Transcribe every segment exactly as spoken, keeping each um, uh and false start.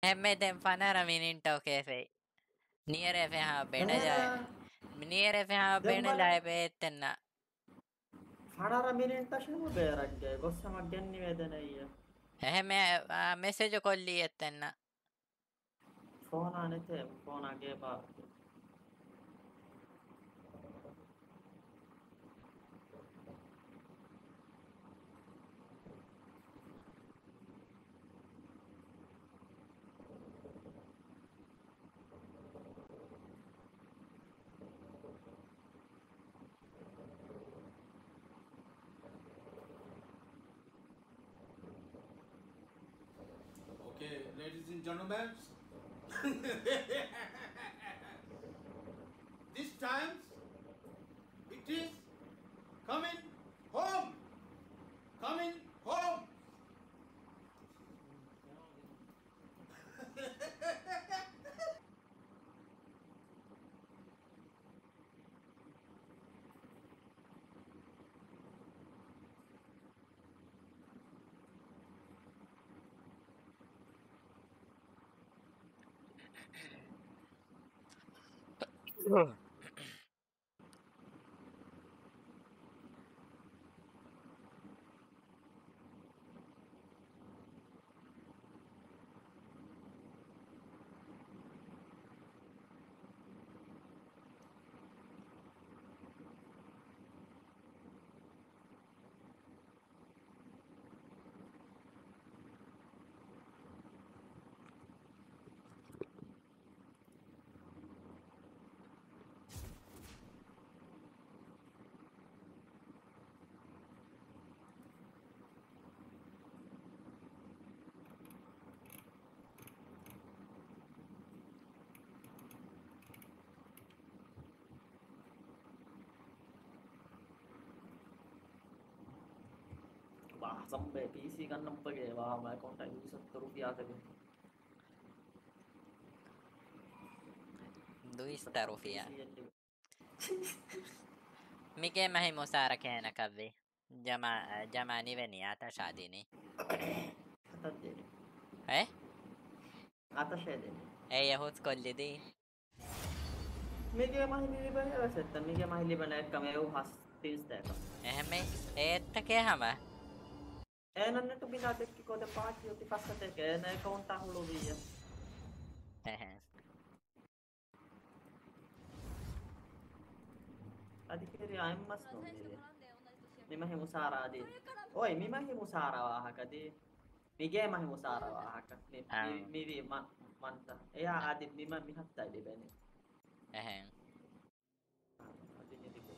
Hemmeten fanara mininto kefe. Niere fe ha benaja. Eh, Niere fe ha dembale benajai betenna. fanara mininta shemu beragge gossama genni vedeneye. Ehme message kolli ettenna. Phone anete phone age ba. Okay, ladies and gentlemen, this time it is coming home. Coming home. Wah, sampai P C kan nempe ya, wah, मैं kontak satu rupiah saja. Duista Tetap rufia. P C aja. Mike mahi musara kena kavvi. Jama jamani veni ata shadi ni. Atas jadi. Eh? Atas ya jadi. Eh yahut kolli di. Mikä mahili bana वैसे तो मिगे mahili bana एक कमे वो हास तीस तक. Ehme etta ke hama. Eh nanne tu बिना देख के कोते पाँच होती पाँच सत्तर के ना अकाउंट ताहलो भी है. Eh. Adi kiri ayam mas no mire. Mima hi musara adi. Oi, mima hi musara wa haka di. Mige mahi musara wa haka. Mi mi Um. mi mi man manta. Ya adi mima mi hatta di bene. Eh. Adi ni di ko.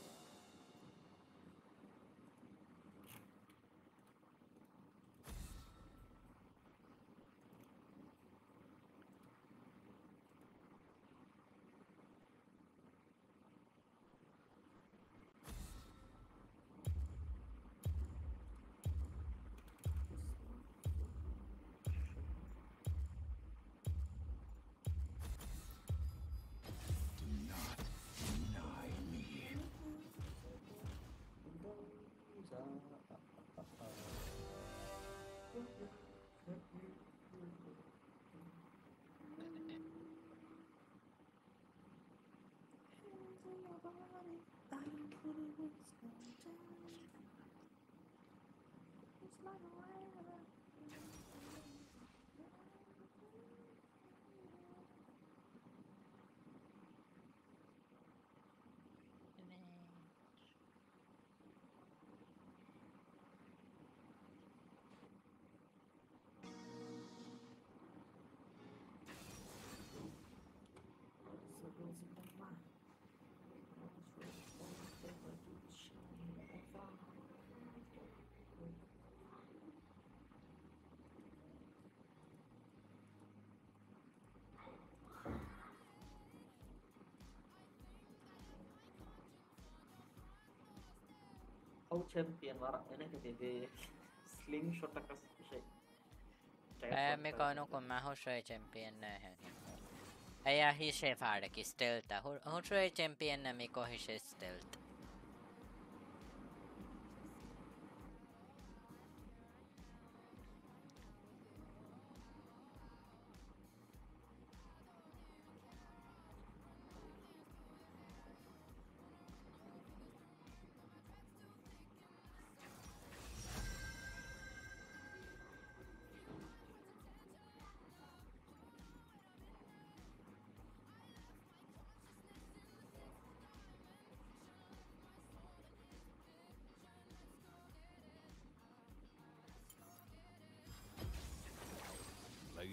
Au champion war ene ke de slingshot ka şey. Eh me kono ko ma ho shoy champion na hai. Aya hi she faada ki stealth. Ho ho shoy champion na me ko hi she stealth.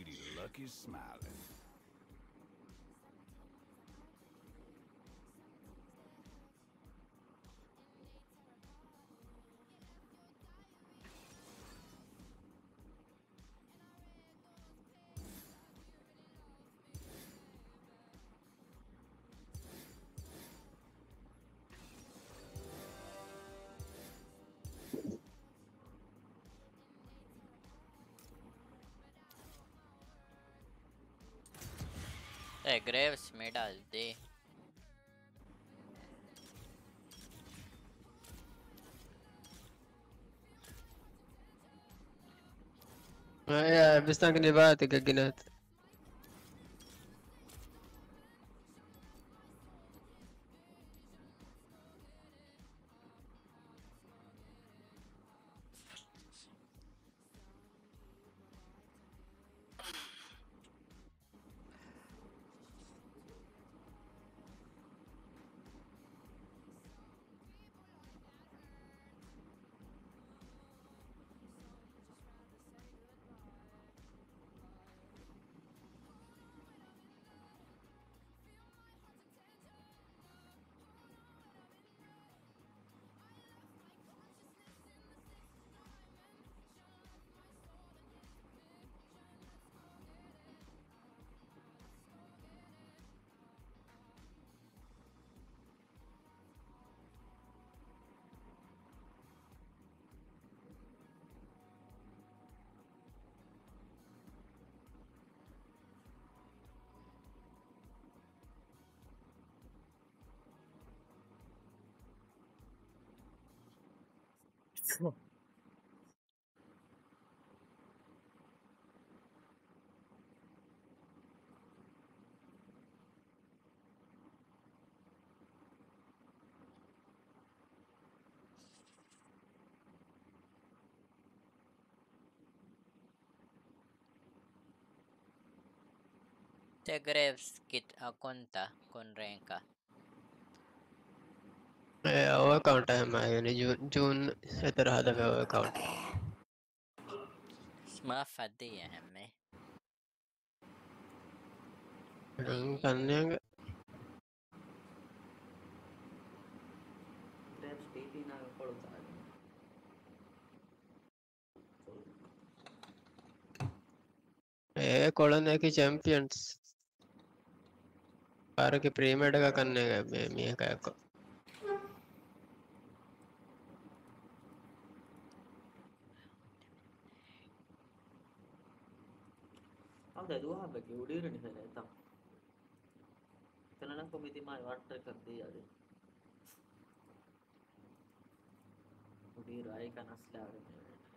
Lady Luck is smiling. Hey, Graves में डाल दे. يا بستانك نباتك الجنات. Te Graves kit akunta con renka. هو اكونت معي يعني جون جون ترى هذا هو اكونت. ما فدي يا همي. كان يعني Graves T P na ಕೊಡುತ್ತಾರೆ. ए colony की champions बारह के premade का करने गए मैं का को ಹೌದಾ ಇದು ಹಾಕಬೇಕು ಹುಡುಗರನ್ನ ಸರಿ ಆಯ್ತಾ ಚಲನ ಕಮಿಟಿ ಮಾಡಿ ವಾಟರ್ ಕರ್ದಿ ಅದು ಹುಡುಗರು ಐಕನ್ ಅಸಲೆ ಆಗುತ್ತೆ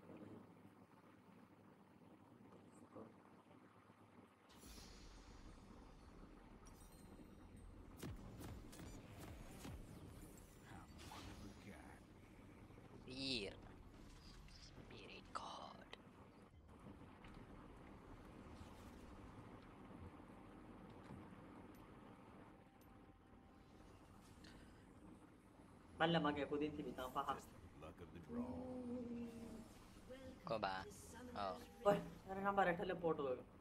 Fear. Spirit God. Malla ಮಗೆ ಕುದಿಂತೀನಿ ತಾ ಪಹ Luck of the draw. Ko ba? Oh. ಓಯ್ ನನ್ನ ನಂಬರ್ ಎಟ್ಟಲೆ photo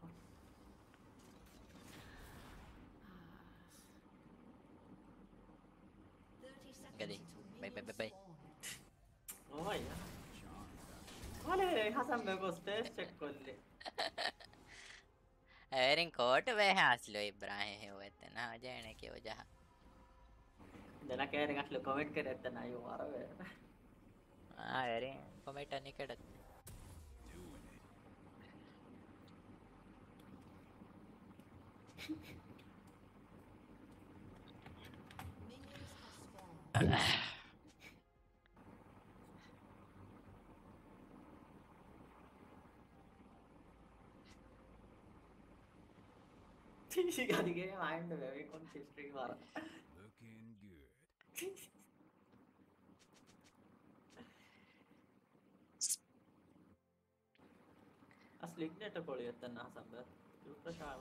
Gadi. Bye bye bye bye. ಓಯ್ ಅಲೆ ಹಸನ್ ಬೇಕೋ ಸ್ಪೇಸ್ ಚೆಕ್ ಕೊಲ್ಲಿ Erin कोट वे हासलो इब्राहिम है हुए थे ना जाने की वजह. ಜನ ಕೇರಿಂಗ್ ಅಟ್ಲು ಕಮೆಂಟ್ ಕರೆಯುತ್ತೆ ನಾ ಇವು ಮಾರವೇ Ah, Erin comment नहीं करते. ಅದಕ್ಕೆ ಮೈಂಡ್ ಬೇಕು ಹಿಸ್ಟ್ರಿ ಮಾರ Looking good. ಅಸಲು ಇಗ್ನೇಟ್ ಕೊಳಿಯುತ್ತೆ ನಾ ಸಂಬ ಇವ್ರ ಶಾಳ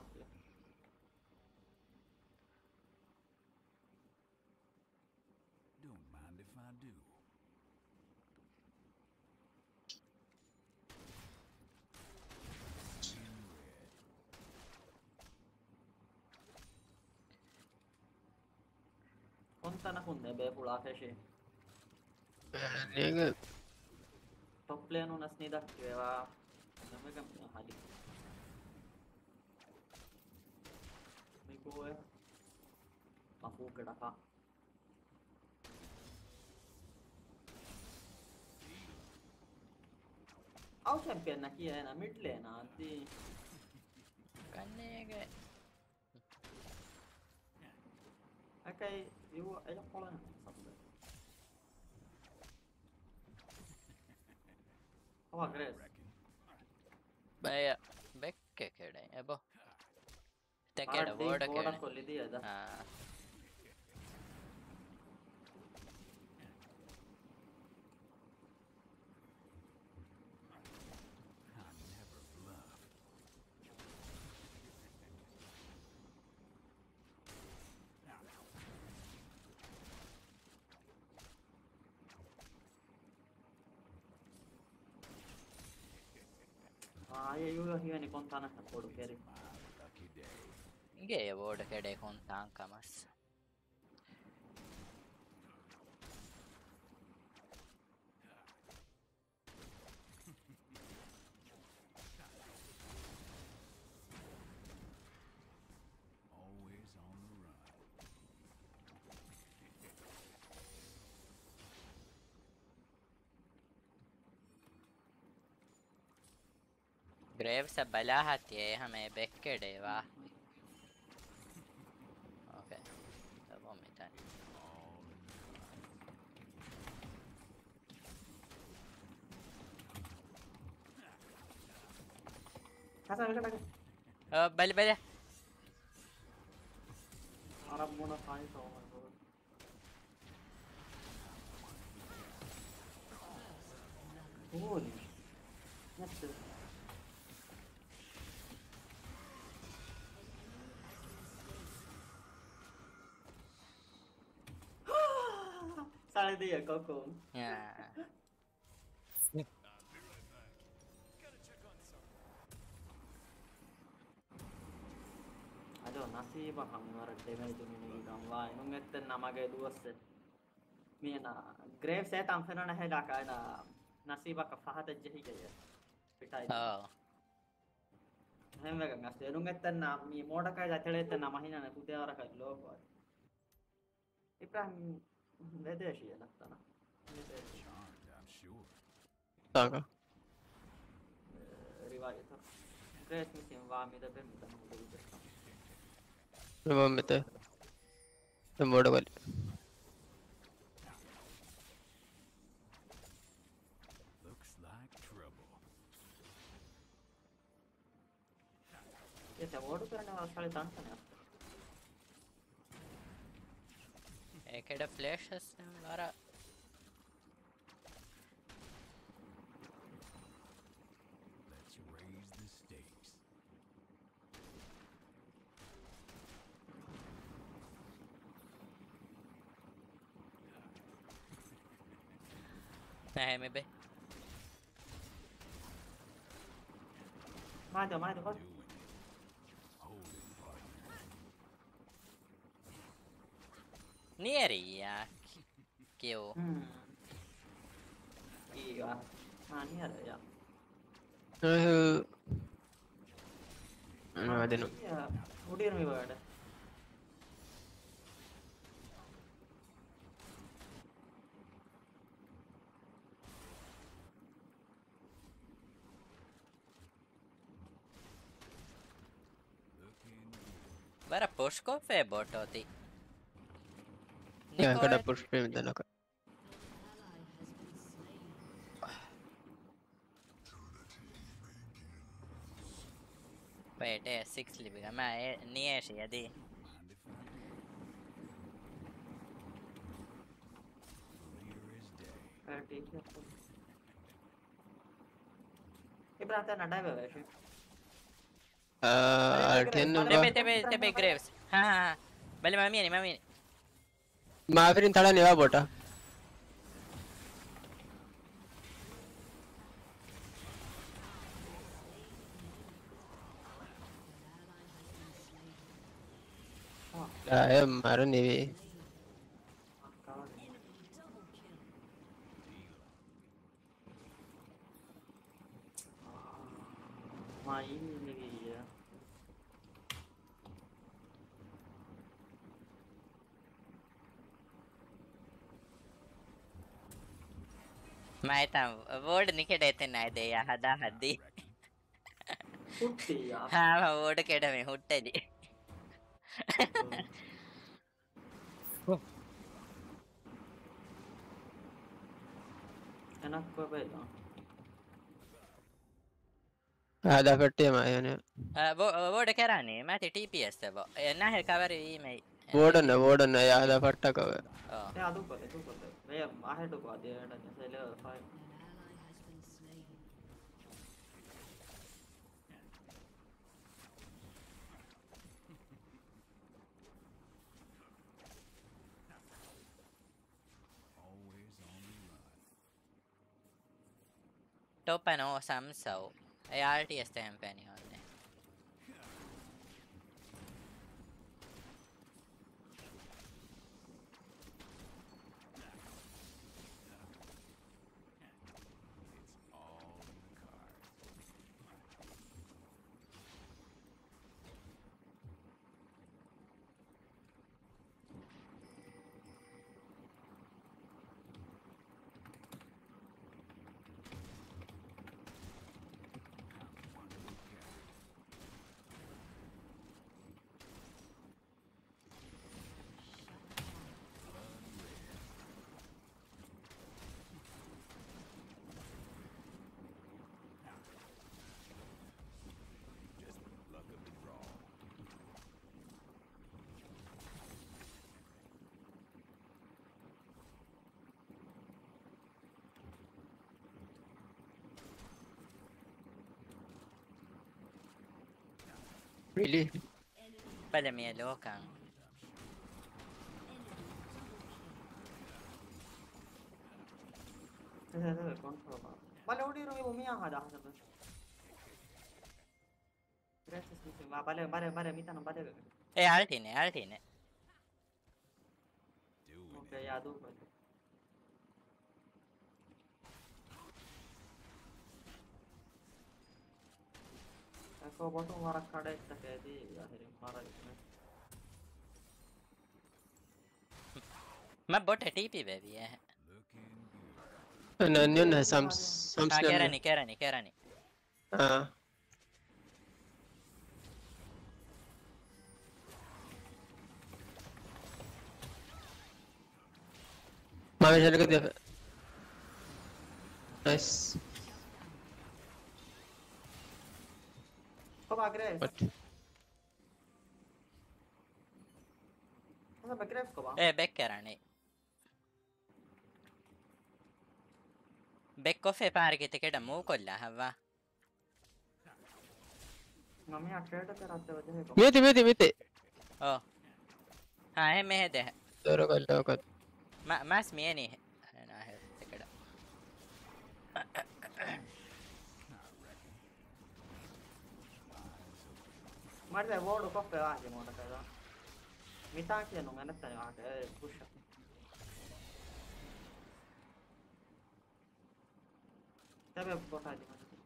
Don't mind if I do. In red. konta na kunde be pula feshi. Nega Top player nu nas nidak kiwa. Namega hali. Migo eh. Mafu kedaka. Au champion na kiya na mid lane na di. Kannege. Okay, you ay pola na sabbe. Oh, Grace. Baya bekke kede ebo. Tekeda word Board kede. kolli diya da. Ah. Ah, ye you hiya ni konta na podu keri. Lucky day. Ige word kede kontaan kamas. Always on the run. Grave se bala hati hai hame bekke deva. Okay. Tabo mitan. Kasa meka taka. Oh, bal bal. Arab mona fine so my god. Holy. That's it. Sale dia Coco. Yeah. Ado nasiba hamara damage ni gamwa inungette namage duwasse. Mina grave se tam fena na heda ka na nasiba ka fahata jehi gaya. Pitai. Oh. Hemega ngaste inungette na mi moda ka jathelete na mahina na kudewara ka logo. Ibrahim vedeshi lattana. Charmed, I'm sure. Saga. Rivaayata. Grace missing va mi da ben da mu de. Remember me the the model. Looks like trouble. Ye ta vodu karne wala sale tantane asta. Ekeda flashes lara. Let's raise the stakes. Nahe me be. Ma da ma da Doing it. Holding partner. Nieri ya. Kill. Hmm. Iya. Ma ni ada ya. Uh, no, I don't know. Iya. Udir mi bada. Looking Bara push ko fe bot hoti. Yeah, I Nico got a push frame then. Okay. Wait, eh, six libiga. Ma eh, niye shi yadi. mind if I do? Clear as day. Eh, ठीक है. Ibrahim ta nada bebe shi. Uh, ten Tebe, Tebe, number. tebe, tebe graves. Ha ha ha. Bale mami ni, mami ni. Maverin thada neva bota. I am Maran Navy. मैं हितां वोड निकेडे ते नाय दे या हदा हद्दी ಹುಟ್ಟಿ ಯಾ हाँ वोड केडे में हुट्टे दी එනක් වෙබේලා هذا فتي ما يعني वोड कराने मैं ते टीपीएस ते वो ना है कवर ई में وودن وودن يا هذا فتك ඒ අදු කොතේ තු කොතේ මේ ආහෙට කො අදේට සෙල ෆයි Always on the run. toppen och samsa och är alltid stämpen i honom. It's all in the cards. Just luck of the draw. really Pala mi lokang. Control බල උඩිරු මේ මියා හදා හදා Gracias, mi va, vale, vale, vale, mitad no vale. Eh, altine, altine. Doing Okay, ya du. Ecco, bottom mara cadetta che di, ya heri mara isme. मैं bot TP पे भी है looking good. انا نيون سامس سامس हाँ कह रहा नहीं कह रहा नहीं कह रहा नहीं اه ما في شركة دفع نايس Come a Graves. What? Cosa per Graves come? eh back कह रहा नहीं बैक को फे पार के टिकट मूव कर ला हवा मम्मी आ ट्रेड कराते हो जहे को. ميتي ميتي ميتي ओ हाँ है मैं है दे دورك ولا وقت ما ما اسمي नहीं है أنا है ticket Guarda, volo coppe anche mo da. Mi sa che non è netta neanche, eh, push. Deve portare di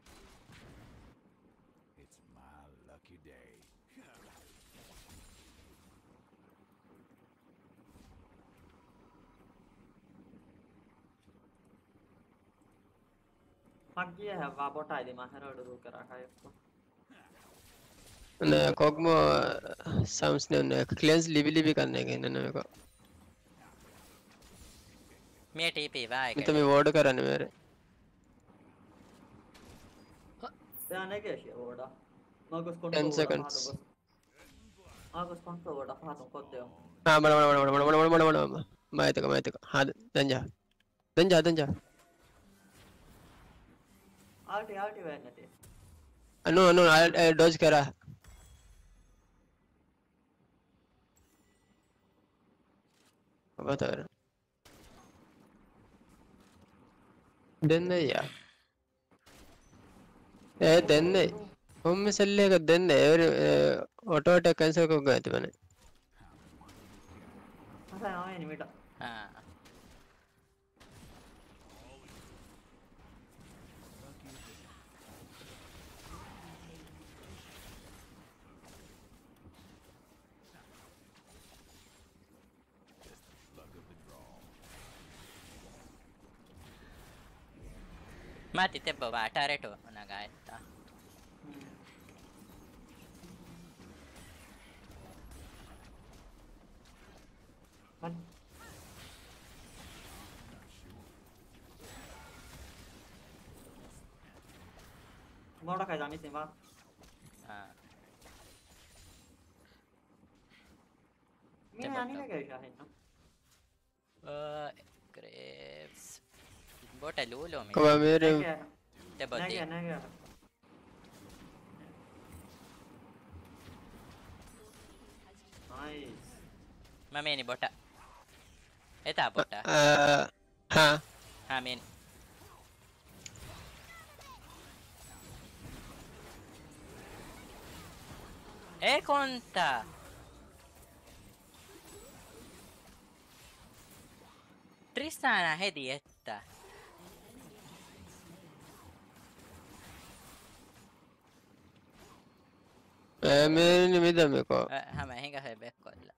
It's my lucky day. Maggi है वा portare di ma hero do kara khai इसको. انا كوكمو سامس ने क्लेंस लिबी लिबी करने के इन्होंने मेरे को मैं टीपी वाई तो मैं वोट कराने मेरे Se ne che esce ora. Ma cos con ten seconds Ma cos con ora fatto un po' teo. हाँ बड़ा बड़ा बड़ा बड़ा बड़ा बड़ा बड़ा बड़ा मैं तो मैं तो हाँ दंजा दंजा दंजा Alti alti venete. अनु अनु डॉज करा बता रहा दन्ने या ए दन्ने हम मिसले का दन्ने और ऑटो अटैक कैंसिल को गए थे मैंने Asa no vieni mita. हाँ Luck of the draw. Mati tebbo va tareto nagaetta. Man. Moda kai dami simba. Ah. Mie ani ne kai shahin no. Uh, Graves. Bota lulo mi. Come mere Tebbo di. Nega nega. Nice. Mameni bota. Eta bota. uh, ha Amin. E conta. Tristana heti että. mere midame ko Hämä hinkä he bekkoilla.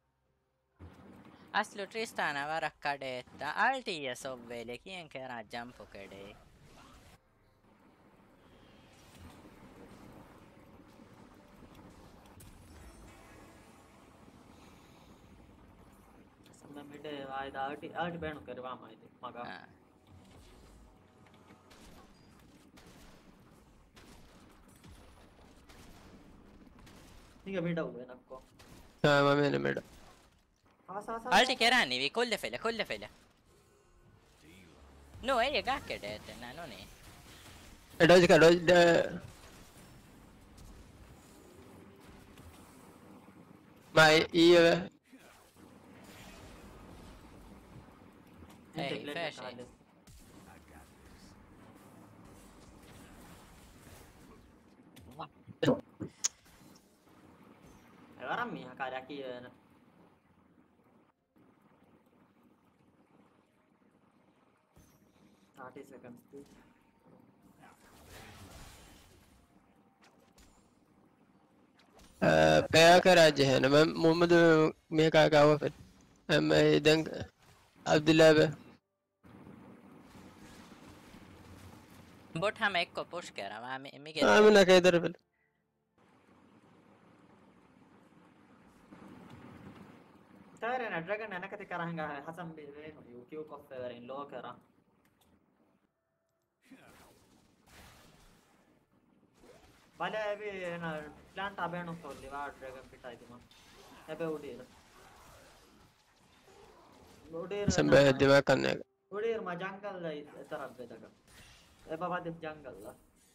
Aslu Tristana varakkade että alti ja sovveli kien kerran jumpo kede. Samma mide aida arti arti benu karwa maide maga. Ah. Niga bida uwe nakko. ha ma mere meda Asa asa. Alti kerran nivi kolle fele kolle fele. No ei gakkede että nä no niin. dodge ka dodge mai ive Ei fäsi. Agora minha cara aqui Ana. thirty seconds please. kaya ka raje hai na Muhammad me ka ka wa फिर मैं इधर अब्दुल्ला पे Bot हम एक को push कर रहा मैं मैं के हाँ मैं ना कह इधर फिर Tare na dragon na kati karanga Hasan be ve no you Q of favor in low kara. Bale be na plant abeno to liva dragon pit aiduma. Ebe udir. Udir. संभव दिमाग करने का Udir ma jungle la taraf be daga. Eba badif jungle la.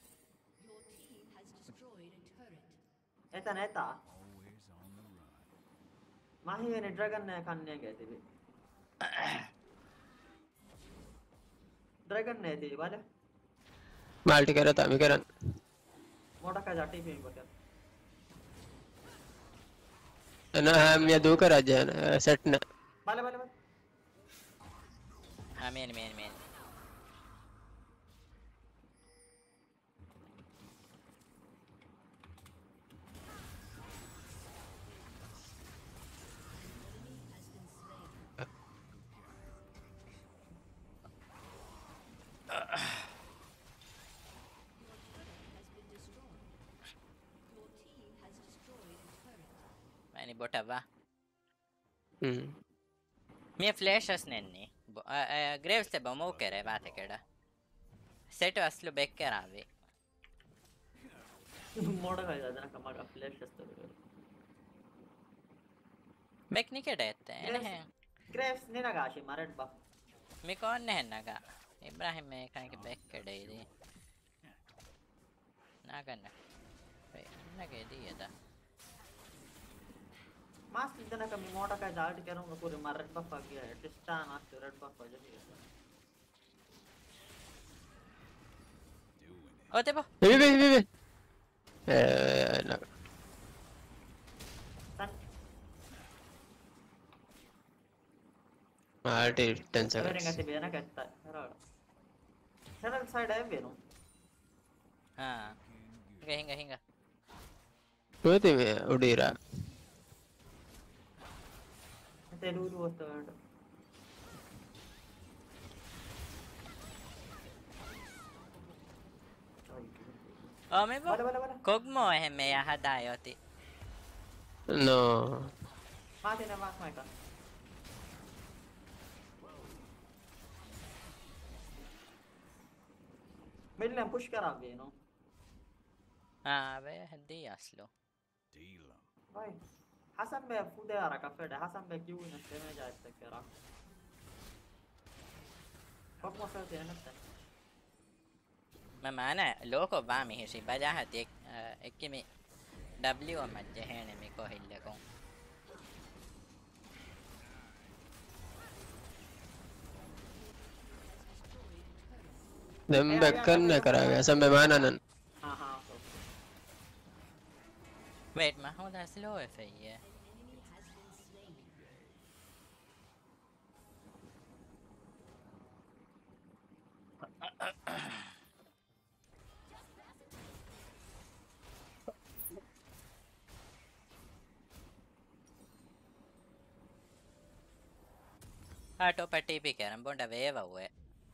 Eta neta. Mahi ne dragon ne kanne gए थे भी dragon ne थी वाले multi करा था मैं करा मोटा का जाटी भी बता ना हम ये दो करा जाए ना सेट ना वाले वाले वाले Amin amin amin. Ini bota va. हम्म Me flashes nenni. Graves te bomo kere vate keda. Set aslu bekker avi. मोटा का जाता ना कमाल का फ्लैश है तो Bek ni keda ette. Ene Graves ने ना गाशी मारे बा me konne hennaga. Ibrahim me kanke bek keda idi. Naganna. Nage diyada. मास इतना कमी मोटा का जाट करूंगा पूरे मारे बफ आ गया है टिस्टान आज रेड बफ आ जाएगा Oh tebo. भी भी भी भी ना सन माल्टी टेन करेंगे सेकंड्स ते बेना कहता है चलो साइड है बेनो Ha. Hinga hinga hinga. वो तो मैं उड़ी रहा ते लूलू वस्तु है Oh, may Bala bala bala. Kogmo eh may hadayoti. No. Mati na mas Michael. Mid lane push करा भी नो. हाँ बे हद्दी असलो. Deal 'em. भाई حسن बे फूदे आ रहा काफे डे حسن बे क्यों नस्ते में जा सकते करा. फक मसल तेरे नस्ते. ما معنا لوكو بامي هشي بجاهة يك اكيمي دبليو مجهين ميكو هيلكم. Dem bekkan karaga sampai mana nan? हाँ हाँ. Wait ما هو ده سلو فيه. Auto patti भी कह रहा हूँ बोंडा वेव हुए.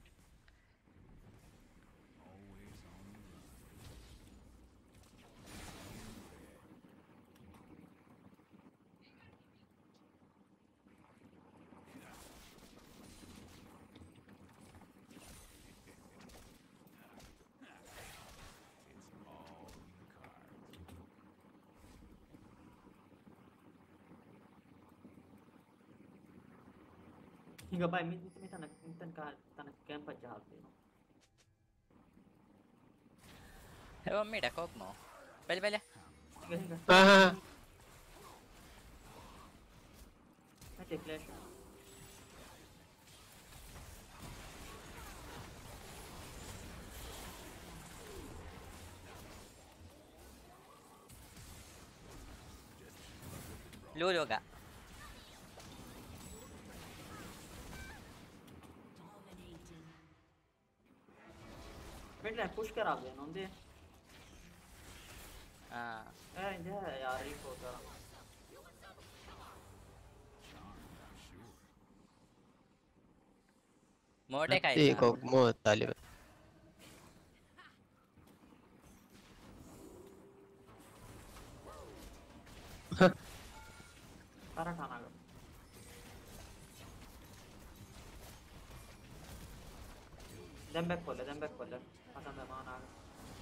Hingga bay mid mid tanak tan ka tanak camp pa jahal pe. هو ميدا كوكمو. بل بل. Hingga hingga. Ah, Mati flash. लूलो का. Mid lane push करा भी नो दे. हाँ. Eh इंजा यार एक हो करा. मोटे का nanti kok mau tali. सारा खाना कर. Dem back खोले dem back खोले. खत्म है मान आ गया.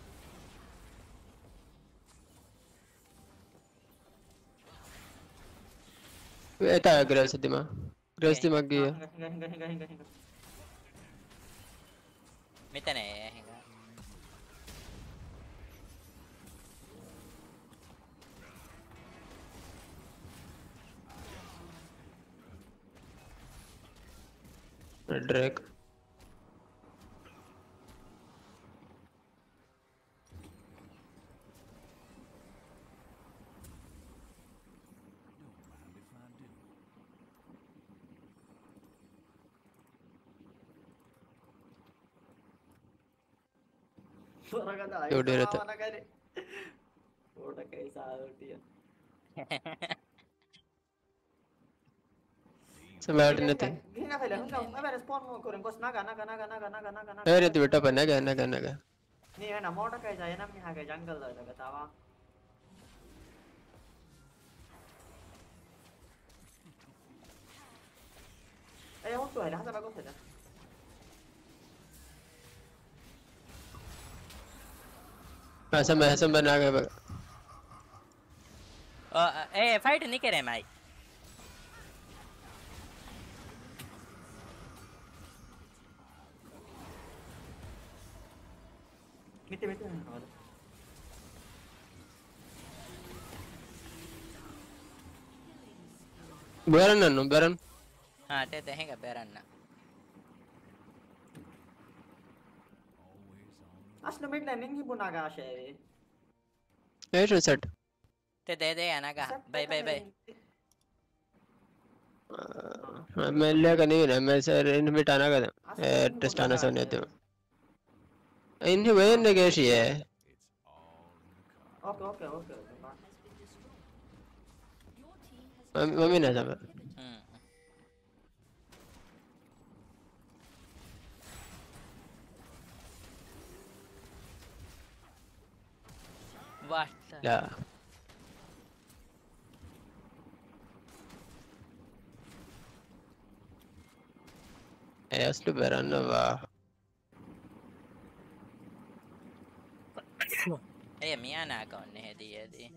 Eta aggress di ma. Aggress di magi. Hingga hingga hingga hingga hingga hingga. मितने हैगा. Drake. Suara kata Ya udah, Rata. mana kali. Udah kayak salty ya. Sampai ada nanti. Hingga kali hingga apa respon mau kurang kos naga naga naga naga naga naga naga. Eh, nanti beta apa naga naga naga. Nih mana mau kayak jaya nam nih kayak jungle lah kata tawa. Eh, waktu ada hasa bagus ada. Ah, sampai sampai naga bag. Oh, eh fight नहीं करे माई. Miti miti mana ada. Baran nanu baran. हाँ ते ते हैगा बेरन्ना. Asli mid lane नहीं बुनागा आशे. Eh, itu set. ते दे दे अनागा. Bye bye bye. मैं लेगा नहीं ना मैं सर इनविट आना का था टेस्ट आना सोने तो इन्हें वही ने कैसी है Oke oke oke. मम्मी ना सब हम्म. لا اي اصله برنوا Ei minäkään ne heti.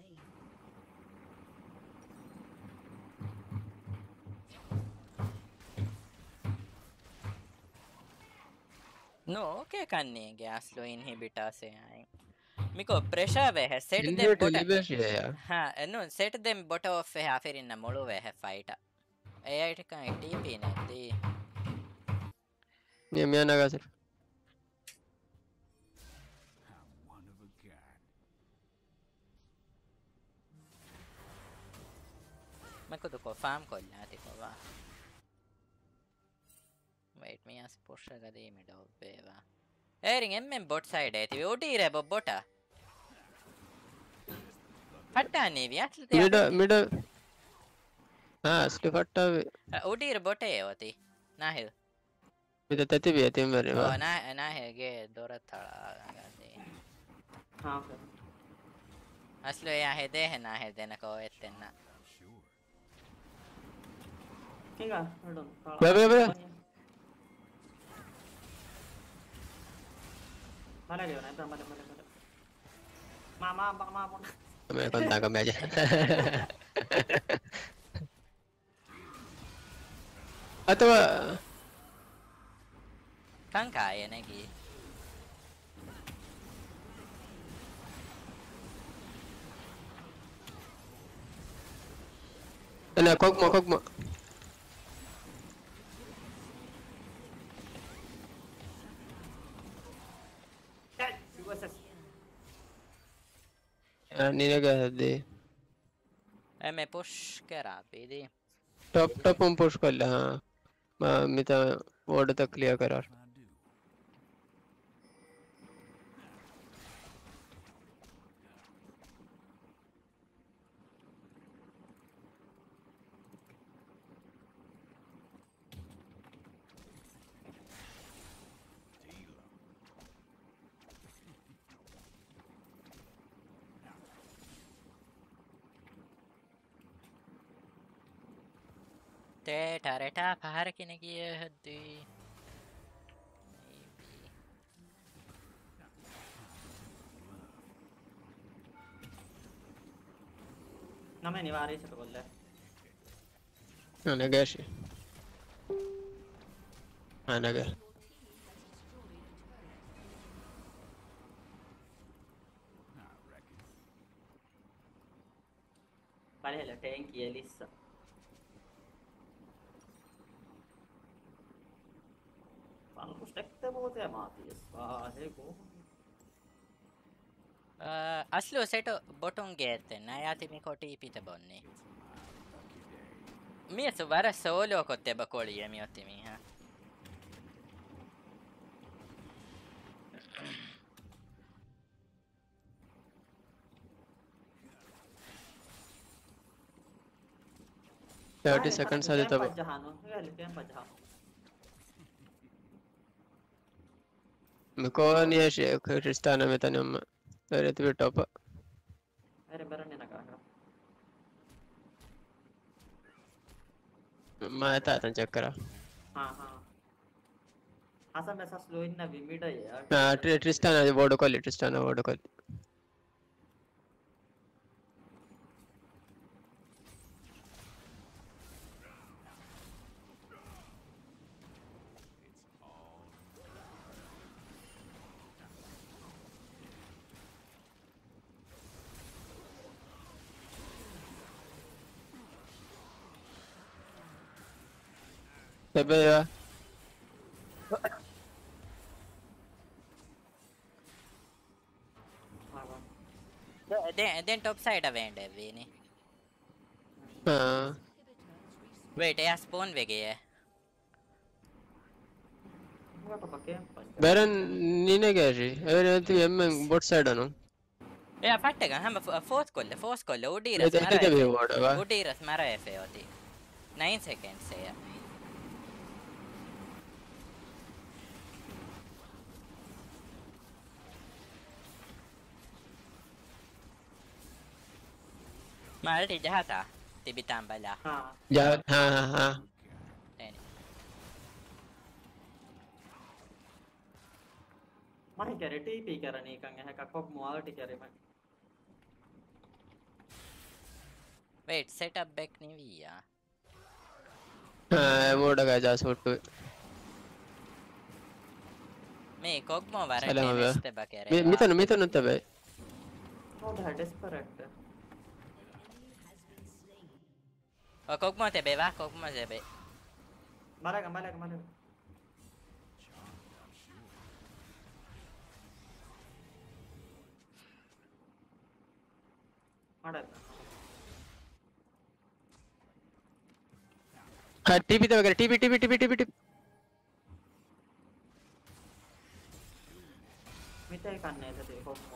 No, che canne che aslo inhibita se hai. Miko pressure ve hai set them invert bot. Liberty है यार Ha, no, set them bot off hai फिर इन molo ve hai fight. Ai ai का T P ne di. ये मैं ना कर I'm one of a kind. मैं को तो को farm को लाती को वा. Wait, me as push का दे में डॉग पे वा. ए रिंग एम में bot side है ती ओटी रे बो बोटा. फटा नहीं भी असल ते मिड मिड हाँ असली फटा ओटी रे बोटे है होती. ना है. मिड तते भी है तीन बार ओ ना ना है के दोरा थड़ा गाती. हाँ फिर असलो या है दे है ना है देना को इतने ना. Sure. ठीक है हटो बे बे बे mana dia mana mana mana mana mama mama mama मैं कौन था कम आजा अथवा Kan kaya na ki. أنا كوكما كوكما dua ses يعني نجا هدي Eh, me push के rapidi. टॉप टॉप हम पुश कर ले हाँ मैं मिता वर्ड तक क्लियर करार I do. ते टरेटा बाहर की नहीं है हद्दी. nama ini waris apa kau le أنا جاشي أنا جا I reckon. balik le tank ya lisa Fan pustekte muuten maaties vahe ko असलो सेट बटन गेते ना या तिमी को टीपी ते बन्नी. मी सो बारा सोलो को ते बकोली है मी होती मी हाँ. थर्टी सेकंड्स आ जाता है pajahan ya le temp pajahan مكون يا شيخ كريستانا متنم ريت بتوب अरे बरं नाही नका ما تعال نشكرها हा हा असा मेसा स्लो इन ना विमिड आहे यार हाँ Tristana ward call Tristana ward call تبي Den den top side av end vi ni. हाँ Wait, या spawn वे गए. gua apa pakai बैरन नीने क्या जी अरे तू एम बोट साइड आनो या फटेगा हम फोर्थ कोल्ले फोर्थ कोल्ले उड़ी ये रस तो कितने भी वर्ड है उड़ी रस मारा है फे होती. nine seconds से या. Mä oltiin jahata. Tibitään balaa. हाँ जा हाँ हाँ हाँ Tein. मैं ही कह रही टीपी कह रही कंगे है का कोप मुआल टी कह रही मैं Wait, setup back ni via. हाँ मोड़ का जा सोट Me Kogmo var Salam en abi. este bakere. मी मी तो मी तो नंतर भाई oh that is correct O Kogmo te be va, Kogmo te be. मारेगा मारेगा मारेगा मारेगा हाँ टीवी तो वगैरह TV TV TV TV TV मिटे करने थे देखो मो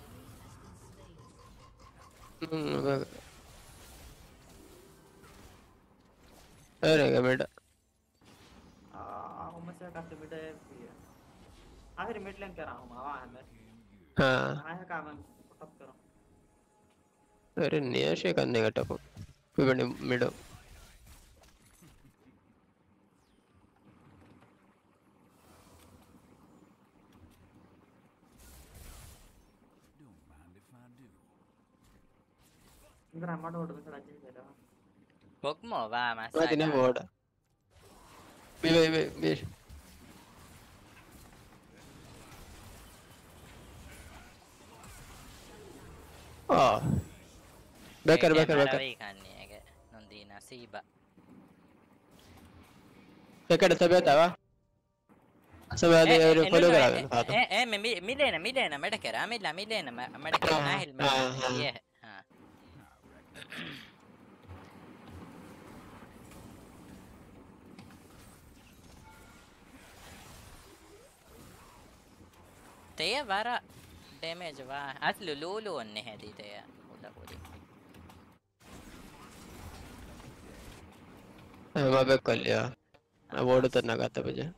अरे क्या बेटा आ मैं से करते मिटे भी है आखिर मिड लेन कर रहा हूँ मावा है मैं हाँ आया काम मैं टप करूँ अरे नियाशे करने का टपो कोई बने मिडो Don't mind if I do. इधर हमारे रोड में खड़ा चाहिए था Kogmo va, ma ما sai. تنام وورد بي بي بي بي اه بكر بكر بكر Non di nasiba. بكر تبعت وا सब आदि और फॉलो करा मैं खाता Eh, eh, me milena, milena, medekera, milla, milena, medekera, nahil, ये है, हाँ. ते वारा डैमेज वाह असलु लूलू अन्ने है दी ते उला पूरी मैं बैक कर लिया अवार्ड उतरना कहता मुझे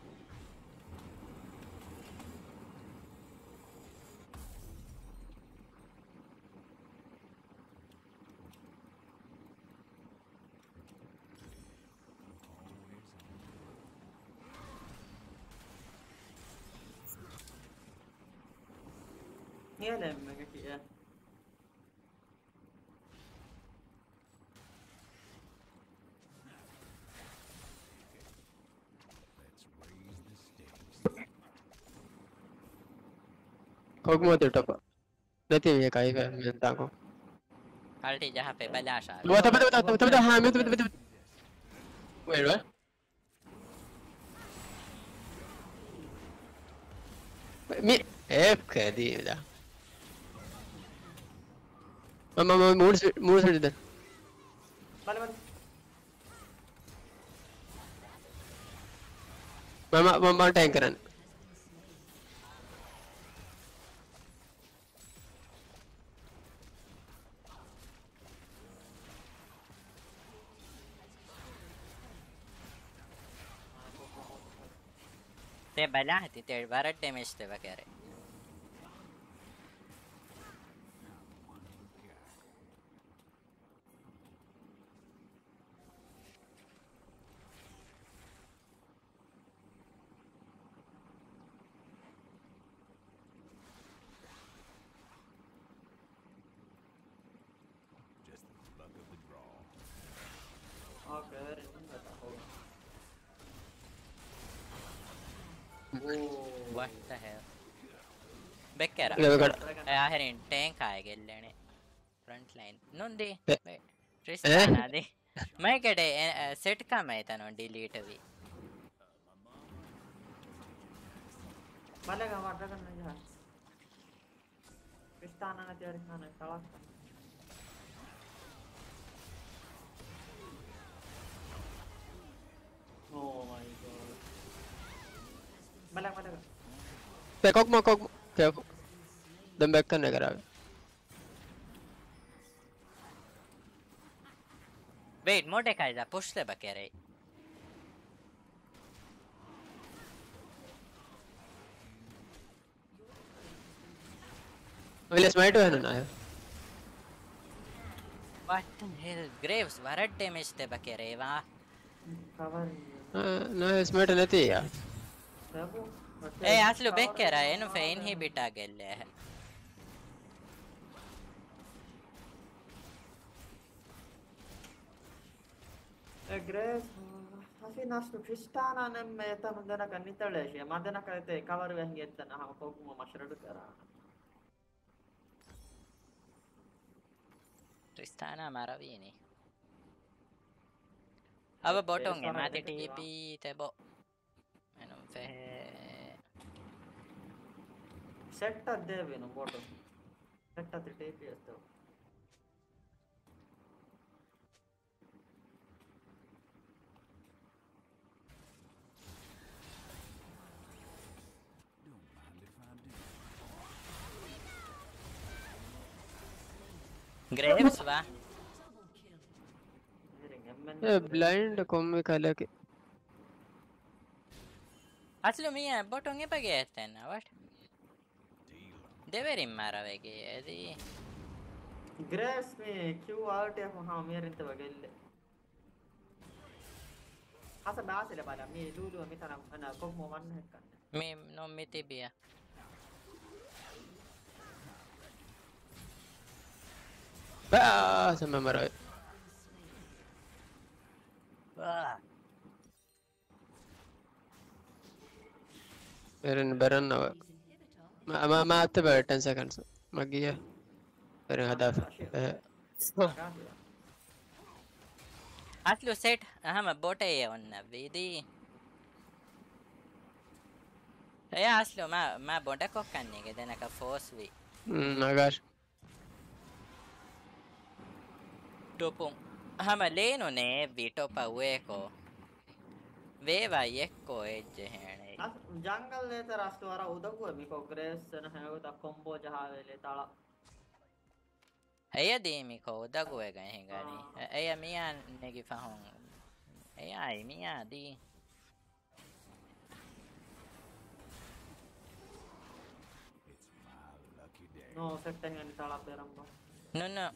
ये ले मैं क्या किया कोक मत टपा नहीं ये काई है मैं ताको अल्टी जहाँ पे बलाश आ वो तब तब तब तब हाँ मैं तब तब वेट व्हाट मी एफ कर दी इधर मम्मा मम्मा मूड मूड से इधर बाले बाले मम्मा मम्मा टैंक करन ते बला है ते बारह डैमेज ते वगैरह Just the luck of the draw. Okay return करता होगा व्हाट द हेल बेकर ले बेकर यार इन टैंक आएगा लेने फ्रंट लाइन नोंदी Eh? ट्रिस्टान आदि मैं कड़े सेट का मैं तनो डिलीट भी बाले का वाटर करना जा पिस्ताना ना तेरे खाने साला ओह माय गॉड बाले बाले पे कोक मो कोक पे दम बैक करने करा वेट मोटे खाएगा पुश ले बकेरे विलेज माइट है ना What the hell? Graves, what damage te bakereva? Cover. No, smart नहीं यार. Sabu. Hey, aslu bekera, enu fe inhibit agelle. Eh, Graves. Asi nastu Tristana nem meta mandana kan nitaleshi. Mandana kate cover vehi ettana ham kokuma mashradu kara. Tristana maravini. Ava botong e mati T P tebo. Enu fe Set devi no bottom. Set the T P S though. Graves va. ये blind कौन खाला के Aslu mia botong e pagettena, what? Deverin maravegi, edi. Graves me Q out ya ha mere inte bagelle. Hasa baasile bala me lulu mitana ana kokmo man hekkan. Mi non mi tibia. बस मैं मरा. Ah. Beren beren ना ما ما ما أتبع ten seconds ما جيه beren هدف. Aslu set ahama bote e onna vidi. Ya aslu ma ma bonda kokkanne ge denaka force vi. Hmm agar. Topun. Ahama leno ne vi topa ueko. Veva yekko edge hene. As jungle le ta rastu ara udagu mi ko Graves na hai ta combo jaha vele tala. Aya de mi ko udagu e gan hengani. Aya mia negi fahon. Aya ai mia di. No set ni tala peramba. No no.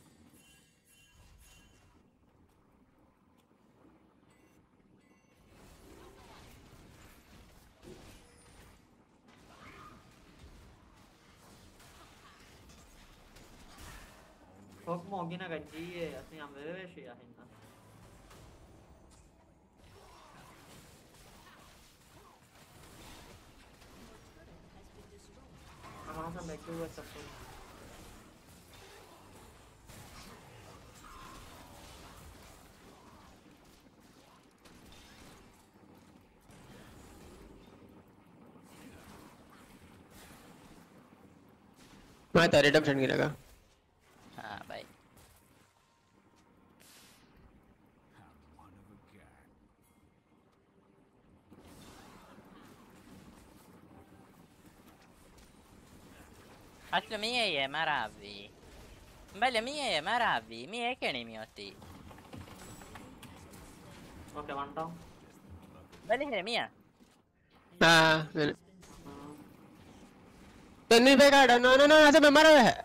Kokmo gina gaji asni am veve shi ahinna. Amasa back to support. मैं तारे dub की लगा. हाँ भाई. Aslu mia ye maravi. Bella mia ye maravi. Mia che ne mioti. Okay, one down. Bella che mia. हाँ मैंने. नहीं बेकार no no no ऐसे मैं मरा है.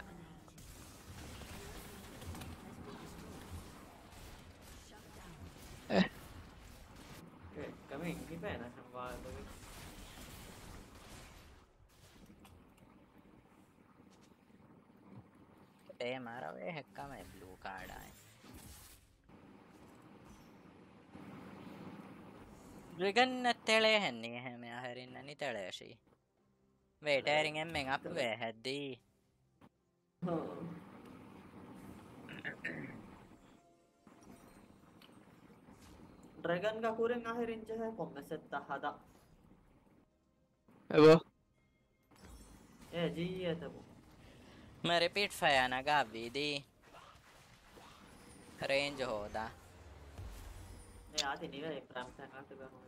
Okay, coming. Kita na samba. Te maravi hekka me blue card aaye. Dragon tele henni heme aherin ni tele shi. Wait, airing emmeng up we haddi. Dragon का कुरे ngahirin jahe komme setta hada. वो. Eh ji ye tabu. मैं repeat fire na gavi di. Range hoda. Eh aati nive pram ta ka ta ho.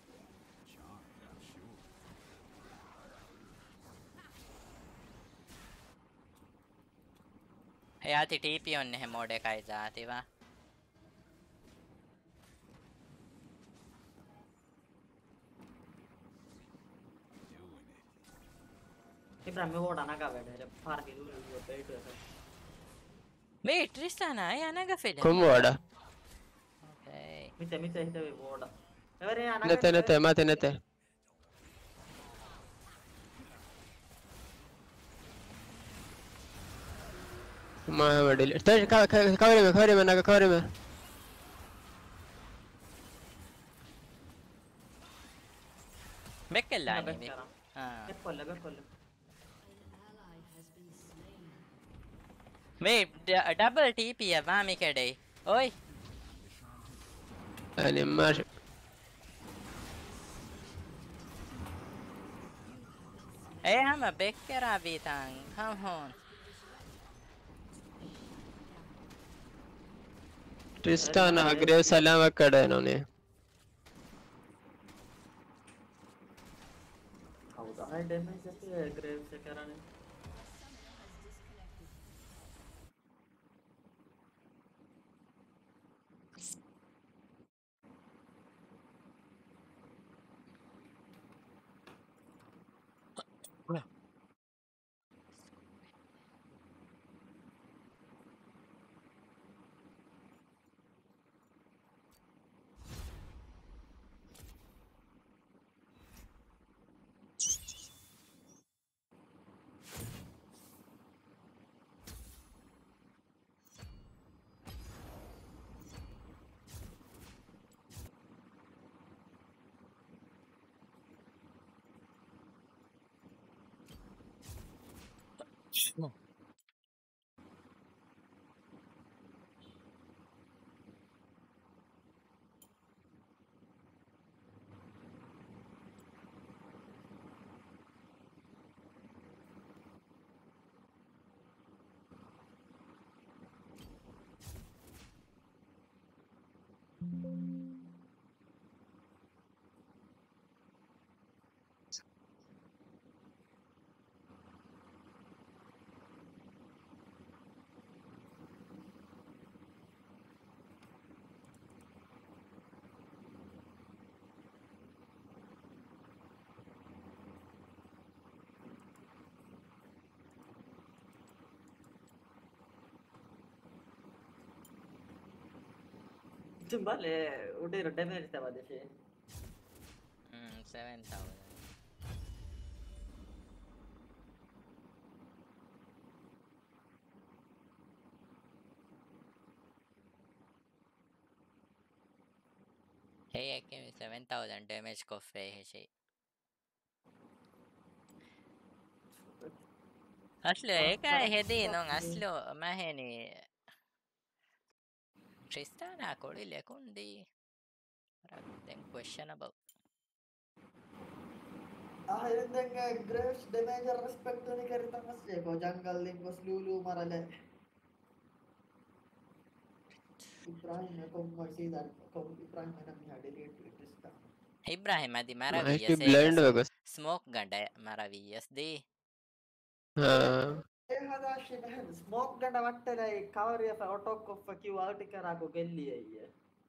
Hey aati T P onne he mode kai jaati va. Ibra me voda na ka bede far ke dulu wo bede to. Wait, Tristana, ayaa naga film. Como waada? Okay. Mite mite hitawi boda. Evare anaga Nete nete mate nete. Ma wadil. Tay ka cover me cover me naga cover me. Bekkella ina animi. bekkara. Ah. Bekkolle bekkolle. Wait, d- double T P ya vami kedai. Oi. يعني ماشي. Hey, I'm a bekkera vitang. Come on. Tristana Grave Salam akkada ಇನೋನೆ. ಹೌದಾ high damage ಜೊತೆ grave ಸೆಕರನೆ ತುಂಬಾಲೆ ಉಡಿರೋ damage ಇರ್ತಾವ ದೇಶಿ Hmm, seven thousand. Hey, I came with seven thousand damage coffee. Hey, Aslo, eka hedi nong aslo maheni. Tristana kodile kundi. Then questionable. Ah, yun din nga, Graves, damage respect to ni Karita mas eh, ko jungle link ko Lulu marale. Ibrahim na kung magsidan, kung Ibrahim na nang delete Trista. Ibrahim adi Might maravillas. be blind because. Smoke ganda maravillas. Di. हाँ. Eh, hada shi behan smoke ganda watte lai cover ya auto ko faki vertical ago gelli ai.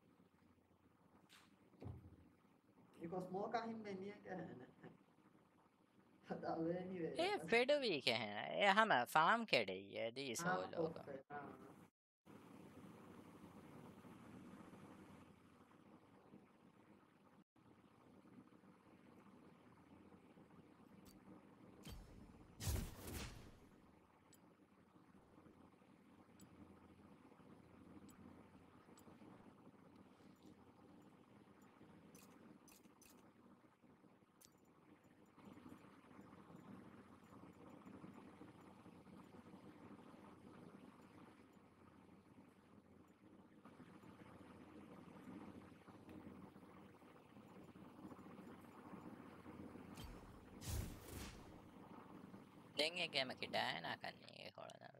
Because smoke ahin me niya ka hai. Hada anyway. Eh, फेडो भी के हैं ये हम farm के day ये दी सो लोग देंगे क्या मैं किटाया ना करनी है थोड़ा ना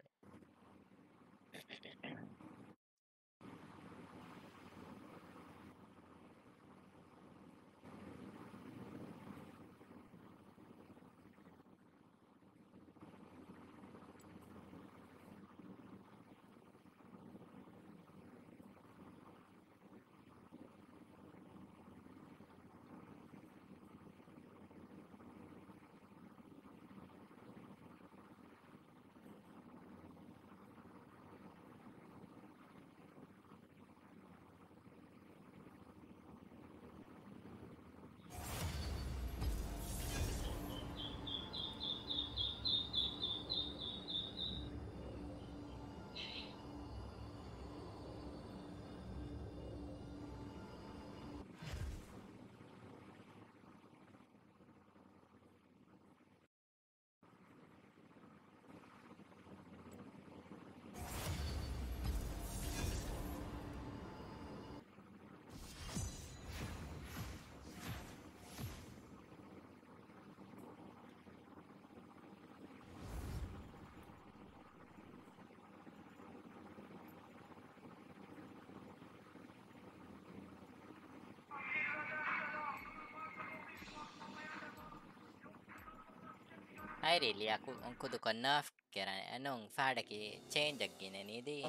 Hai really aku kudu ko nerf kera anong fada ki change agine ni di.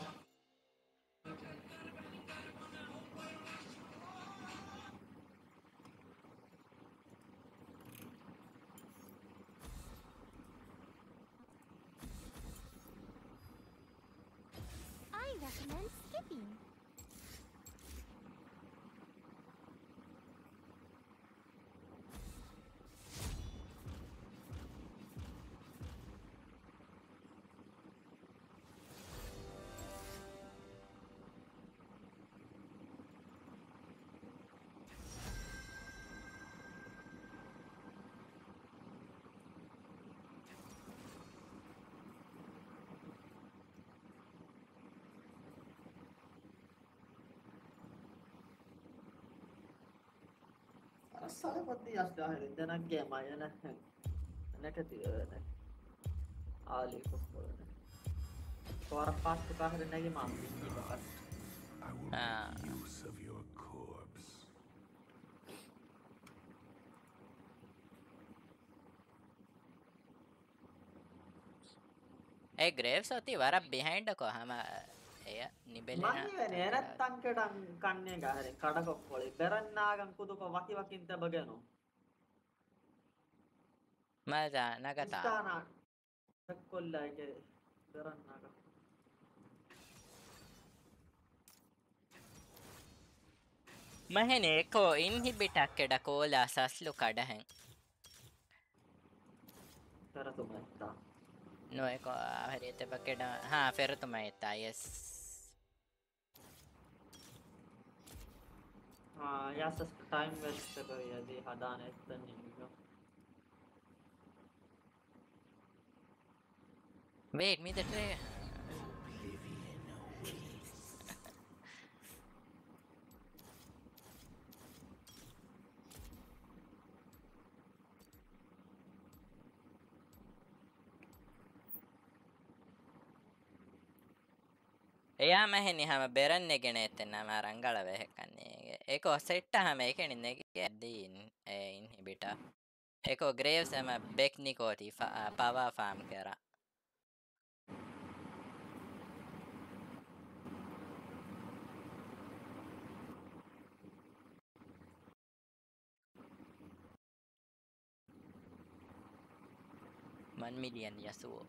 I recommend skipping. Sabe quanto dia as garras ainda na guerra, né? Né que né? Ali por fora, né? Agora parte do carro da Neg Mom. I will Ah. make use of your corpse. Hey Graves oti wara behind ko hama eya nibele Mani වෙන්නේ නැත්තම් කඩන් කන්නේ ගහරේ කඩකොක්කොලේ බෙරන්නාගම් කුදුක වකි වකින්ත බගනෝ maza nagata ඉස්තානා කොල්ලාගේ බෙරන්නාගම් mahene ko inhibitor keda kola saslu kadahen පෙරතුමත්තා no eko harite bakeda ha fertuma etta yes ආ යසස් time west කරේ යදී හදාන එක්තන් නිකෝ wait me the tray එයා මහෙනි හැම බෙරන්නේ ගෙන එතන මා රංගල වෙහකන්නේ ඒකෝ සෙට් හැම එකෙනි නෙගේ ඇද්දීන් ඉන්හිබිටා ඒකෝ ග්‍රේව්ස් හැම බෙක්නිකෝටි පවා ෆාම් කරා one million Yasuo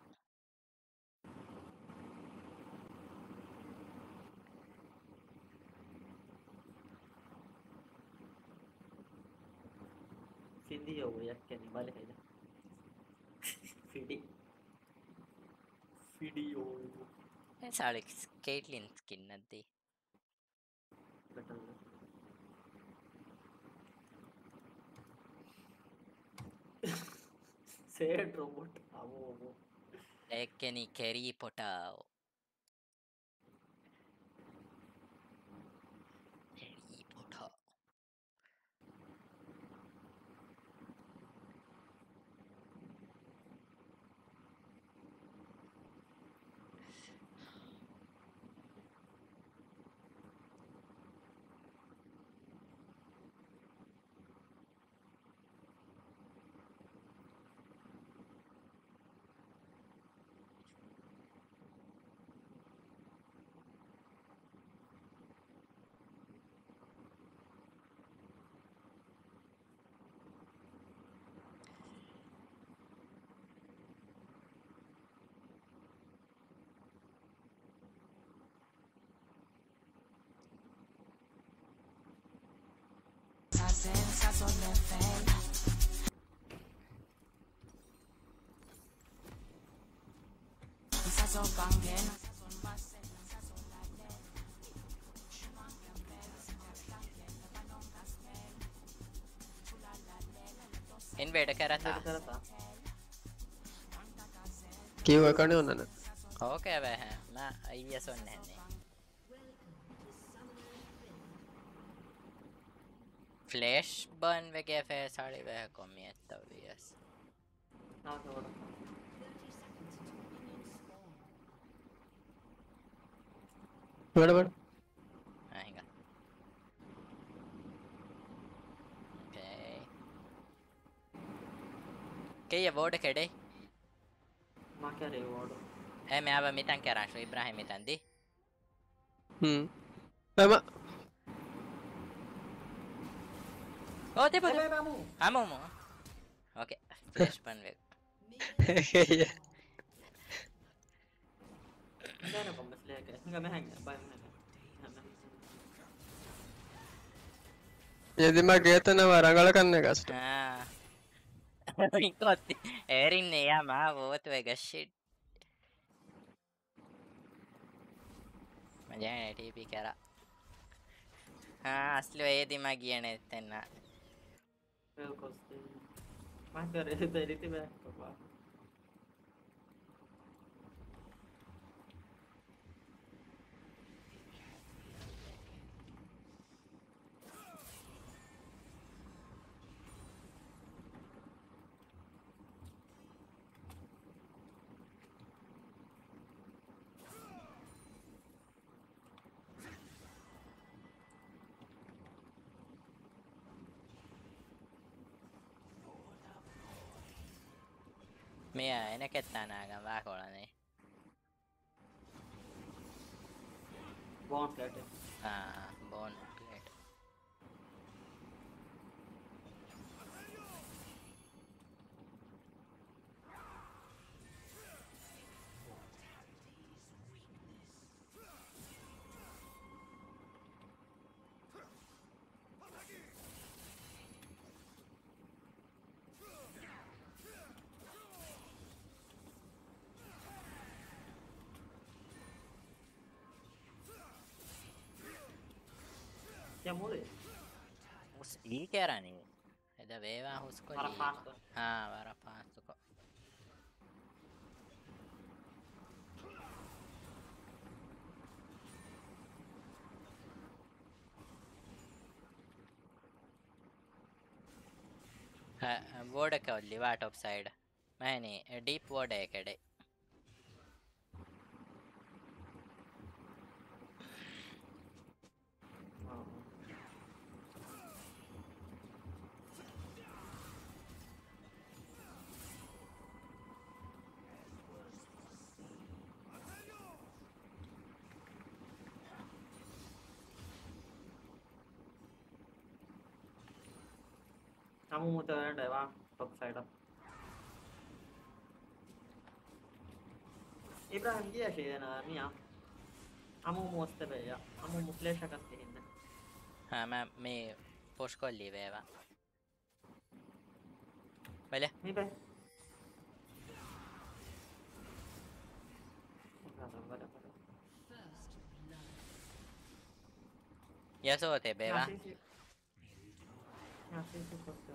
Fidi हो यक्कनी बाले है Fidi Fidi हो ඒ සාලෙක් කේට්ලින් ස්කින් නැද්දී betul Sad robot avo avo ඒකෙනි කෙරී පොටාව කෙරී පොටා ඉන්වේඩර් කරතා करता කිව්ව කනේ ඔන්නන ඕකේ බෑ මා අයියස් ඔන්න හැන්නේ ෆ්ලෑෂ් බර්න් වගේ ෆේ සාලි බෑ කොමියත් ඔබියස් ना थोड़ा වඩ වඩ ආහිඟ ඕකේ කේ බෝඩ කඩේ Make reward. Eh me aba mitan keran shu Ibrahim mitan di. Hmm. Ama. Oh te Eh bodo. beh kamu. Amo mo. Okay. Flash pan weg. Enggak ada kombes lek. Enggak mehang. Apa mehang. ये दिमाग गया था ना वारंगल करने का stop Ah. Incotti. Erin ne ya ma voto ega shit. Majane T P kara. हाँ असली वही दिमाग ये नहीं तेना Well costing. Make re dari ti beh. Papa. Mia ene ketana gan vakolani. Bond plate. Ah bon plate. क्या मुझे? उस ये कह रहा नहीं इधर वेवा उसको Para ली pasta. हाँ वारा पाँच को हाँ वोड का वाली वा टॉप साइड मैंने डीप वोड है केड़े Kamu mau turun deh bang, top side up. Ibrahim dia sih na Mia. Kamu mau step ya, kamu mau flash akan sih ini. हाँ मैं मैं पुश को ली वेवा भले Ini be. Ada ada ada. ये सो होते बेवा Ngasih sih. Ngasih sih pasti.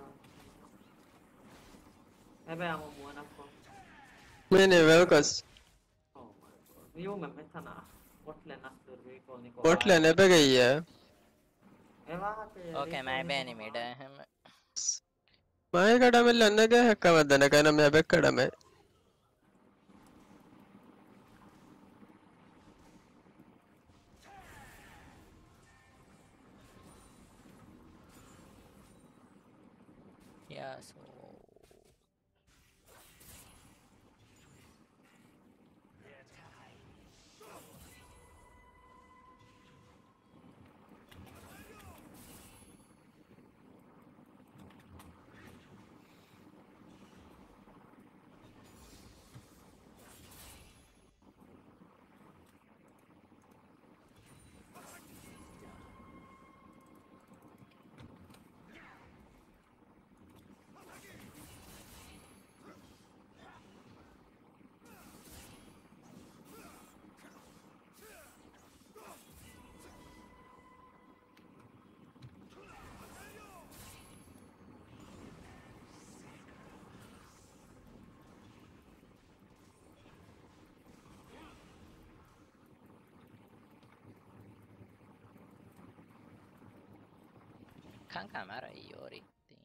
Eh be kamu mau anak kok. मैंने वेलकस Oh my god. View में मैं था ना. Portland असुर भी को निको. पोर्ट लेने पे गई है Eh वहाँ पे. ओके मैं बेनी मिड हम मैं कड़ा में लन्ने के हक्का मदन का ना मैं बेक कड़ा में या सो खान का हमारा ही और एक थी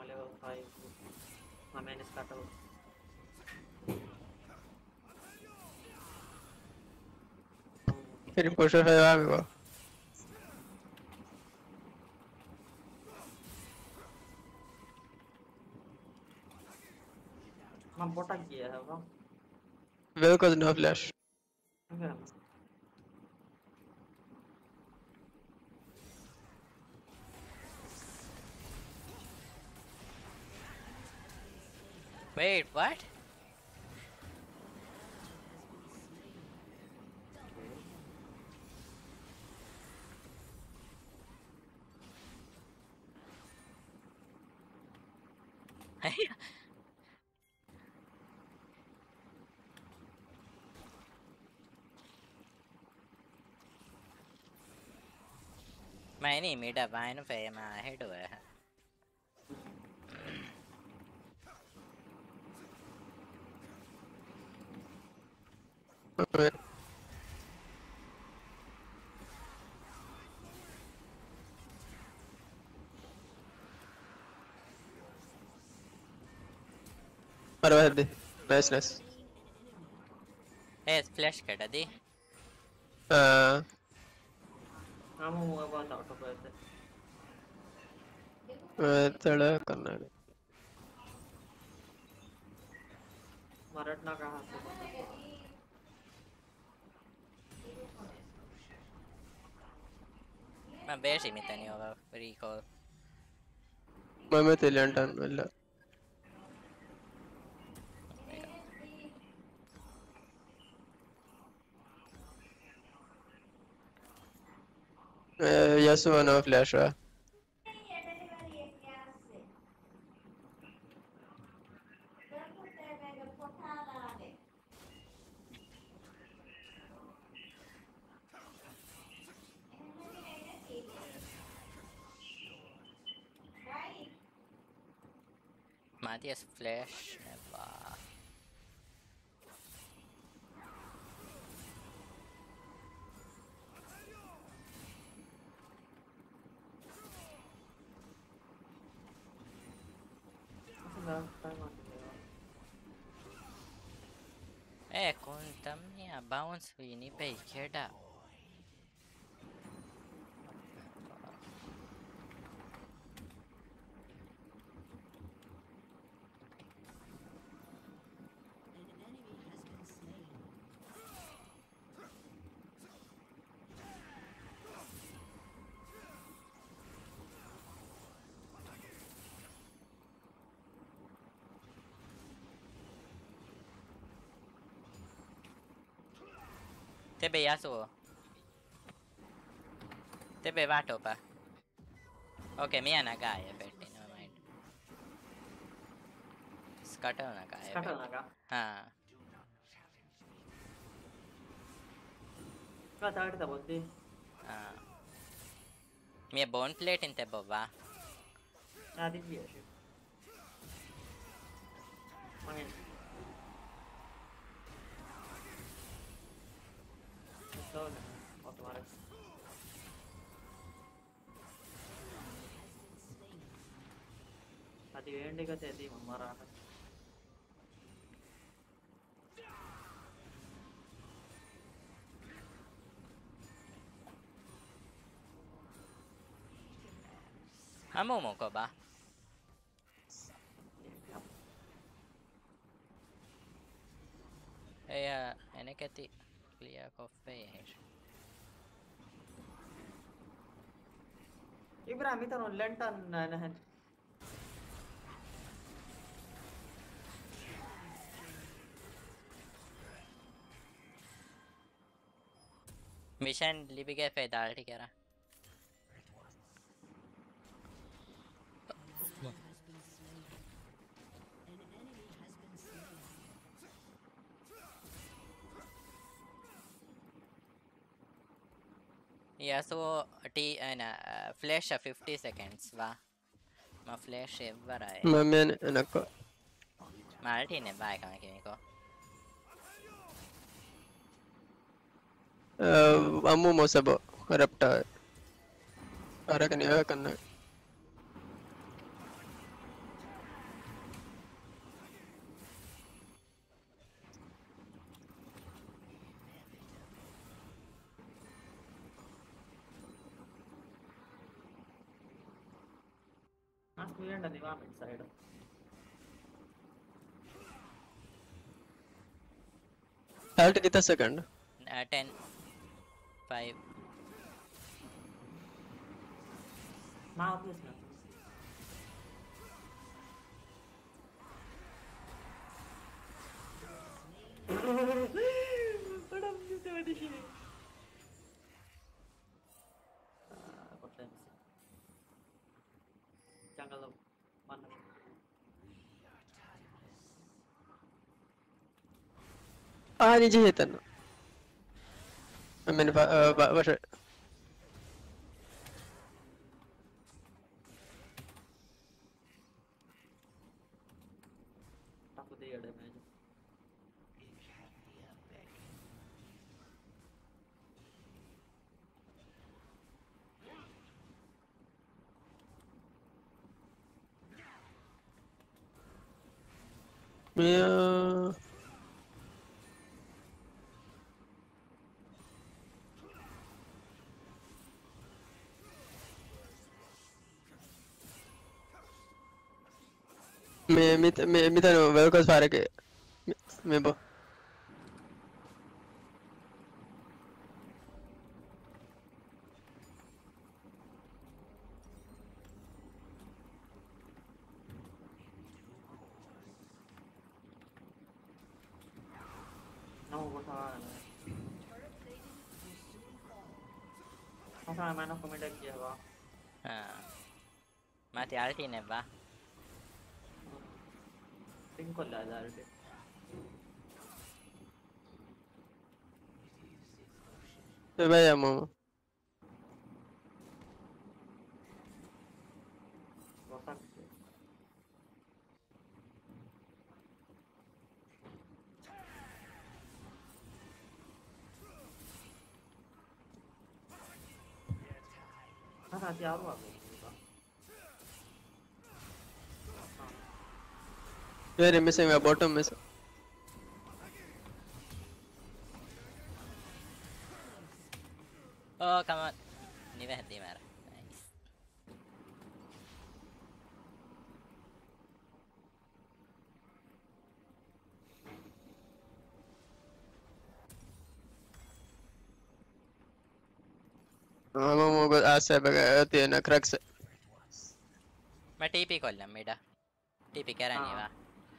I'm level five. My main is cut out. फिर पुशर है वहाँ को मैं बोटा किया है वो Vel'Koz no flash okay. Wait, what? मैं नहीं मीडा बाइन पे मैं हेड हुआ है परवाह दे नाइस नाइस ए फ्लैश कटा दी हाँ I'm gonna go out of it. थोड़ा करना है मरट ना कहाँ से मैं बेशी मिता नहीं होगा रिकॉल मैं मैं तेलियन टन मिला यासुआ नो फ्लैश है Matthias flash never eh contamina bounce ini pe keda Tebe Yasuo. Tebe vato pa. Okay, Mia Nagaya petti, never mind. Scuttle Nagaya. Scuttle Naga. हाँ. क्या थर्ड था बोलती? हाँ. Mia bone plate in tebo va. आदि भी है शिव. मंगे. तो ना ऑटोमेटिक అది వేయండి కదా అది మమ్మరా Amumu ko ba? Eh, uh, ene keti clear coffee. Ibrahim ito no lentan na nahan. Mission libi ke fedal ठीक है ना Yeah, so T and uh, flash uh, fifty seconds va. Ma flash ever ay. मैं मैं नक्को Ma ulti ne bye kama kimiko. अम्मू मोसब रप्टा अरे कन्या करना Miranda di va inside. Halt कितना second? Uh, ten, five. Now please now. बड़ा मुझे वाली है potensi jungle mana Ah, ini jahitan. I mean, uh, what? takut dia damage Yeah. Me, me, me, me tano veo cos fare che me bo. no what are apa mana comment किया हुआ हाँ mati ulti ne va. think को ला जा रहे E vai a mamo. what हाँ हाँ यार हुआ Where am missing? Bottom missing. Oh come on. Nivehdi mara. Nice. Mamo go asa baga tiene cracks. मैं टीपी खोल लिया मेरा टीपी कह रहा नहीं वा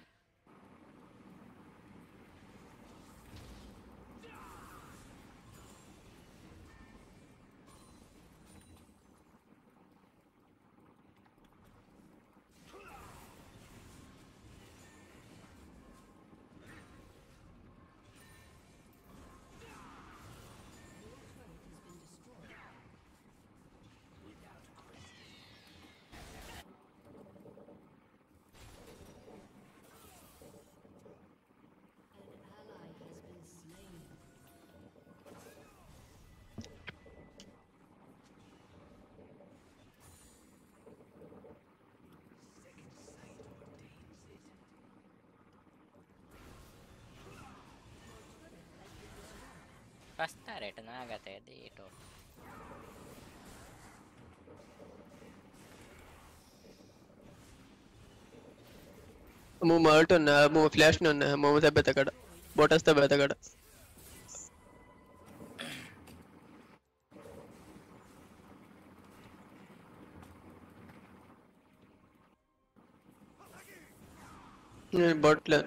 Pastarete nagate dito. Mo malt on mo flash on mo sa beta kada. Botas ta beta kada. Bot lane.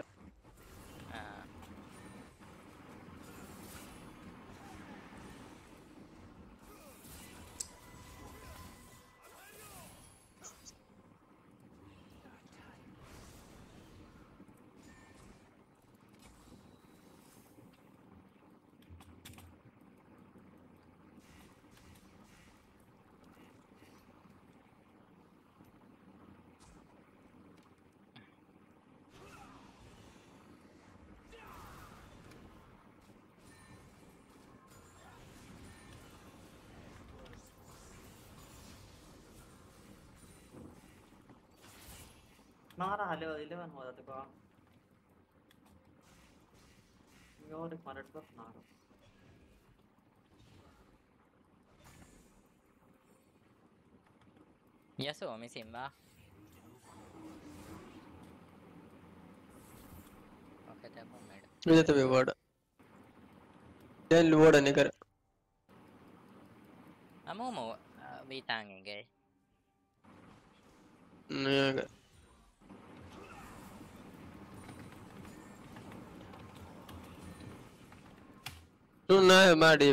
मारा हाले इलेवन हो जाते को और एक मारट बस मारो Yasuo mi sembra Tapo med. Itu tapi word. Jangan word ni kar. Amo mo vitangin gay. Ni. Tu na madi.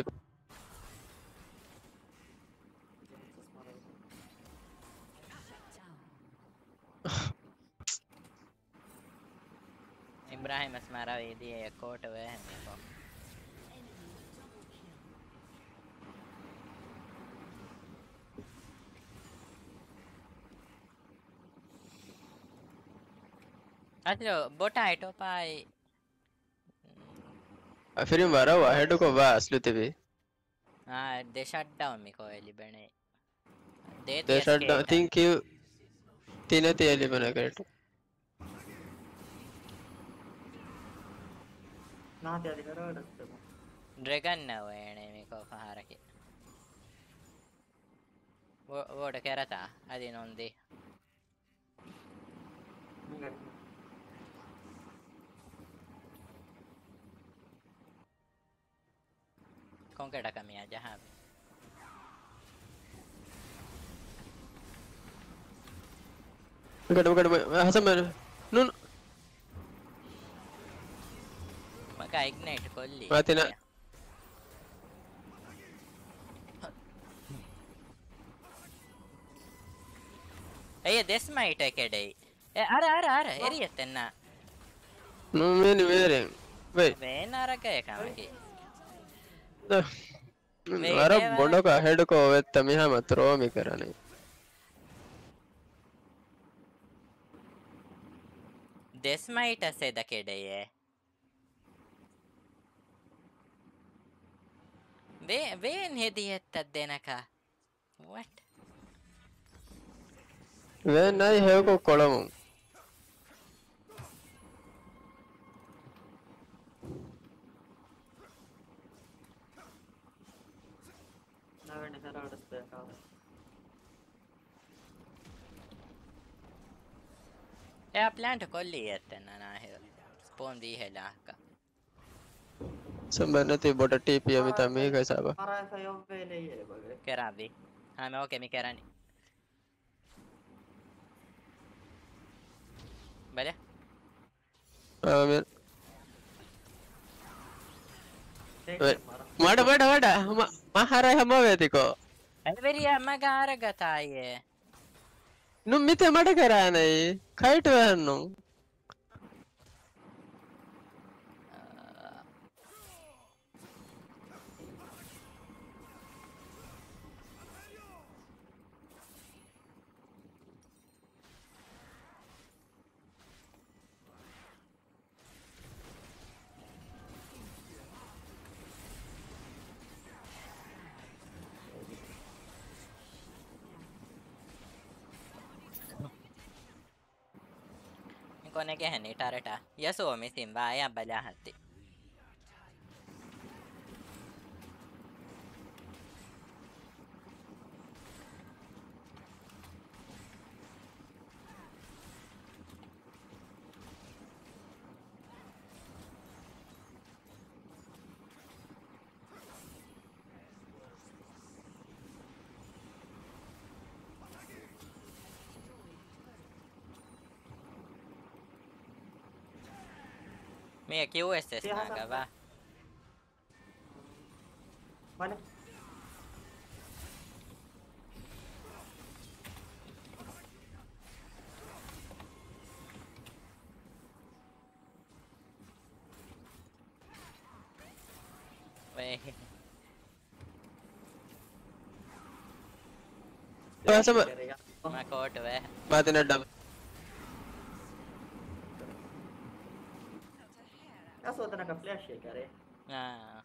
Ibrahim asmara vedi e coat ve me ko. Atlo bota ito pai. Afirin bara wa head ko ba aslu tebi. Ah, they shut down me ko eli bene. They They shut down. Think you. Tina te eli bana kar. Na te ali karo daste mo. Dragon na wene me ko paharaki. Wo wo da kerata adi nondi. Con che da camia jahan. Gad gad Hasan man. Nun. Maka ignite kolli. Matina. Hey, this might take a day. Eh, ara ara ara eriyetenna. No meni mere. Wait. Venara ka ekamaki. Ara bondo ka head ko vetta miha matro mi karane. This might say the kede. Ve ven hediyetta denaka. What? When I have ko kolamu. Navene karo daste ka. Ya plant kolli yettenna na he. Spawn di helaka. Sambanati bota T P amita me ka saba. Ara fa yo vele ye bage. Keravi. Ha me okay mi kerani. Bale? Amen. Wait. Mada mada mada. Mahara hama veti ko. Alveriya magara gataye. Nu mite mada karanai. Kite vannu. Kone ke hani tarata. Yaso mi simba ya bala hatti. Mira, Q S S naga va. Vale. Wey. Sama. Ma coat ve. Matina dam. Aso tana ka flash ye kare. Ah.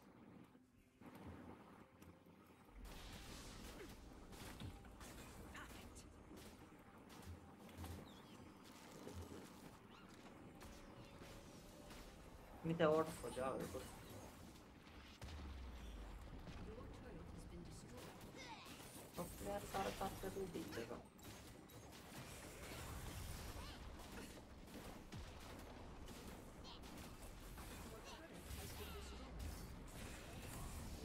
Mite order ho jaave kuch. तो player सारे पास से तू दिख जाएगा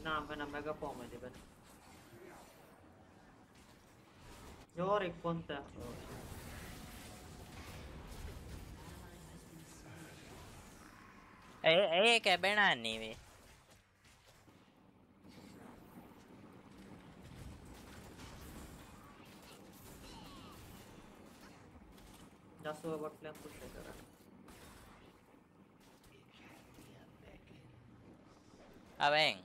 نعم أنا ميجا فوم دي بس يوريك كنت ايه ايه بناني بي Yasuo bot lane push कर रहा है Aven.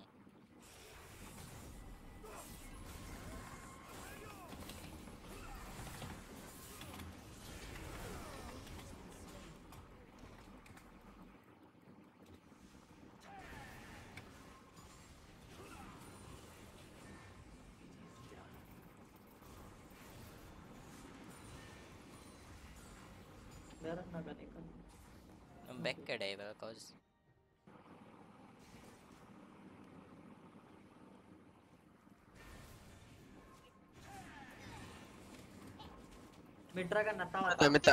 मेरा ना करने का Bekkade because मिड ड्रैगन नता متى متى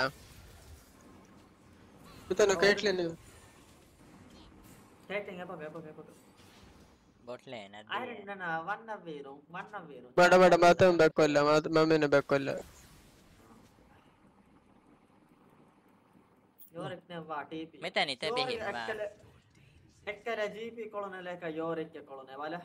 متى انا كيت لين Hitting है पके पके पके bot lane at Iron ना ना one ना वेरो one ना वेरो بڑا بڑا ما تم باك ولا ما ما من باك ولا Yorick ने वाटी पी Mitä niitä bihin vaan? Ekkele G P kolonelle eikä Yorick ja kolonne vaille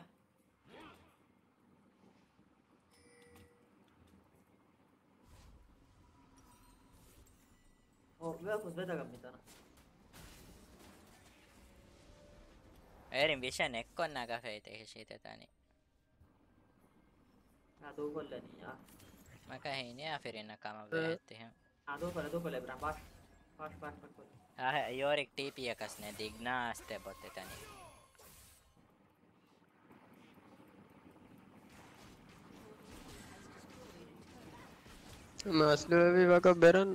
Oh, Velkus vetäkö mitään? Erin vision ekkon naga feite siitä tani. Mä tuu kolle niin ja. Mä kähin ja firin nakama vehetti. Mä tuu kolle tuu kolle bran bash. Bash bash bash kolle. Ah, Yorick T P yakas ne digna ste botte tani. ما اسلوبي भी باك بيرن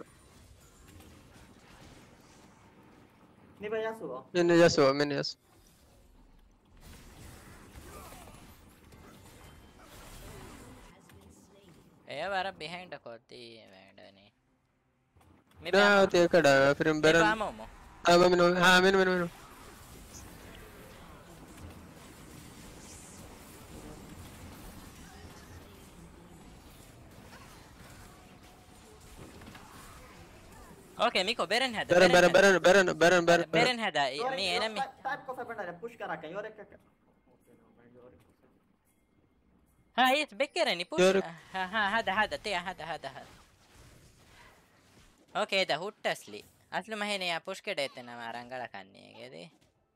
Niin vai Yasuo? من يسوع من يسوع Ei vara behind a koti vendani. Mi لا تي كدا فريم بيرن Pamomo. ها من ها من من من Okay, Miko Beren hada. بيرن بيرن بيرن بيرن بيرن بيرن Beren hada. Mi enemy. Type को फेंक डाले push करा के Yorick का Ha, yes, Beckereni push. Yorick. Ha ha hada hada te hada hada hada. Okay, da huttasli. Aslu mahene ya push kedete na marangala kanni gedi.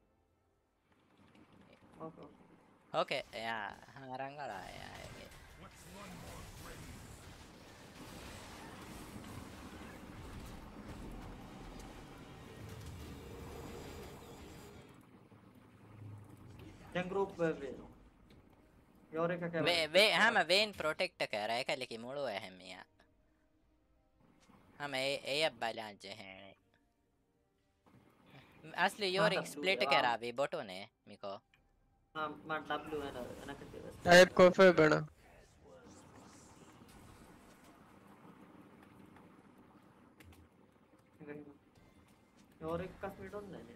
Okay Okay, ya marangala ya. Den group वेरो Yorick का क्या वे वे हम when protect कर रहा है का लेकिन मुड़ो है हम या हम ए ए अब बालांच हैं असली योरिक स्प्लिट करा भी बोटो ने मिको हाँ मैं W है ना ना करते बस टाइप कॉफी बना Yorick का स्पीड ऑन नहीं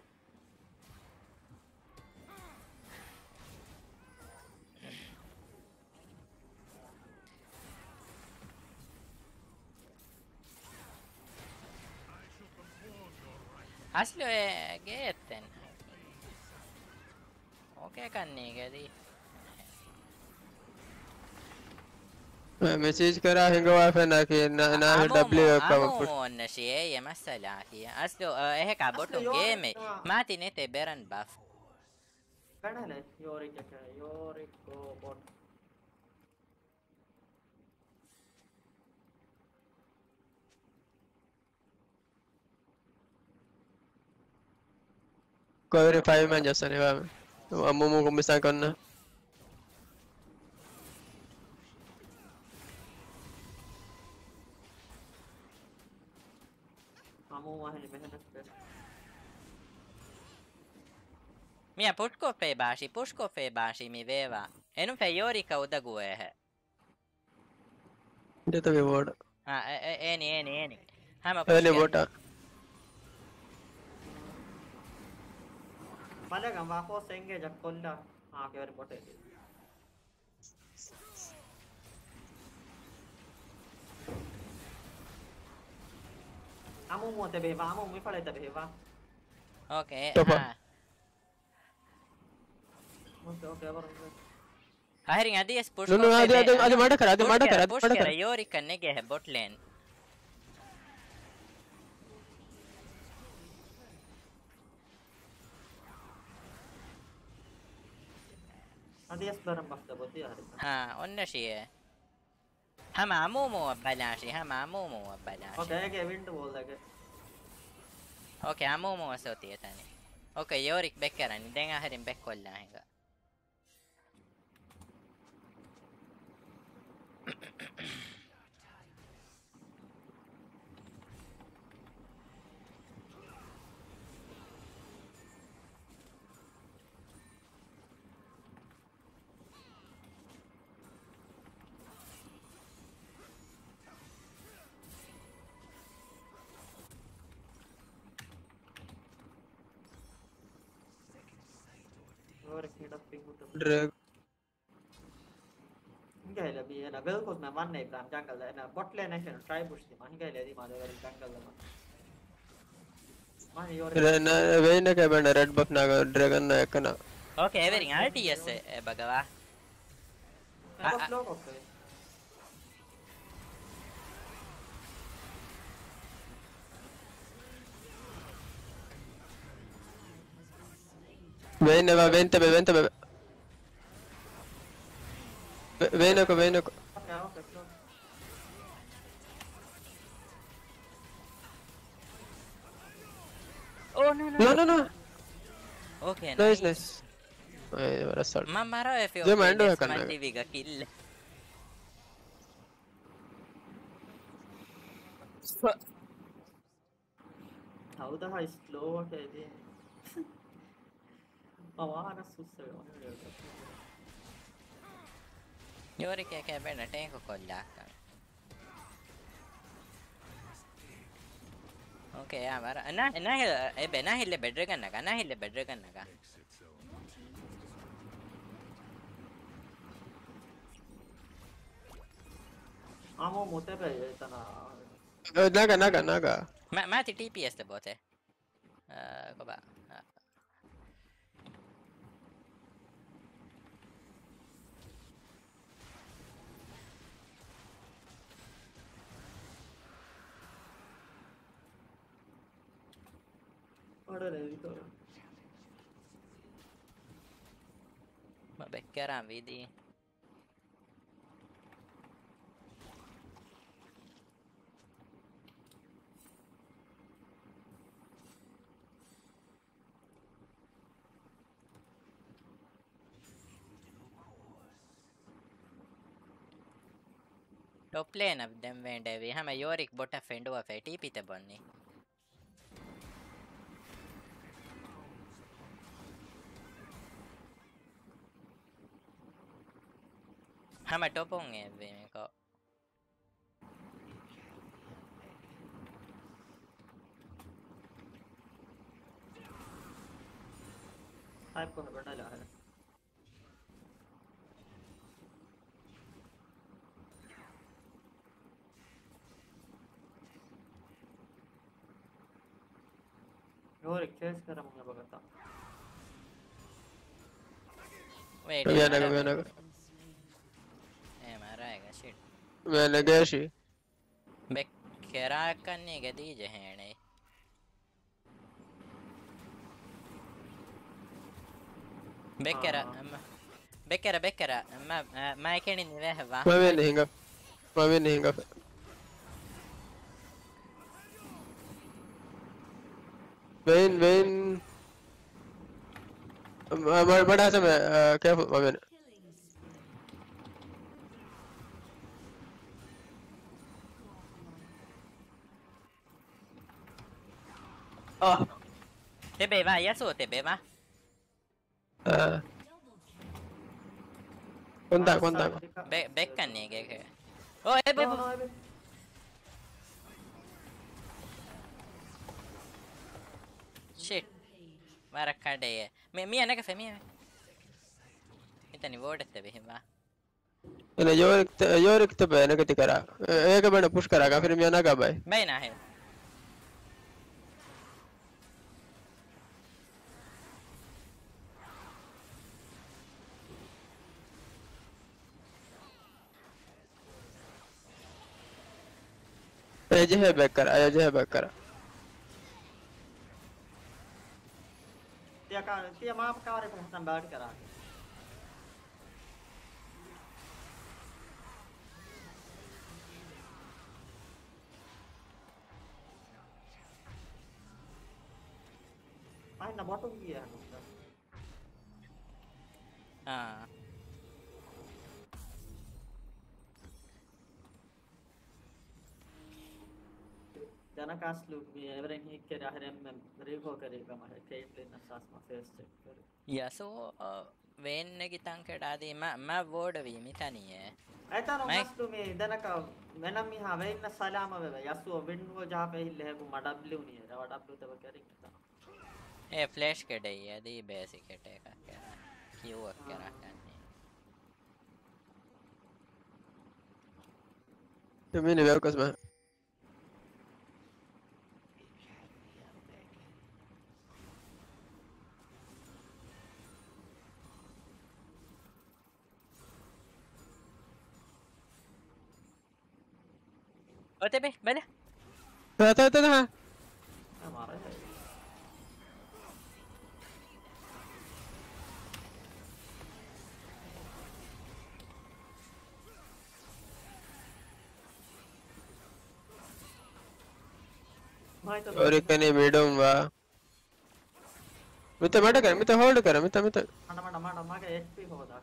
असली है गेटन ओके करने के दी मैसेज करा हैंगा वाफे ना कि ना ना डब्ल्यू का अमो नशिए ये मसला है असलो है का बोटो गेम है माती ने ते बेरन बाफ करना है Yorick क्या Yorick को बॉट कोई फाइव में जैसा नहीं वाह अम्मू को मिसा करना अम्मू वहाँ नहीं मेहनत कर Minä putko fei bashi, pushko fei bashi mi veva. Enun fei Yorika udague he. ये तो विवोड Ha, eni eni eni. Hama पहले वोटा मालेगा वहाँ को सेंगे जब कोल्ला हाँ केवल बॉट है Amu mu te behva, amu mi fale te behva. Okay, Topa. ha. Okay, okay, abar. Hiring adi is push No, no, ko adi, adi, adi mada kara, adi push mada kara, kara, adi push mada kara, kara. Yorick करने के है bot lane. Adi es baram bafta boti yaar. हाँ उन्ने شيء हम आमूमू बलाशी हम आमूमू बलाशी Okay, एक event बोल दे. Okay आमूमू ऐसे होती है तानी ओके योरिक बैक करनी देंगा हरिम बैक खोल लाएगा और एक मिनट पिंग होता. Drag. Hinga ile bi na bel kos na man nei plan jungle na bot lane na shen try push di ma hinga ile di ma de jungle na. Man yor. Vein ke banda red buff na dragon na ekana. Okay एवरिंग RTS है बगवा Bot slow okay. Vein va, vein te be, vein te be. Vein ko, vein ko. Okay, okay, slow. Oh no No, no, no. Okay Nice, nice. Ay, bada salt. ما मारो है फिर जो mind है करना है. Multi वीगा kill How the hell slow okay di. Awa na susse. Yorick क्या क्या बैठा टैंक को खोल जाता ओके यार हमारा ना ना ए बे ना हिले बेड करना का ना हिले बेड करना का Amu mu te be tana. Naga, naga, naga. मैं मैं थी टीपीएस ते बहुत है को बा Order ready to. मैं बेकर आम विधि टॉप लेन अब देम वेंडे भी हमें योरिक बोटा फेंडो अफ टीपी ते बन्नी हमें टॉप होंगे अभी मेरे को Type को बड़ा ला है. और एक चेस कर रहा हूँ बगता. Wait Vein naga, vein naga. ए मारा है शिट Vein naga shi. बेकरा करने के दीजिए हैं नहीं बेकरा बेकरा बेकरा ما ما كان نراه va Ma vein nahinga. Ma vein nahinga. Vein, vein. Bada समय careful, ma vein. Ah. تبي va يسو تبي va Ah. Kontak, kontak. बे बेक करने के के ओ ए बे No, no, no. शिट मारा काटे है मैं मैं अना का फमी है इतनी वोट तबे va Ina Yorick, Yorick te be, naga ti kara. Eka bana push kara, ka फिर मैं naga भाई. bayna है اجي بكر اجي بكر Tiya ka tiya maaf kare pehsan बैठ करा आई ना बॉटम किया है हाँ Dana kaslu mi everything he kere ahrem men revo karega ma Caitlyn asas ma face check kare යසෝ වෙන්නකි තංකටාදී ම වෝඩ වීමි තනිය Aita no Mai- kaslu mi dana ka menam mi ha vein salama ve yasu winwo jaha pe hille ku madablu ni ra wadablu taba kare ඒ ෆ්ලේෂ් කෙඩෙයි ඇදී බේසිකට එකක් කර කිව්වක් කරන්නේ مين بيركز معاه ඔතබේ බල تا تا تا تا हमारा है भाई तो اوريكني ميدوم وا متى ما كان متى هولد كان متى متى मना मना मना मगे एचपी होदा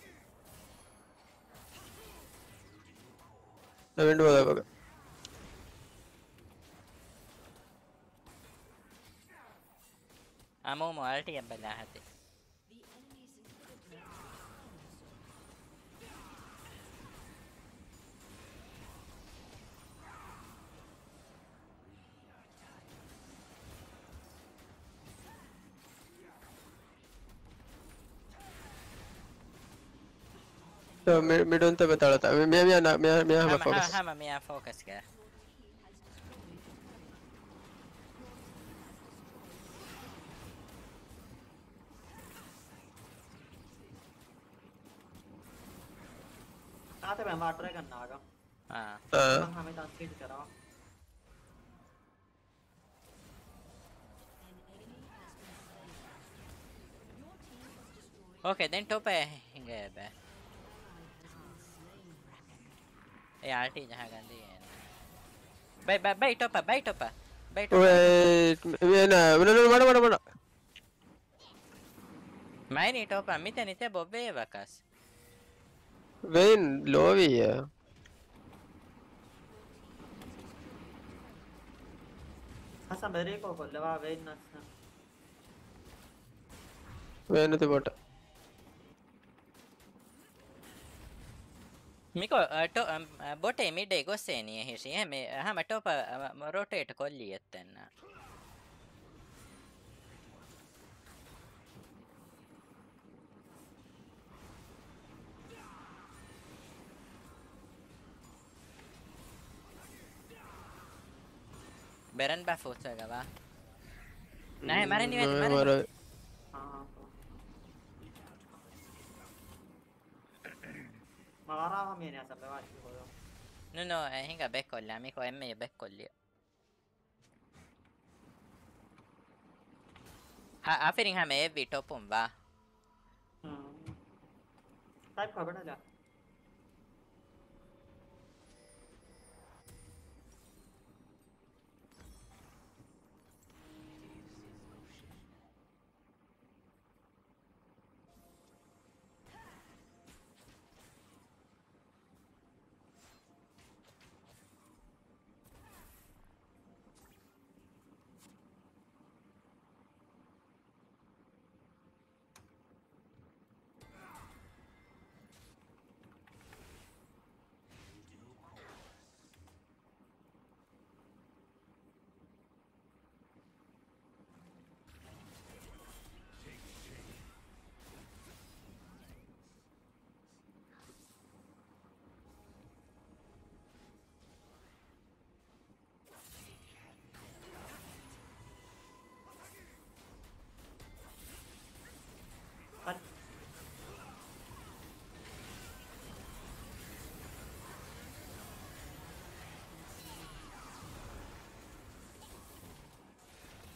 विंडो होगा बगा අමෝම අල්ටිය බලා හතේ तो मिडोन तो बता रहा था मैं मैं मैं मैं मैं हम හැම फोकस හැම මෙයා ෆෝකස් කර आते मैं मार ट्राई करना आगा ආ हां हमें डांस स्पीड कराओ ඕකේ දැන් ටොප හිඟ බෑ ඒ ආල්ටි ජහගන්දී බයි බයි බයි ටොප බයි ටොප බයි ටොප ويت انا ولا ولا ولا ولا මයිනි ටොප මිතනි තේ බොබ්බේ වකස් وين لوبي हसन मेरे को को लवा वेन न وين تبوت මිකෝ ටො බොටේ මිඩේ ගොස්සේනිය හිෂි මේ හැම ටොප රොටේට් කොල්ලි එත්තන්න බෙරන් බෑ ෆෝටෝගවා නැහැ මරන්නේ වෙන්නේ මරන්නේ हां मारा हम ये सब लवा हो No, no, eh, hinga bekkolle, amico M ja bekkolle. Ha, afirin ha me evvi topun va. Hmm type कर बना जा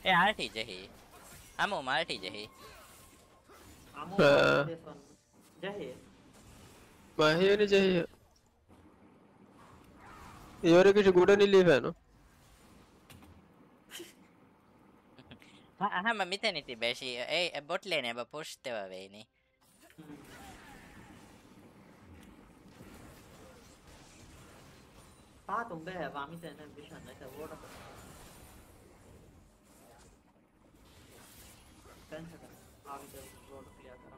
ए आरटी जही हमो मारटी जही Amo Ah. this one. Jahe. ما هي اللي جاية يوري كيش قولني اللي فانو ها هم متني تباشي اي بوت لين با push تبا بيني Ah, तुम बे है वामी से ने विशन नहीं था वो ना टेंशन कर आगे से रोड क्लियर करा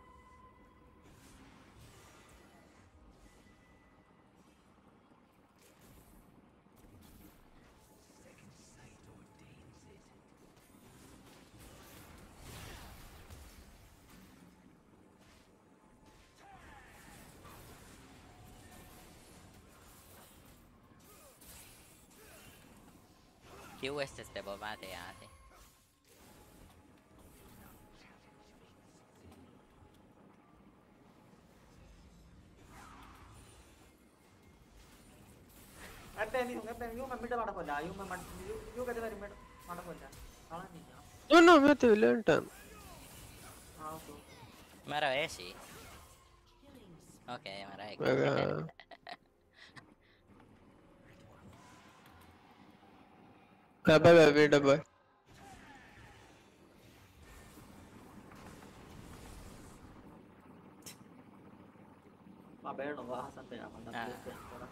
क्यों ऐसे स्टेप बात है यहाँ से अबे नहीं होगा अबे यूं मैं मिड मार खोला यूं मैं यूं यूं कहते मेरे मिड मार खोला साला नहीं है No, no, mete lantern. हाँ तो मारा ऐसी ओके मारा एक Aga. Bye bye bye bye bye. माँ बैठ नो वहाँ संते हैं अपन हाँ। अपने से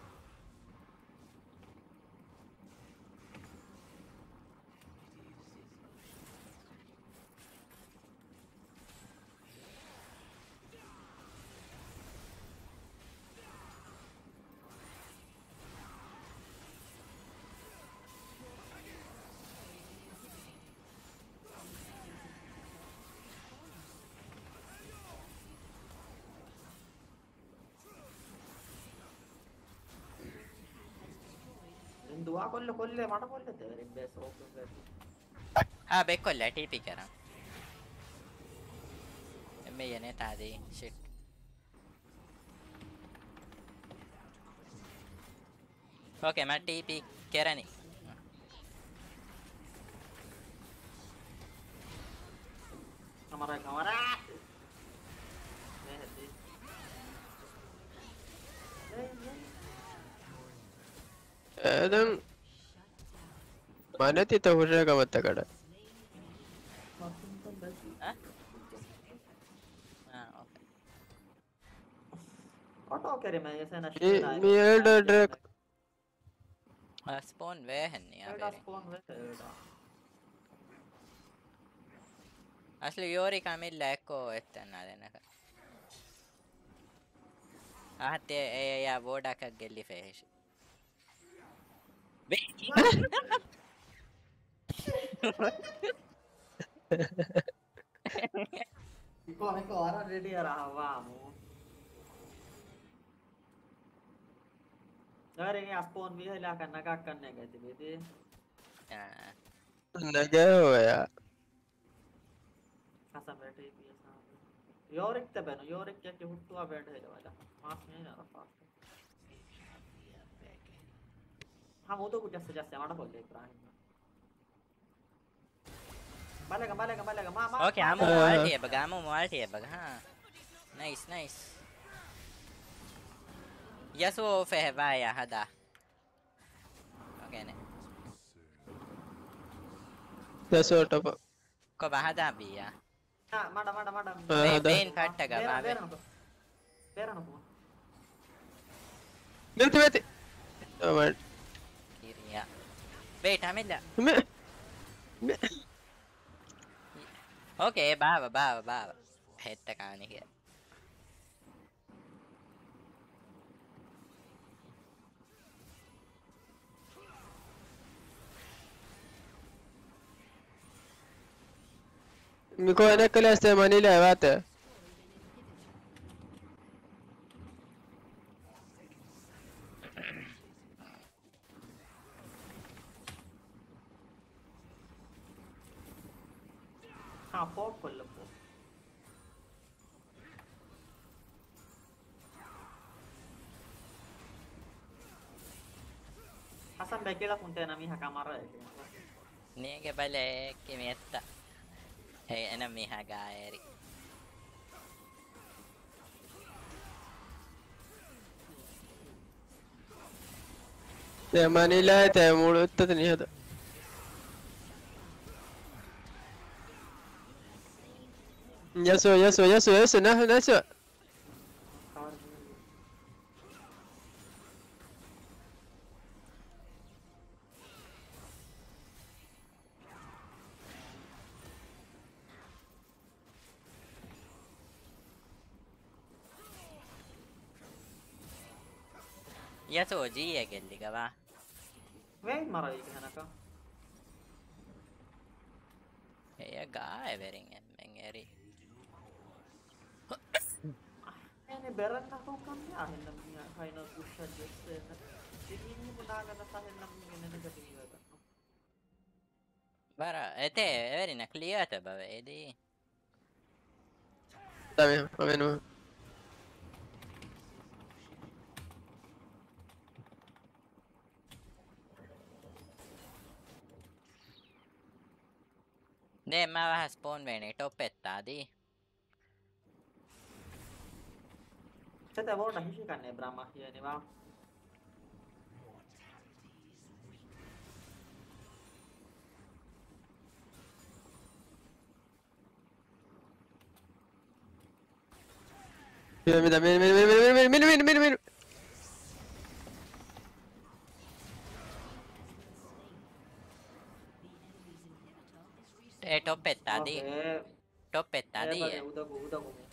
दुआ कर ले खोल ले मार खोल लेते हैं बेस ओके हाँ बेक कोल्ला टीपी करा मैं ये नहीं था दी शिट ओके मैं टीपी करा नहीं हमारा हमारा मैं है Adam. Mana ti tahu saya kamu tak ada. हाँ हाँ ओके ऑटो करे मैं ऐसे ना Mi mi elder drake. Spawn वे है नहीं एडा अबे स्पॉन वे एडा असली योरी कामिल लैको इतना देना का आते ए या वोडा का गेली फेश इको इको आरा रेडी रहा वामो अरे ये स्पॉन भी है ला करना का करने गए थे बेटे Naga ho ya. खासा बैठे भी है साहब योरिक तब है ना योरिक क्या कि हुट्टुआ बैठ है वाला माफ नहीं ना रफा हाँ वो तो कुछ ऐसे जैसे हमारा बोल रहे इब्राहिम बालेगा बालेगा बालेगा माँ माँ ओके आमो माल्टी है बगा आमो माल्टी है बगा हाँ नाइस नाइस यसो फहवाया हदा ओके ने That's what up. को bahada भी या हाँ माडा माडा माडा हाँ, बे हदा. बेन फट का बेरा बाबे बेरा नको बेरा नको Mete mete. Oh man. किरिया बेट हमें ला Me. Me. ओके बाबा बाबा बाबा हेड तक आने के Miko ana kala ste manila wata. हाँ पॉप कर लो पॉप हसन बैकेला कुंटे ना मी हा कामारा है Niinkä paljon miettä. Hei enää mihinkään eri. يا ماني لا تامول التثني هذا يسو يسو يسو يسو نحن يسو يسو جي قال لي قبا. وين مرة يجي هناك؟ هي قاعد برين من eri. يعني برنا تو كم يا هلا ميا هاينا كوشا جست. تيجي بنا كذا سهل نم من نجدي هذا. برا ete eri clear بابا edi. تمام تمام Ne mä vähän spawn veneitä opettaa di. Sitä vuonna hisikanne Brahma hieni vaan. مين مين مين مين مين مين مين مين مين Eh topettaa di. Topettaa di. udah gua udah gua.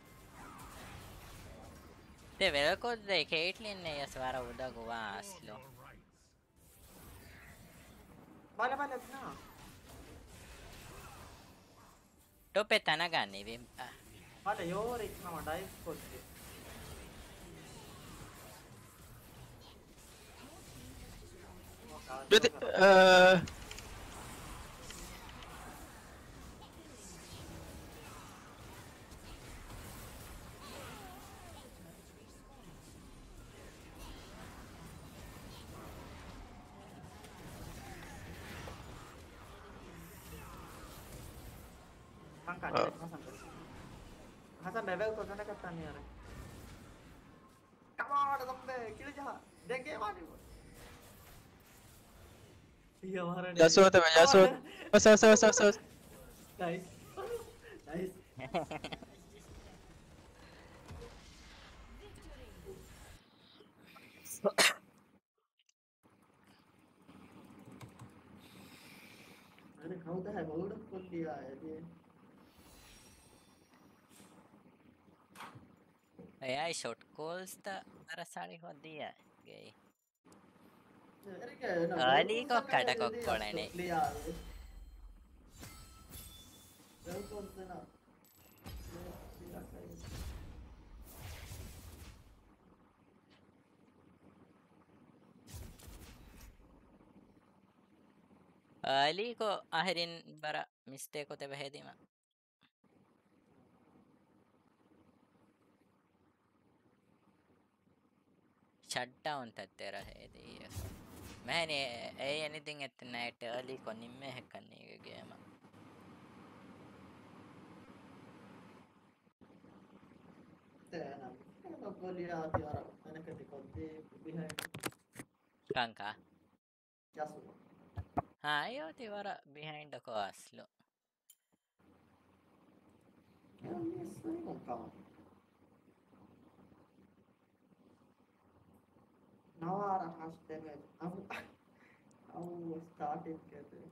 Te velko de Caitlyn ne yasvara uda gua aslo. Vale vale na. Topettaa nagani vi. Vale yo Rick nama dive kotte. Berarti eh Angkat Hasan. Hasan level kau sana kata ni ada. Come on, sampai kill jah. Denge mari. Iya mara. ياسو تمام ياسو بس بس بس بس بس Nice. Nice. अरे खाओ तो है बहुत खोल दिया है ये Ai short calls ta arasali hodiya. Gay. अरे क्या है ना Ali ko kada kokkolane. लिया है चल कौन से ना लिया कहीं Ali ko ahirin bara mistake ko te behedima. Shutdown tattera hedi. Man, eh anything at night early ko nimme hekkanni game. तेना ना को लिया थी यार मैंने कभी को दे behind Kanka. क्या सुना Ha ayo ti bara behind ko aslo. क्या मिस नहीं हो काम now are has damage अब अब started कहते हैं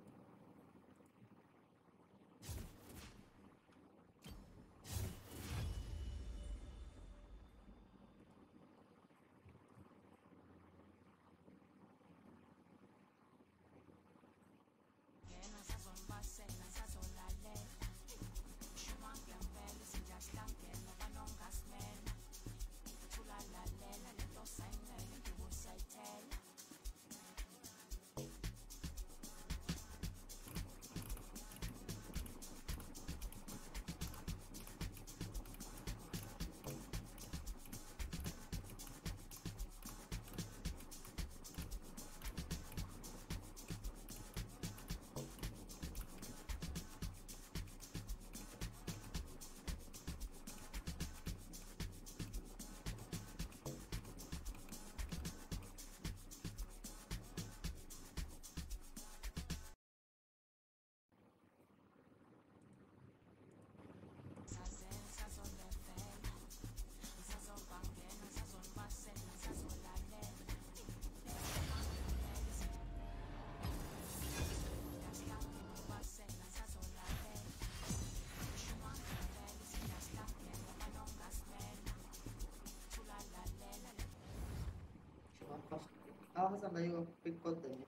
Cosa meglio piccolo.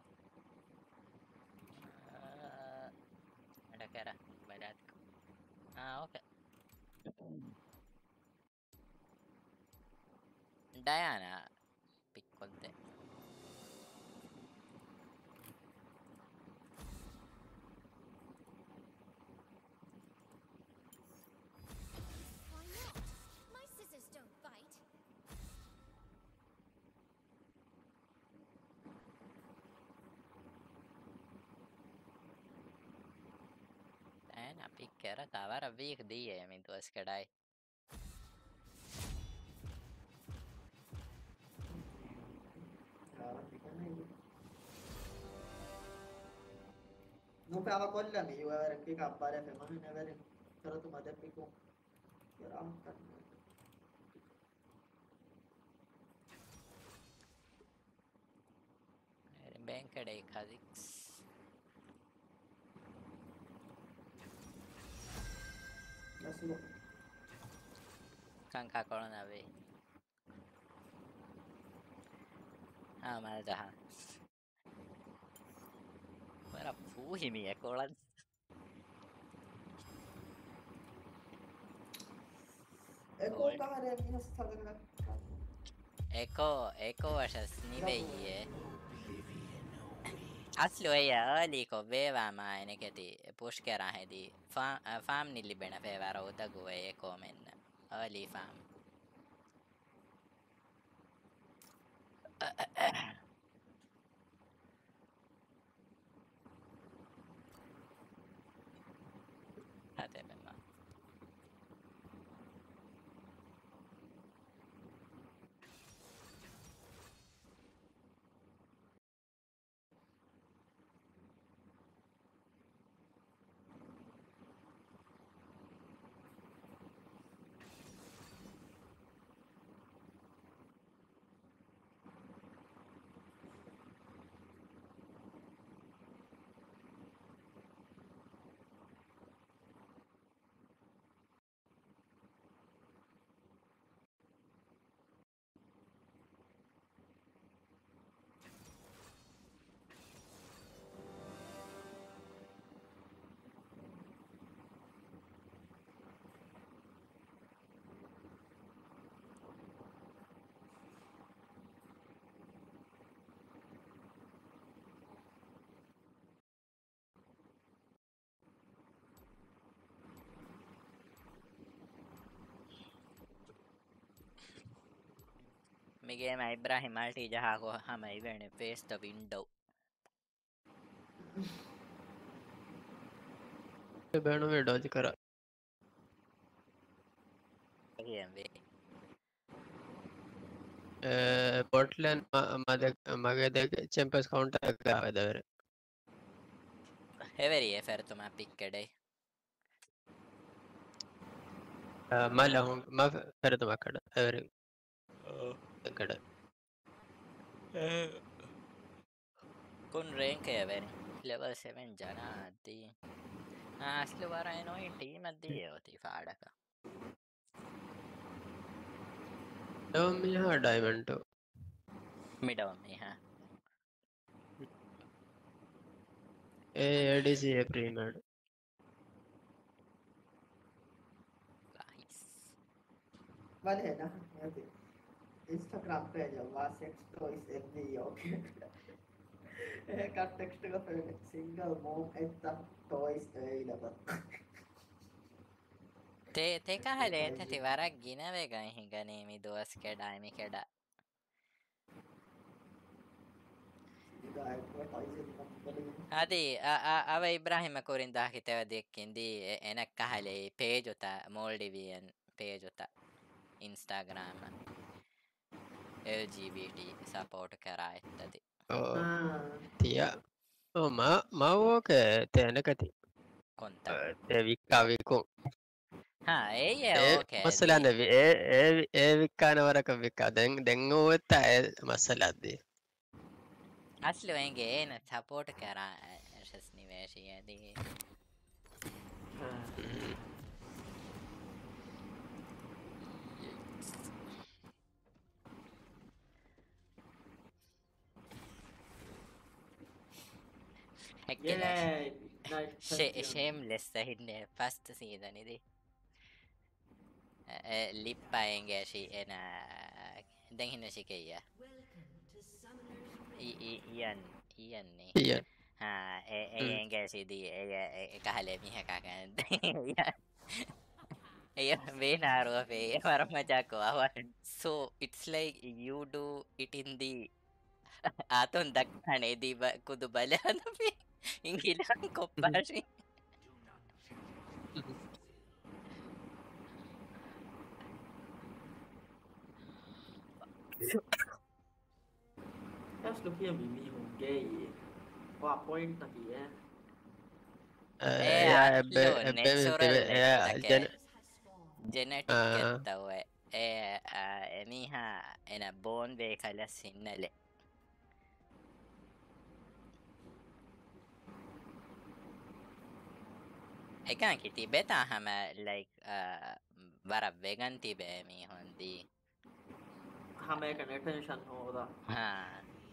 Ada kera badat. Ah, okay. Diana piccolte. Why not? My scissors don't bite. Diana pickera tavara week die min tuas kedai. Non peava kollani ju är pika bara för man är väl för att de hade pico. Göra ankan. Ben kedai khadix. Nasıl? Kanka corona ve. Ah, mal jaha. Bara puhi mi ekolan. Eko kahden minusta tällä. Eko, eko vasas niveje. Aslu eja aliko veevaamaa eneketi puskera hedi faam nilli bena feevara utagu ei eko mennä. Ali faam. Hätepemä. Miguel ma Ibrahim Alti jaha ko hama iverne face the window. බෑනු මේ ඩෝජ් කරා Again we. පොට්ලන් මද මගේ දෙක චෙම්පස් count එක ගාවදවර Heveri e ferto ma piccadei. මල හුන් ම පෙරතුමක් කඩ එවර කඩ Con rank everi. Level seven jana di. Ah, aslu vara eno in team addi oti faadaka. එවම මිහා ඩයිමන්ට් Midawa me ha. A එඩිසි A ප්‍රීමඩ් Nice. Vale hena. Instagram page var sex toys every okay. Kan text ka för single mom etta toys available. Te te kahale etati vara ginave gan hingane mi duas kedai mi keda. Ida advertising company. Adi a a ava Ibrahim korin dah kita dekkindi enak kahale page uta Moldivian page uta Instagram L G B T support kara ettati. Ah. තිය මා මවෝක තෑනකති Konta. වික්කාවිකු Ha, eye okay. මස්සලන්න ඒ වික්කානවරක වික්කා දැන් දැංගෝවත්ත ඇ මස්සලද්දී Aslu enge ena support kara ashas niveshiyadi. Ekkene Yay! Night Sh- champion. shameless hinne first season idi. Lippa engeshi ena දැන් හින්න ශිකෙය ඉයන් ඉයන්නේ iya ඒ hmm engeසිදී ඒ kahale mihakakන් එය වේනාරුවපේ වරමජාකවා so it's like you do it in the ආතොන් දක්හනේදී කුදු බලනපේ ඉංගිලන් කොප්පාශී Jos lu kia mimi hon gay. Qua point takia. ඒ ya අත්ලෝ ebbe natural ya jen genetic ah එත්තව ඒ එමිහා එන බෝන් වේ කලස් සින්නලෙ එකන් කිති බෙතා හම ලයික් වර වෙගන් තිබේ මී හොන්දී Hame kan attention hoda. හා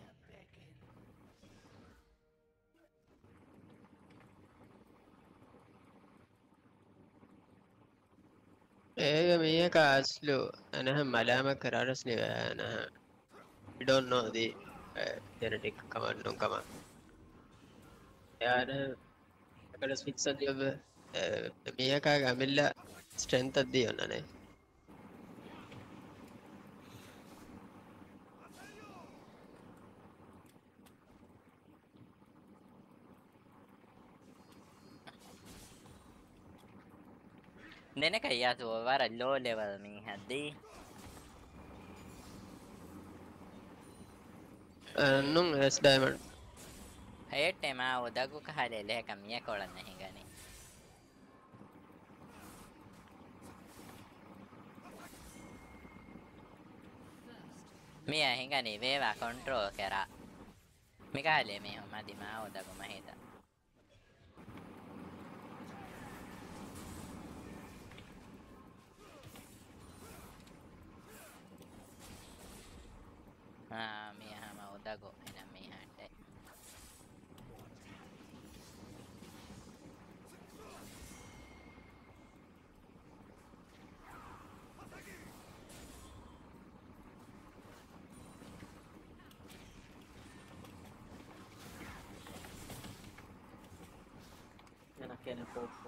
ega miyaka aslu anaha malama kararas ni anaha we don't know the uh, genetic command non command yaana akada fix adi ob miyaka gamilla strength addi onnane දෙනක යතු වර ලෝ level මී හද්දී nun s diamond හයට එමා උදගු කහලෙ ලෙහක මිය කොළන්න හිගනි මිය හිගනි වේවා control කරා මිකාලේ මේ මදි මා උදගු මහිත ආ මිය හම උදගු එනම් මේ හට්ටේ Yana kene popo.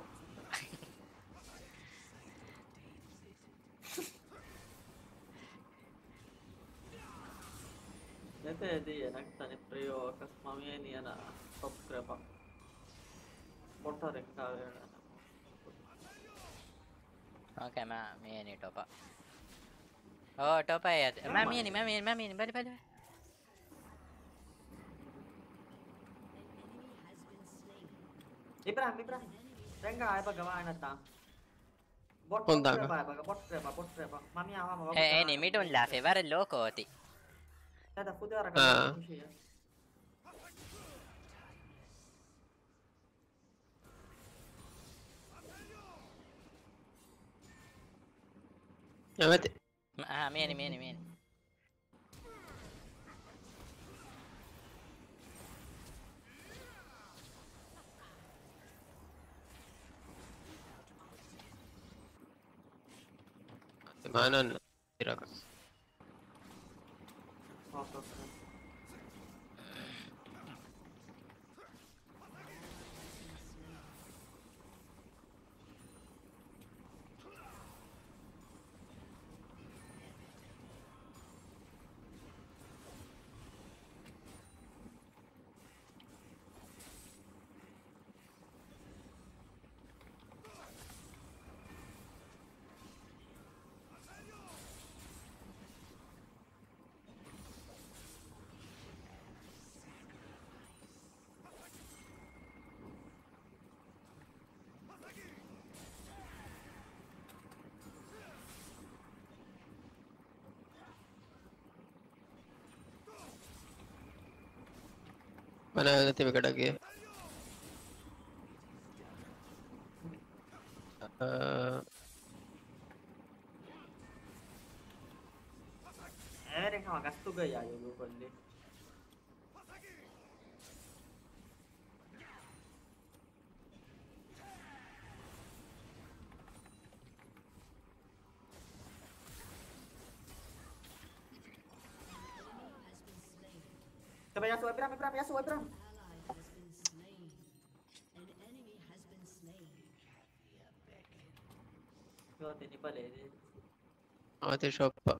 Nete di enak tani prio kas mami ni ana top krepa. Porta rekka ana. ඕකේ මා මියනි ටොප ඕ ටොප යත් මා මියනි මා මියනි මා මියනි බඩ බඩ Ibrahim Ibrahim. Renga ay baga mana ta. Bot Honda krepa ka. ay baga bot krepa bot krepa. Mami awa ma. ඒ ඒ නිමිටුන් ලාෆේ වර ලෝකෝති Ada fudara Ah. ka. amate ආ මියනි මියනි මියනි manan iraka Oke oke. mana gati bekadage uh Eh renga ma gastu ga ya yo kolle. Sampai Yasuo Ibram, Ibram, Yasuo Ibram. Yo, tini pala eh. Ate shoppa.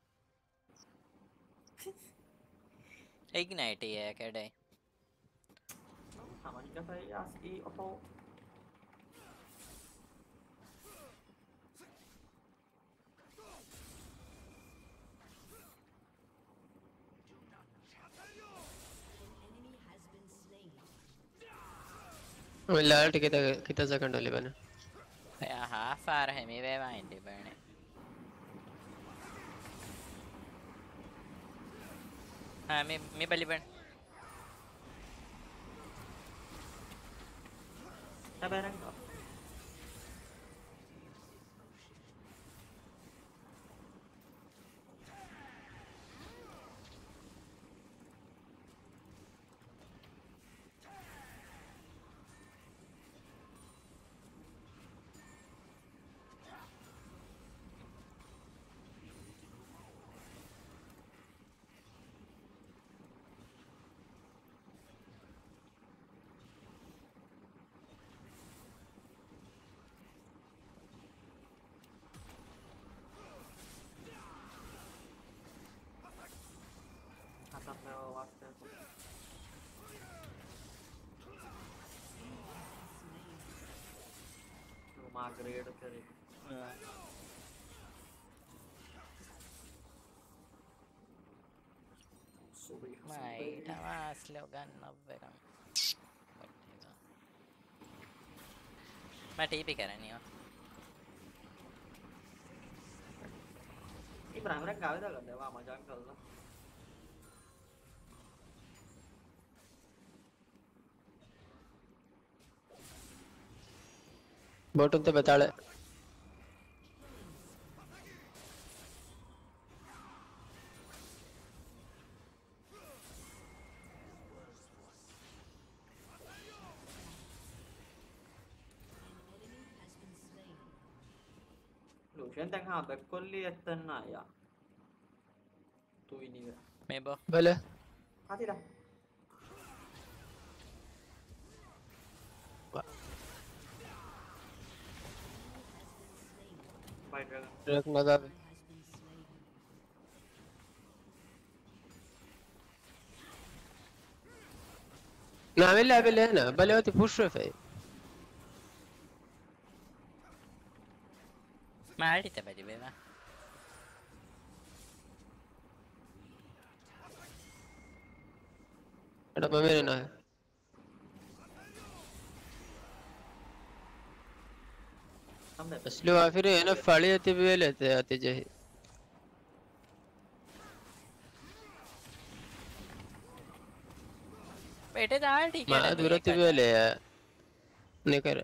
Ignite है केडे Sama juga saya si Oppo. Lahat kita kita second वाले बने. या half आ रहे मी वे windy बने हाँ मी मी बली बन Sabaran ko. Atap lewat aku. Rumah grade करे. माई Thomas लोगन नब्बे का मैं टीपी कर नहीं हूँ Ibram mereka gawe dah kan dewa macam kalau. Bottom तो बता ले. Lucian tengah berkoli etan ya. Tu ini. मैं बो भले. Hati dah. Baik dah. Rek लगा. نعمل لها بالله هنا بلوتي بوش رفعي. ما عادي تبدي بيبا أنا ما مين أنا. Sampai. بس لو عفري أنا فعلية تبيلت تجهي. बेटे दाल ठीक ما है أدورة تبيلة. نكر.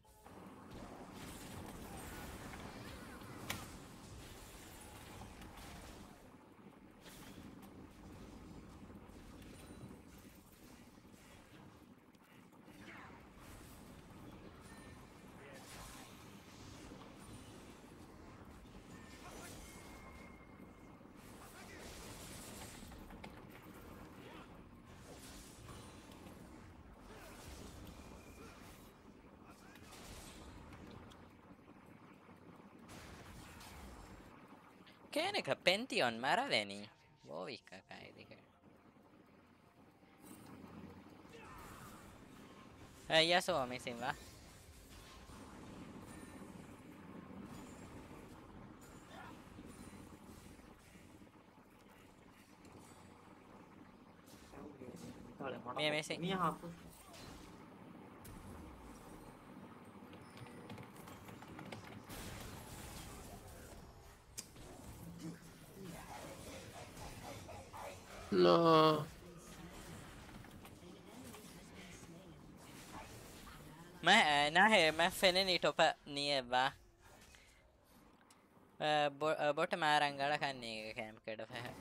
कहने का पेंटियन मारा लेनी वो भी का काय दिखे है या सो हमें सिंगा Mia Messi. Ini yang hapus. No. मैं ना है मैं फेने नहीं टोपा नहीं है बा बो बोट मार अंगड़ा खाने का कैंप के डफ है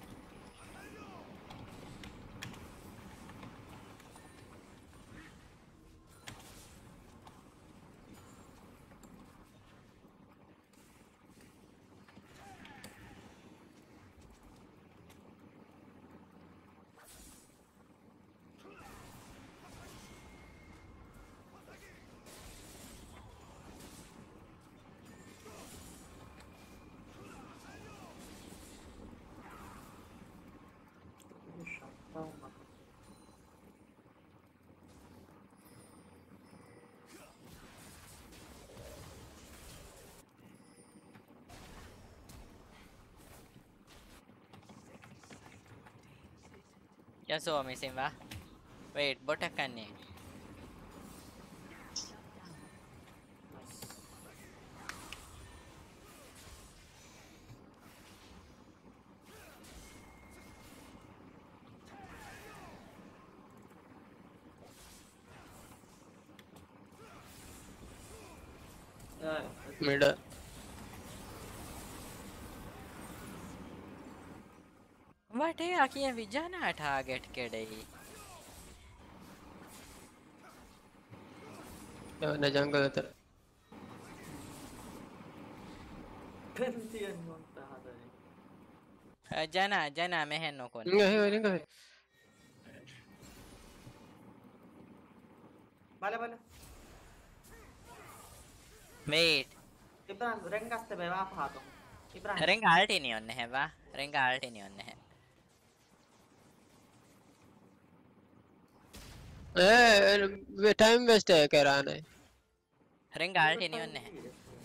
Yasuo missing va? Wait, bota kanni. Yeah, Mid. What है आखिर विजाना target केड़े Na jungle तर. Pentien monta hada. jana jana mehen no kon Enggak, enggak, enggak. Vale, vale. wait Ibrahim, rengaste be va phato. Ibrahim. ring alt ही नहीं होने है वा ring alt ही नहीं होने है Eh, time waste है कह रहा है. ring alt ही नहीं होने है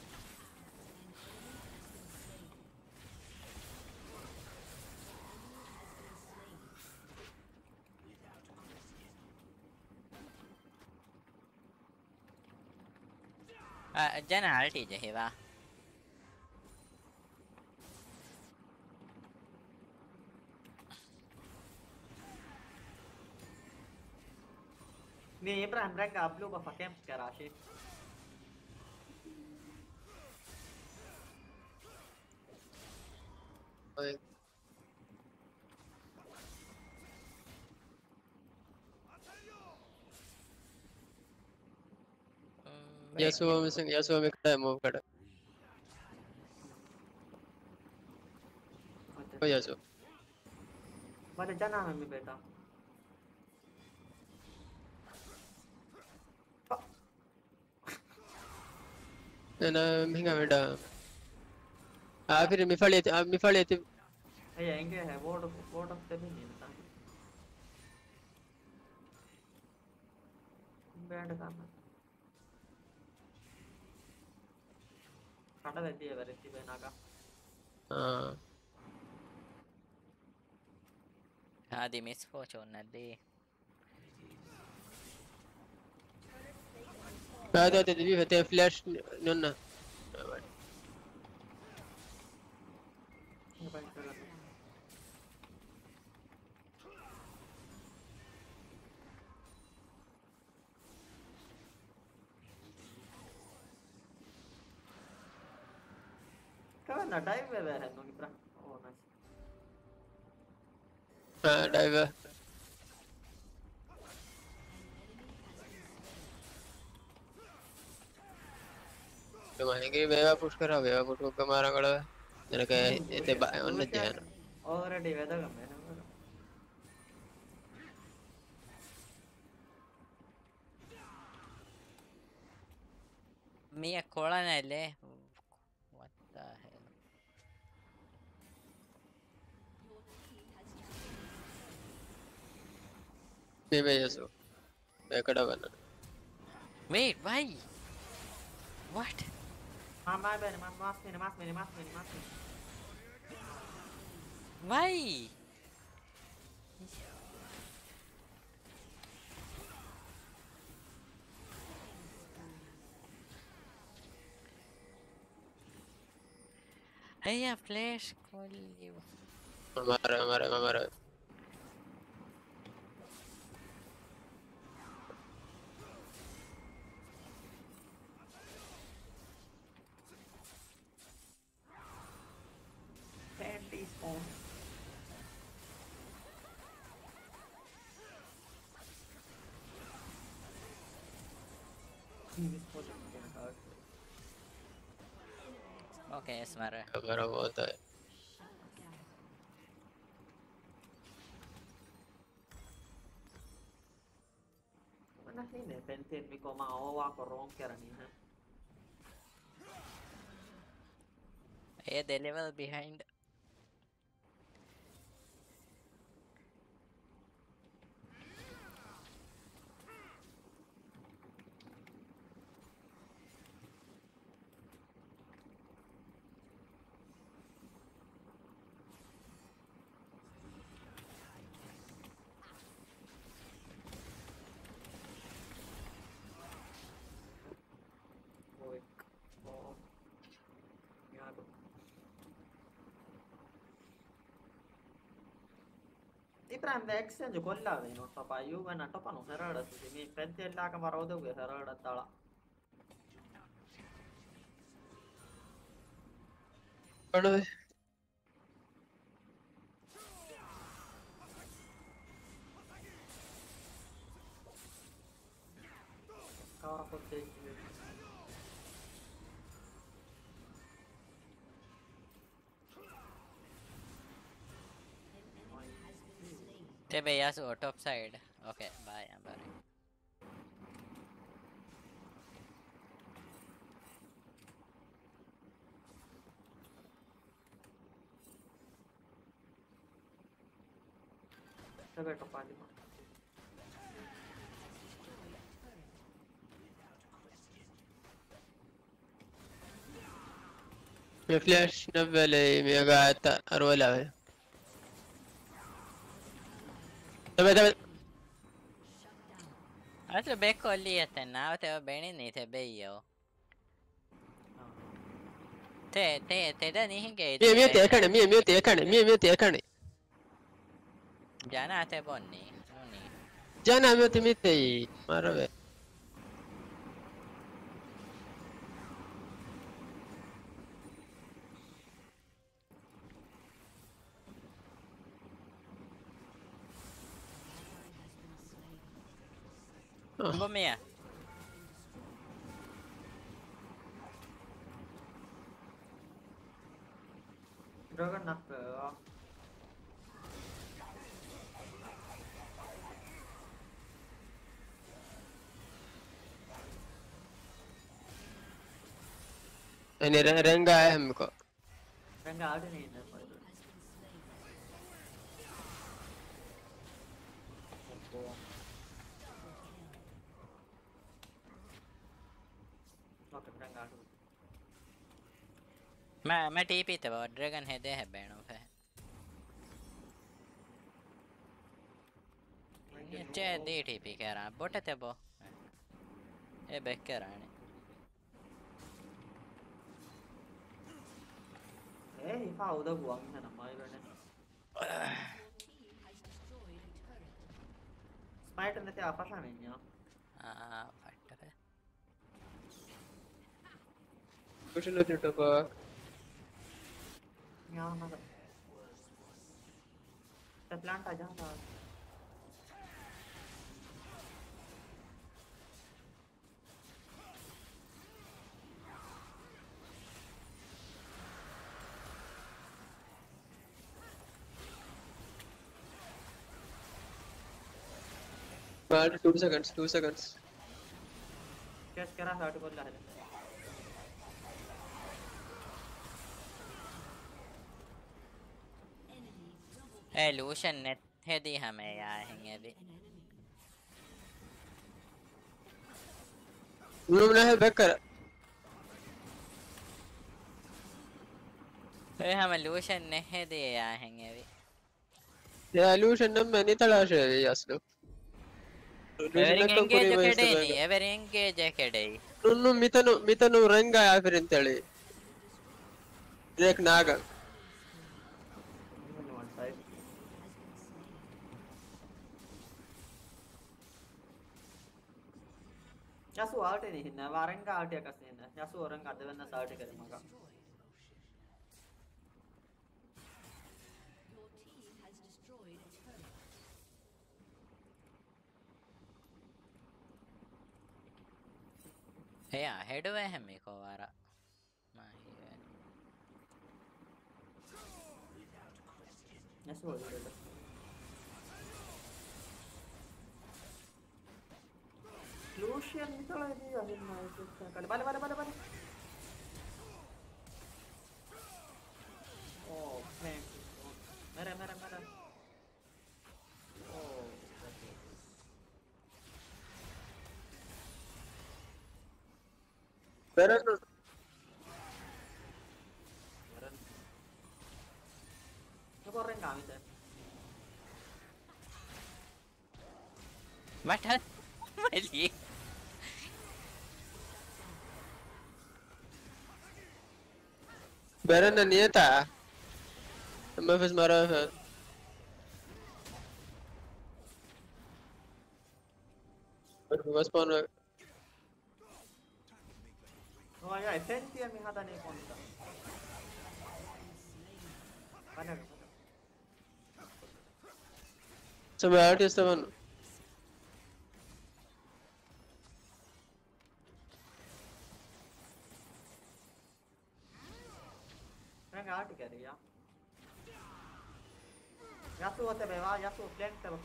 jana alt ही जे वा Ni Ibrahim renga blue ba fakem karashi. Yasuo missing, Yasuo में खड़ा है, move खड़ा. Oh Yasuo. Vale, jana mein mi beta. ना महंगा बेटा. आ फिर मिफाली थी, अब मिफाली थी. Hey, enge hai ward ward of the bhi nahi nata. Band karna. Kada vetti hai vetti be naga. हाँ. هذه miss fortune دي هذا تدري فتى فلاش نونا. Kawan na dive be hai no Ibrahim. Oh nice. हाँ diver. तुम्हारे के वेवा पुश करा वेवा push को कमारा कड़ा है. मेरे के इतने बाय उन्नत जाना. Already veda gamme na. Mia colonelle what the hell मैं मैं Yasuo. मैं कड़ा बना. wait why what Ma ma bene, ma mas mini, mas mini, mas mini, mas mini. why هيا فلاش كل हमारा हमारा हमारा. Candy spawn. اوكي اسمع हमारा वो होता है. Mana ini pentin mi ko mau ako wrong kera ni ha. هي the level behind Ibrahim the exchange කොල්ලා වෙනවා පපා you වෙන ටොපනු හරඩස් මේ පෙන්තෙල්ලාක මරවදගේ හරඩත් දාලා What? කවර පොත්තේ Tebe Yasuo top side. Okay, bye Amber. Tebe top ali My flash نبل مي قاعد أرولا. تبع تبع. Adesso becco lì a te, no? Te va bene, ne te beio. Te, te, te da nihin che... مية مية تيكاني مية مية تيكاني مية مية تيكاني. Già te bonni, non è. جانا مية مية تي مرة. Com'è? Dragon knock off. يعني رنجا أهمكو. رنجا عادي नहीं है मैं मैं TP थे वो dragon है दे है बैनो पे ये चे दे टीपी कह रहा बोटे थे वो ये बैक कह रहा है eh ifa udah buang sana mai bane smite nanti apa sana ini ya ah fighter है कुछ लोग तो को यहाँ ना तो प्लांट आ जाता बाद two seconds two seconds catch करा हट बोल रहा है ए लूशन नेट है दी हमें यार हैंगे भी उन्होंने है बैक कर ए हमें लूशन ने है दी यार हैंगे भी يا لوشن نم नहीं तलाश है ये असलो Every engage के डे नहीं every engage के डे नुनु मितनु मितनु रंगा या फिर इंतले एक नागा यासु आउट नहीं है वारंगा आउट या कैसे है यासु औरंग आते बंदा आउट करे मगा या हेड वे है मेरे को वारा माही वे यासु हो गया लूशियन निकला है ये अभी ना इसका कल बाले बाले बाले बाले ओ फ्रैंक मेरा मेरा मेरा ओ Beran Beran Coba orang kami sih What? Mali Beran na niya ta. Ma faz mara بس spawn back. Oh yeah, Sentient mi hata ni konta. Mana? So I చేస్తాను. Venga, arti kari ya. Yasuo te va, Yasuo flank te va.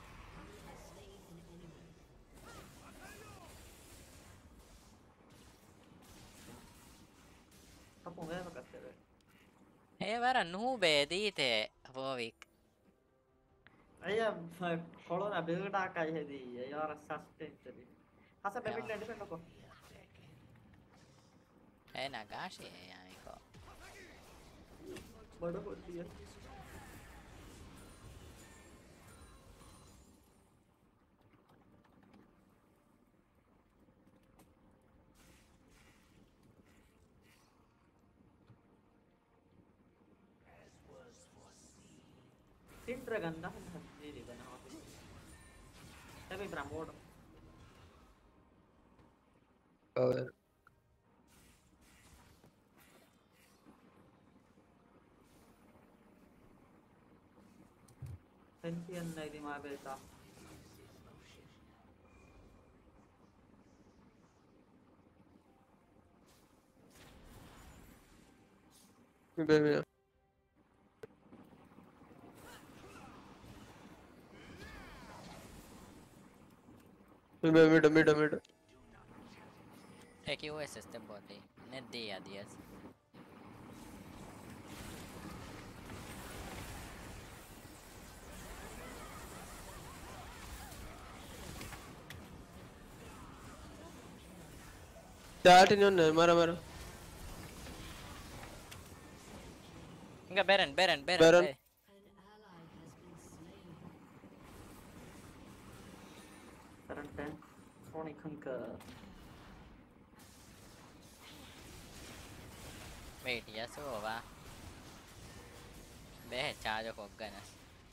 Kapu me va katte ve. Hei vara nube dite Vovik. Ayya corona build a kai he di. Yara sustain teri. Hasa be mid lane defend ko. Hei Nagashi aiko. Bada ko diya. Sintra ganda hindi di ba na ako. Sabi Bramod. Oh. Sentient na di mabenta. Baby. Mid mid mid mid. É que o S S te botei. Ne dia dias. That in on mara mara. Inga Baron, Baron, Baron. Baron. Baron. Current ten. Sonic Hunker. Wait, Yasuo va. Behe charge ko ganas.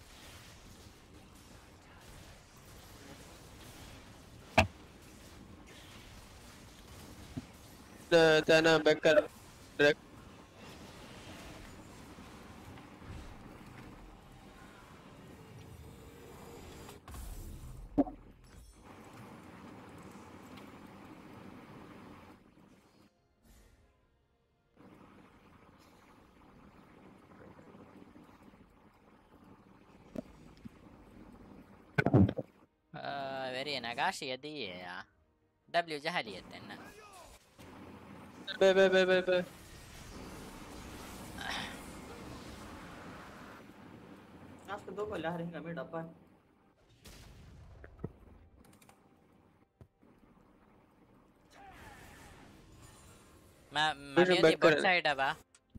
The Tana Becker direct. Uh, very Nagashi adi ya. W jahali etenna. Bye bye bye bye bye. Ask do ko lahar hinga mid apa. Ma ma Vision mio back di bot kore. side ba.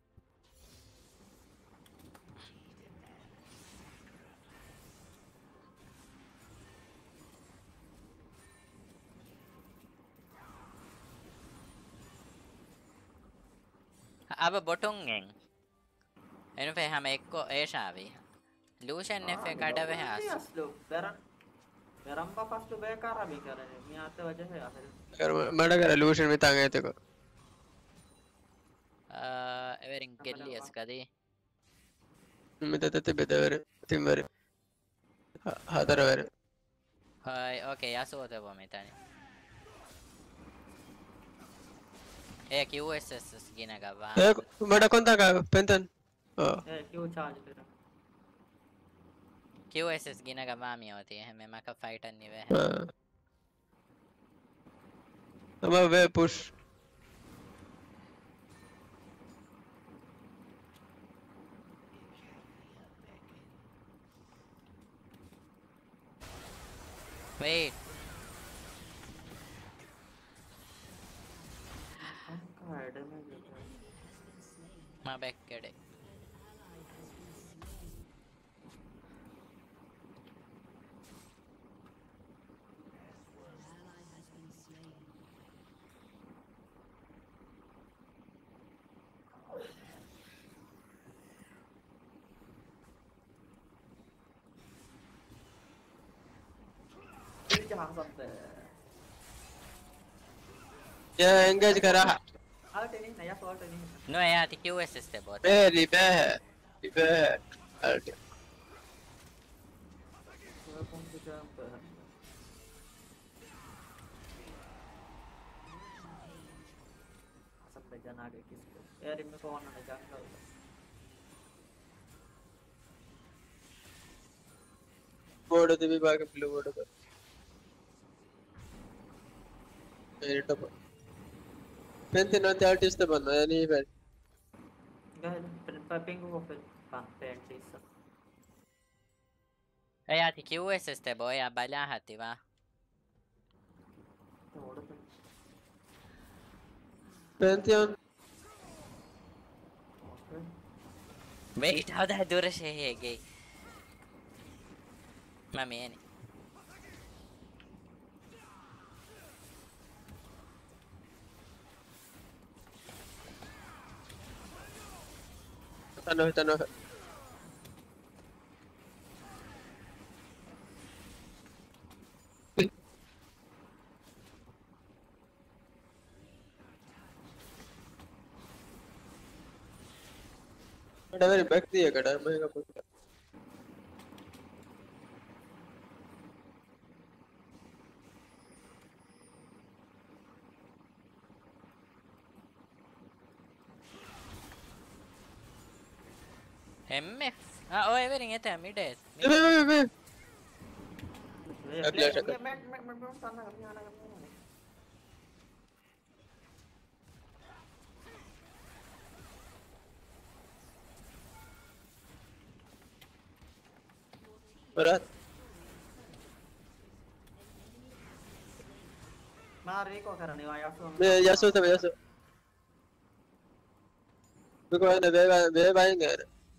अब බොටුන්ගෙන් එනුපේ හැම එක්කෝ ඒශාවී ලූෂන් එෆ් එක අඩව හැස් Aslo. Baron. Baron pa pasto be kara bhi kar rahe. Mi aate wajah hai aapre. अगर murder कर illusion में तांगे तेको. එවරින් ගෙල්ලියස් කදී मैं तो ते बेदवर तिमवर. हादर वर. හයි ඕකේ යසෝත බොමිතනි ඒ කිව් එස් එස් ගින ගවා Eh, मर्डर कौन था का पेंटन. Oh. Eh, क्यों charge tera? කිව් එස් එස් ගින ගවා මියෝති එහෙම මක ෆයිටර් නිවේ हाँ. अब वे push. wait Unka damage. මා බැක් කඩේ Ini jahat sampai. يا انجاج كراحة Alti niin, ja suolti niin. No ei jääti Q S sitten bot. بيلي باه باه أرجع. Sulla kumpi jumper. Sampai jana ke kisko. Eri me ko onna ne jungle. Board तो भी बाकी blue board पर मेरे top पेंटे ना artist बनना है नहीं फिर Gahel, pingu ko fel. Pan pentissa. Ei jääti Q S sitten boy ja balaa hati va. Odotan. पेंटे on Okei. Wait, how the dura se hege. Mä meni. تنو تنو ada very back दिया कड़ा मैं का पूछा M F. Ah, oh Everin etä mides. बे बे बे Aglaya Aglaya shaka. shaka. Mek mek mek mek tanna kami ana kami. Berat Mari ko karani wa yasu. मैं यासो था यासो मेरे को ना बे बे बाएंगे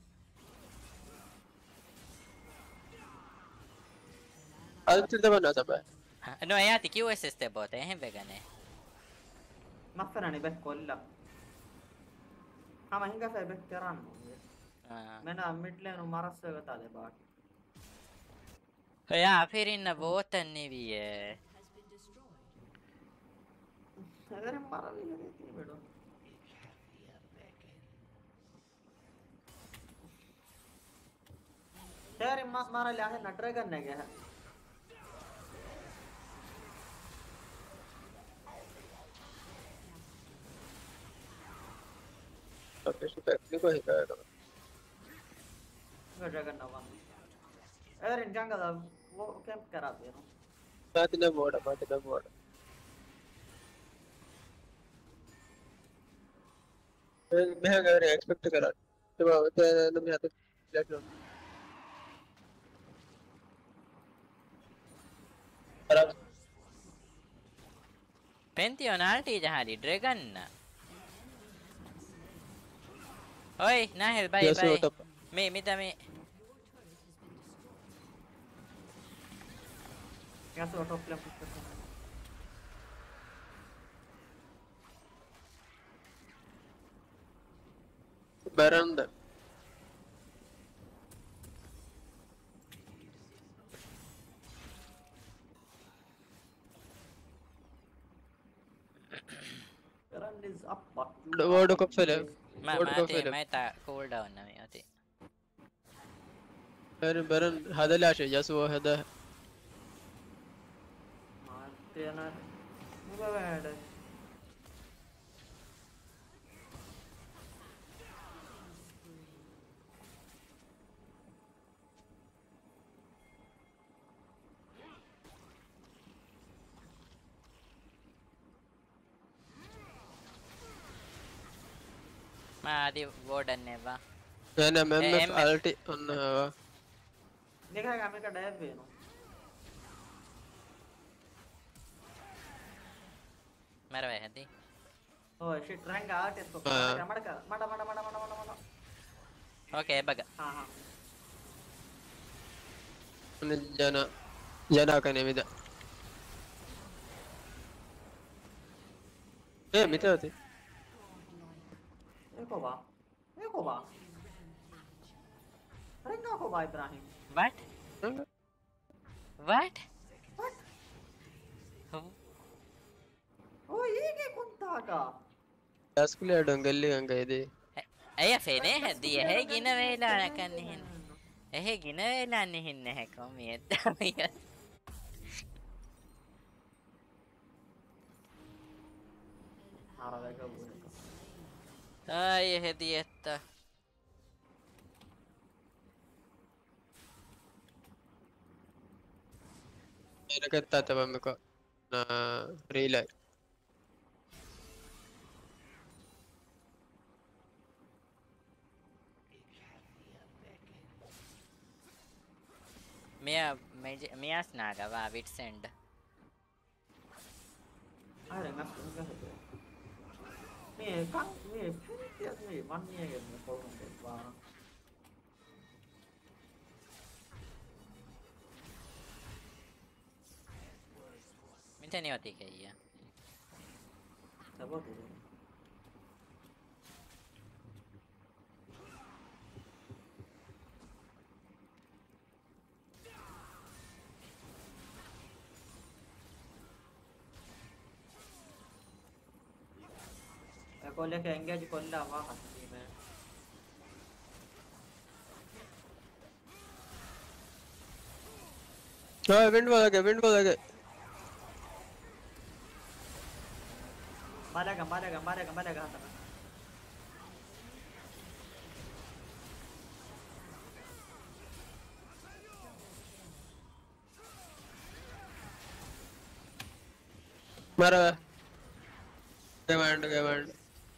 आज चिंता बना सब है No ei jääti Q S sitten bot, eihän vegane. Mafferani bek kolla. Ama hinga fe bek karan. Ah. Mena mid lane marassa gata de baat. Ja, för inna båten ni vi är. Agar mara liya rehti bedo. यार मास मारा लिया है नटरे करने गया है अब इस factory को ही करेगा नटरे करना वाला यार इन जंगल वो कैंप कराते हैं बात ना बोर्ड बात ना बोर्ड मैं मैं अगर एक्सपेक्ट करा तो वो तो मैं तो प्लेटफॉर्म खराब Pention alti jahari dragon na. Oi, nahel bye Yes, bye. what up? Me mitä me. यहाँ से ऑटो प्ले पुश करते हैं बरंद current is up but board को फिर Mä बोर्ड mä को teen फिर meitä cooldown na me oti. फिर बरन هذا لا شيء جاسو هذا मारते हैं ना मुझे बैड है Mä adi warden ne va. انا ام إيه، اف M F. التي انها देखा है हमें का डैब भी है ना Mera vai hadi. Oh shit rank out इसको हाँ। मड़का मड़ा मड़ा मड़ा मड़ा मड़ा मड़ा Okay, baga. हाँ हाँ جانا جانا كان يمدا ايه متى होती देखो बा देखो बा रैंक को बा Ibrahim What? What? What? Oh, ओ ये क्या कौन Saka. Jag skulle göra dongelli gangaydi. Aya fene hadi ehe gina vela Kenen nakanni hin. kenen. Ehe gina vela ni hinne he komi edda. Harvega vuodeka. Ai heti että. Aina kettaa tapammeko na relay. Mia mia snaga va vitsend. Ai ngas ngas itu. Mie kang mie pentia mie man mie gitu mie kolong gitu. Miten ni oti keiya? Siapa tuh? Aku lihat kayaknya di kolam apa sih men? हाँ wind वाला क्या wind वाला क्या Malega, malega, malega, malega hata. मारा command command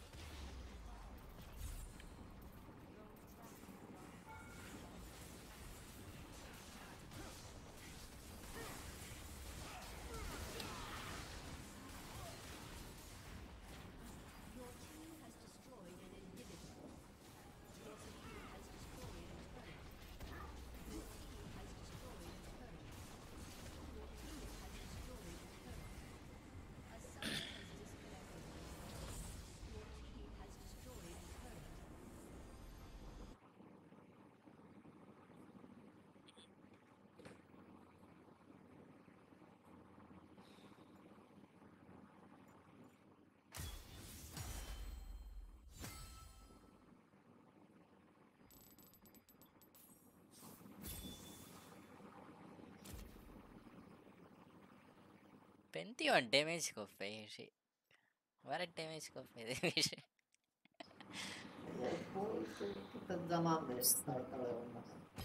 Penti on damage koffeisi. Var damage koffeisi. Bu kita zaman beri startlar olmaz.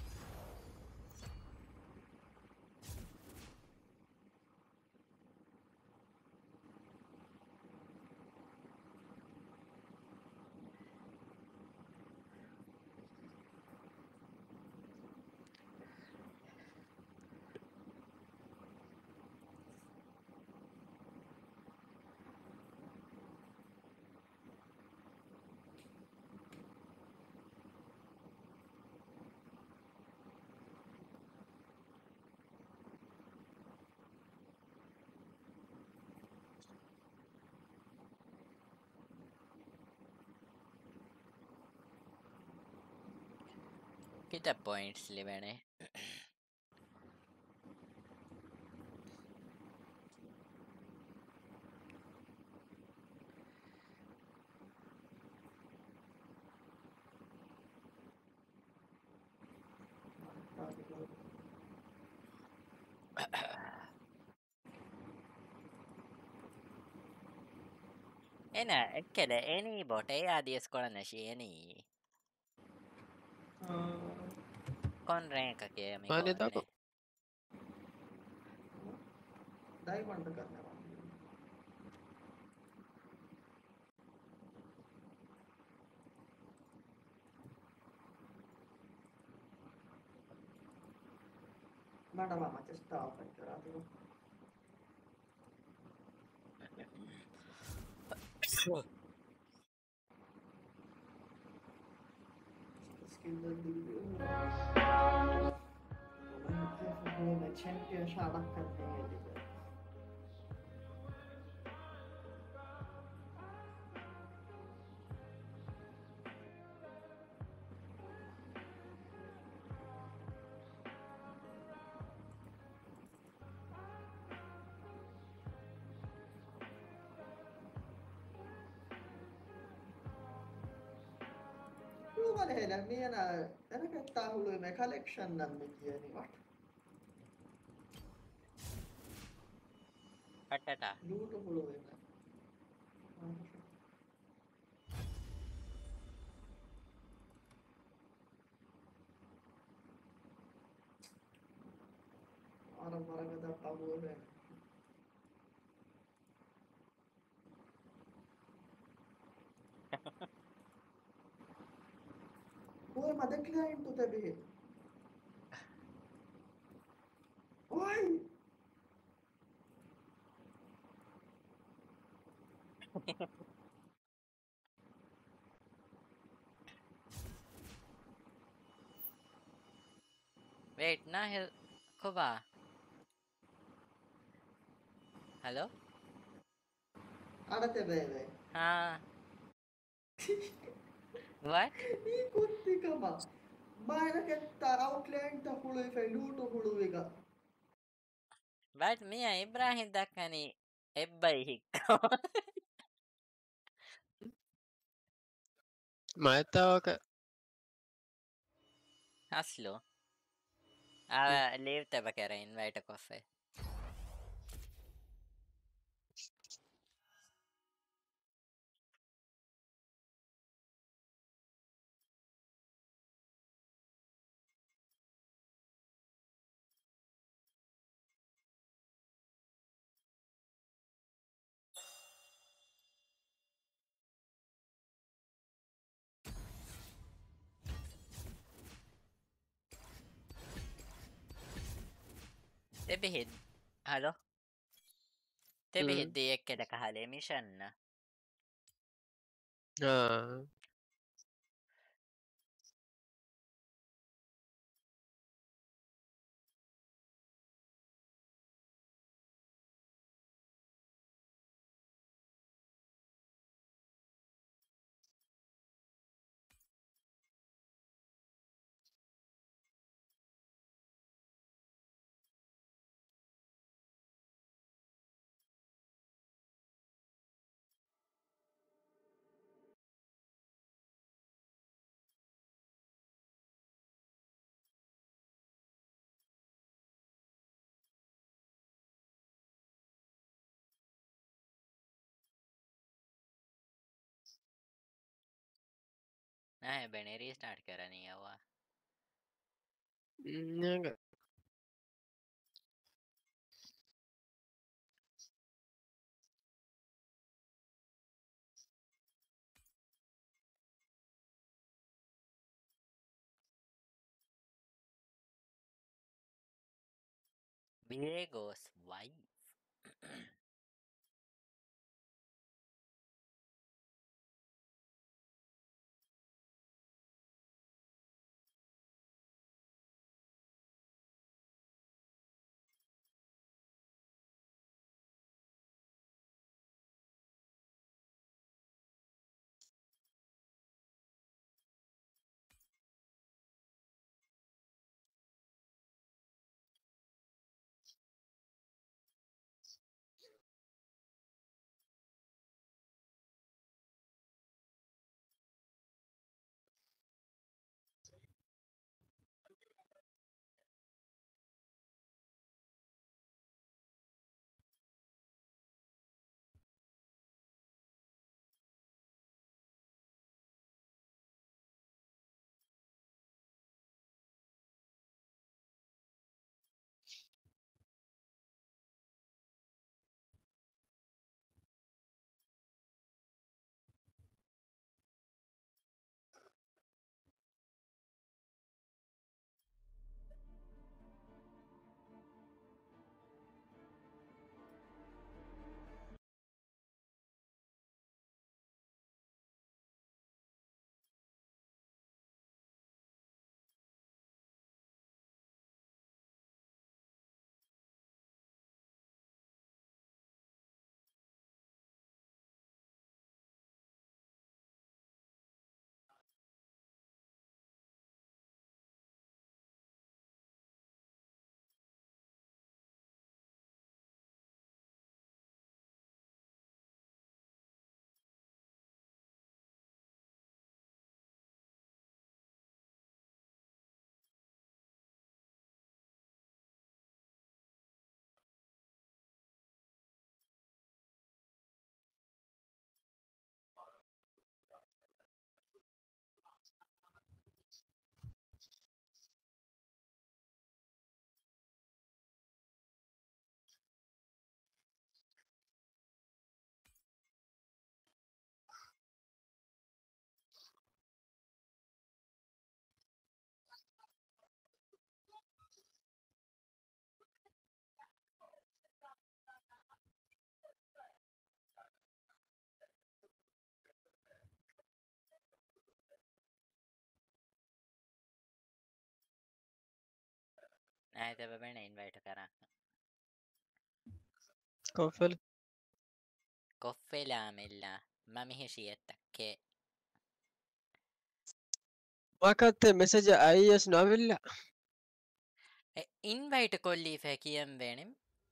Kita points livene. Ena ekkele eni bot ei adies kolana shi eni. Kon rank ke mi माने ko था ne. Diamond करने वाली. Madam macam staff kerja tu. Skill dulu. मैं champion शाला करने के लिए valheilla minä tänä kertaa huluimme collectionan mikieni what? Patata. Luutu huluimme. Arvan varmaan tapaa huluimme. Oi, mä decline to the bit. Oi! Wait, Nahil, Kuba. Hello? Älä te vei. Ah, what? Niin kuttikama. Mä aina kertaa Outlander hului luutu huluiga. But Mia Ibrahim Dakani Ebbai Hikko. ما يتوقع Aslo. Ah, leave tabakara invite a coffee. Tebihid. Hello? Tebihid di ekkeda kahale mission na. آه. नहीं बने restart करा नहीं हुआ نعم. Viego's wife. näitä bebene invite kara كوفل koffela mella ma mihishi ettake ما كانت مسج اي اس نوفل invite kolli fe kiyam venim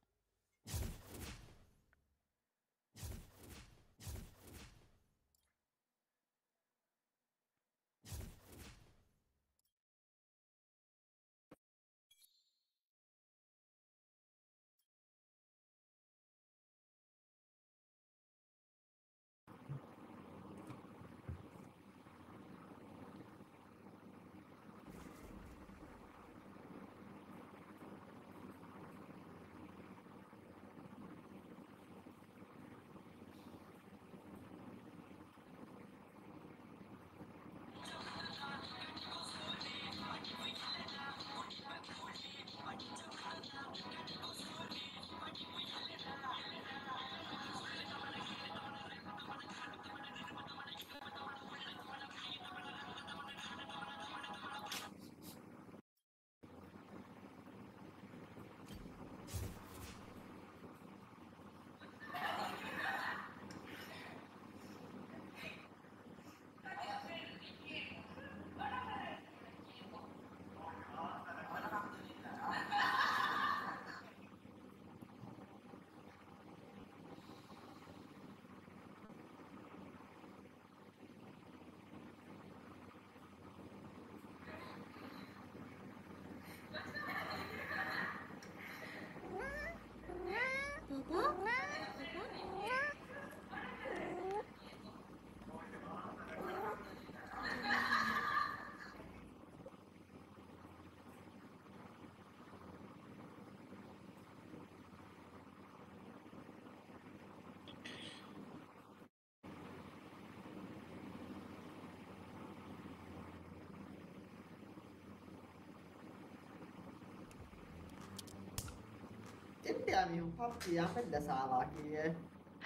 Intiami un pappi a me da sala che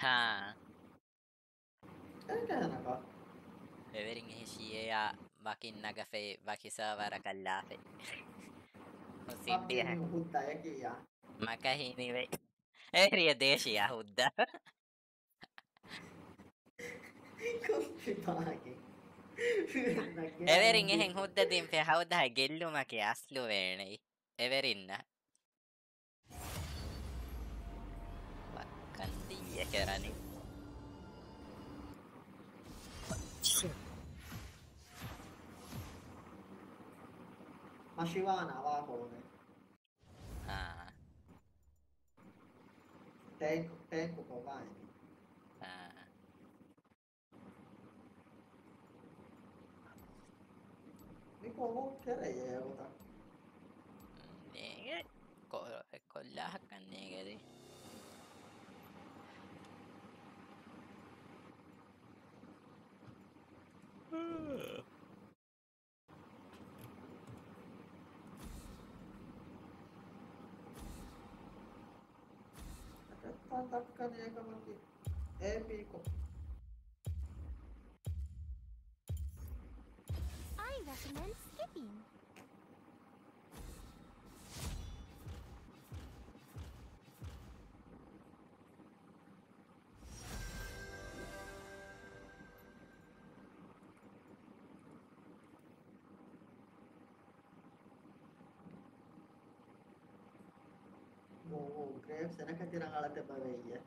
ha è che è una cosa. bevering hishi ya vakin nagafe vakisavara kallafe Pappi Simbi mi hutta e chi ha. makahini ve eriä desia hudda Così paghi. Everin ehen huddadin fe hauda gellumaki aslu veenei Everinna Vakkandiye kerani Ma Shivana va come? ah Tengo, tengo come? ah Mi comunque lei è una. nege ko kolla hakkan negeri Aspetta, attaccane come qui. Epico. I recommend skipping. Oh, Graves, non è che tirano alla te baviglia.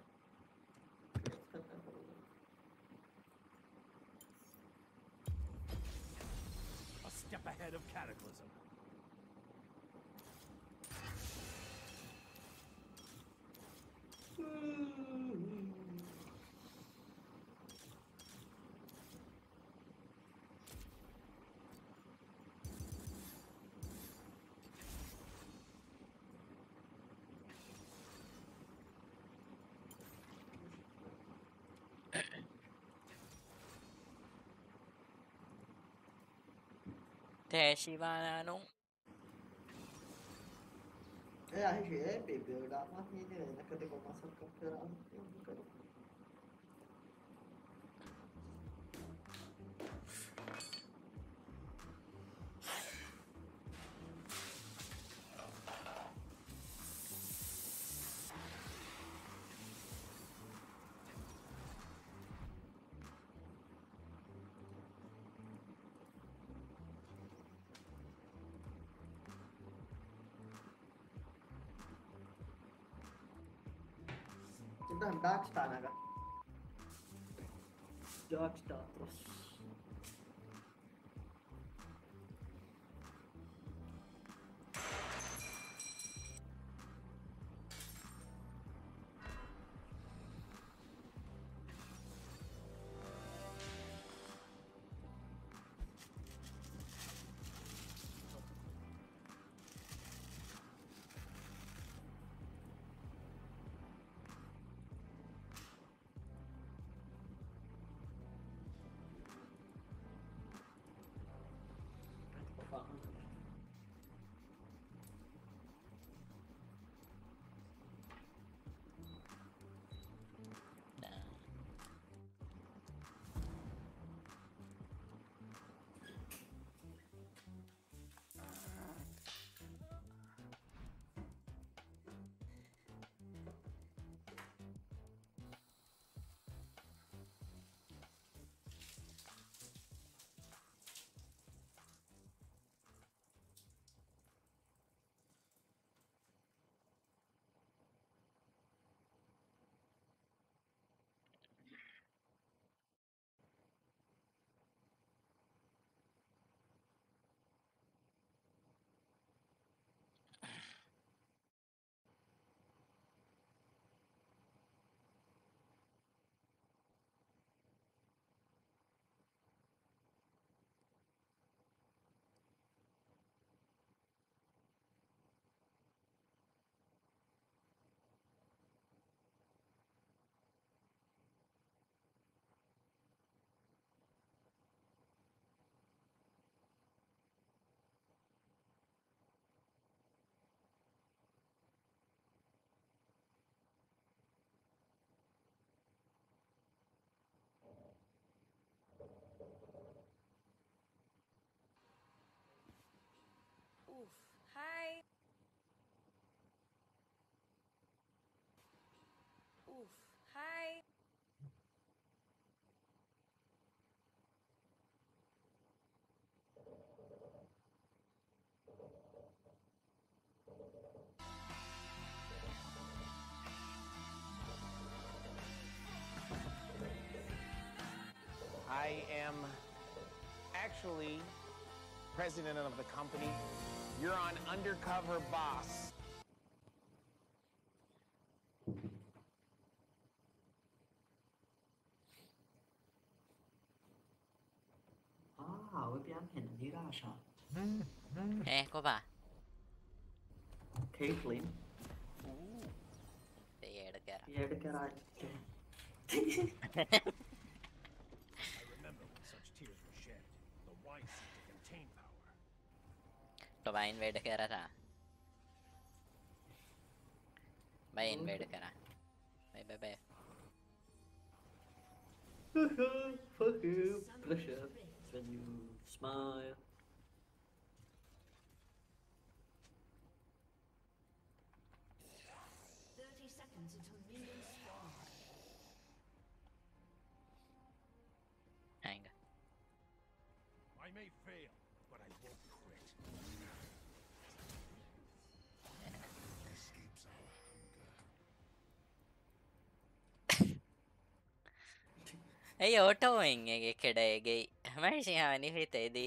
A step ahead of Cataclysm. te Shivana non E aí, é, bebê, dá uma rinha, né? Cadê como essa campeonato? Eu não quero. Tähän Darkstar näkö? Darkstatus. Oof. Hi. Oof. Hi. I am actually president of the company. You're on undercover boss. Ah, ôi em ห็นอันนี้ราชา Eh, kopa. Caitlyn. Ei edukera. Tiedäkö I remember when such tears were shed. The wine seemed to contain power. Coba invade kera ta. Bye invade kera. Bye bye bye. Fuck you. Pleasure when you smile. Thirty seconds until minions spawn. Hang. I may fail, but I won't quit. Escapes our hunger. Ei autoing ege kedege. Mai si hani fitedi.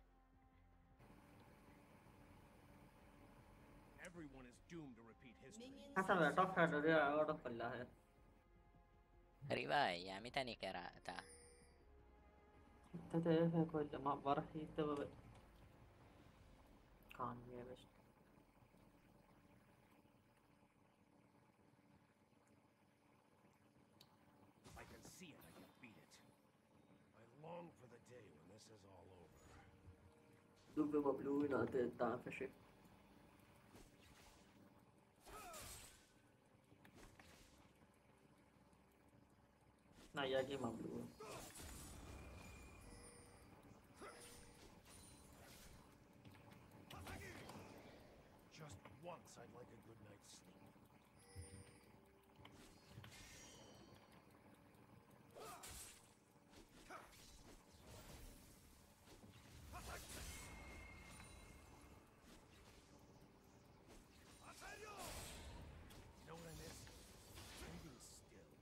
Everyone is doomed to repeat history. Minions Asa मैं top header या out of पल्ला है. Rivai, ya mitä ni kera ta. Tätä ei ole koilla mä varhiittava. Kanjeves. I can see it, I can beat it. I long for the day when this is all over. Du behöver blue innan det är där för sig. Nej, jag ger mig blue. Just once I'd like a good night's sleep. You know what I miss? Standing still.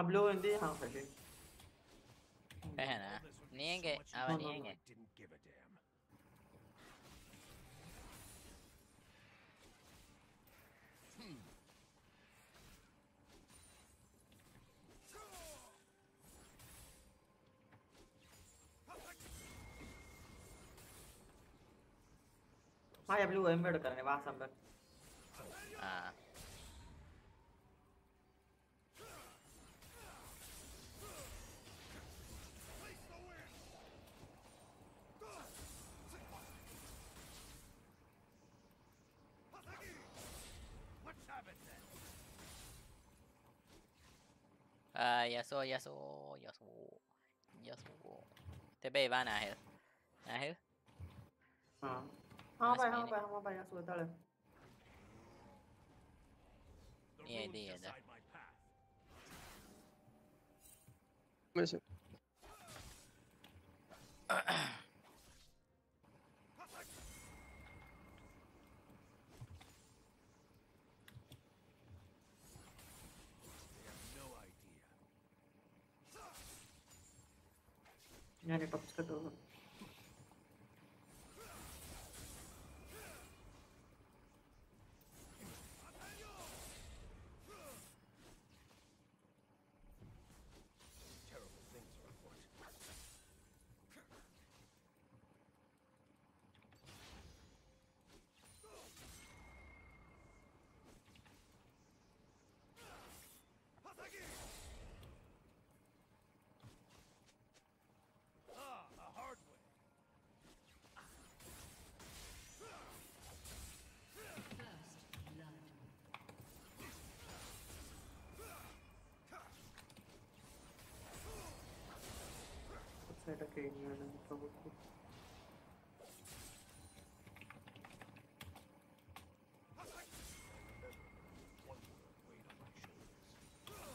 Hablo hindi ha kasi. Kaya na. Nienge, awa No, no, no. nienge. I didn't give a damn. हाँ ये blue embed करने वाह सब Ah. Let's have it then. Ah, Yasuo, Yasuo, Yasuo. Yasuo. Tebe va Nahil. Nahil? हाँ हाँ Mas भाई हाँ mainit. भाई हाँ भाई यार सोता है The Yeah, runes yeah, decide my path. Mas They have no idea. यार टॉप का तो Terrible things are afoot. Ah, a hard way. First blood. Side के नहीं है तो One more weight on my shoulders.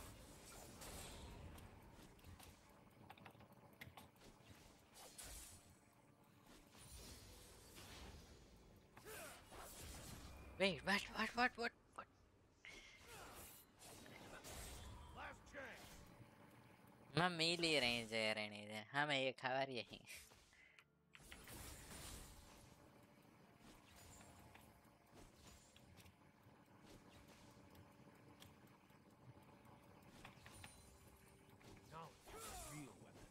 Wait, what, what, what, what, what? Last chance. मैं melee range है रहने दे. हाँ मैं ये खबर यही. Knowledge is a real weapon.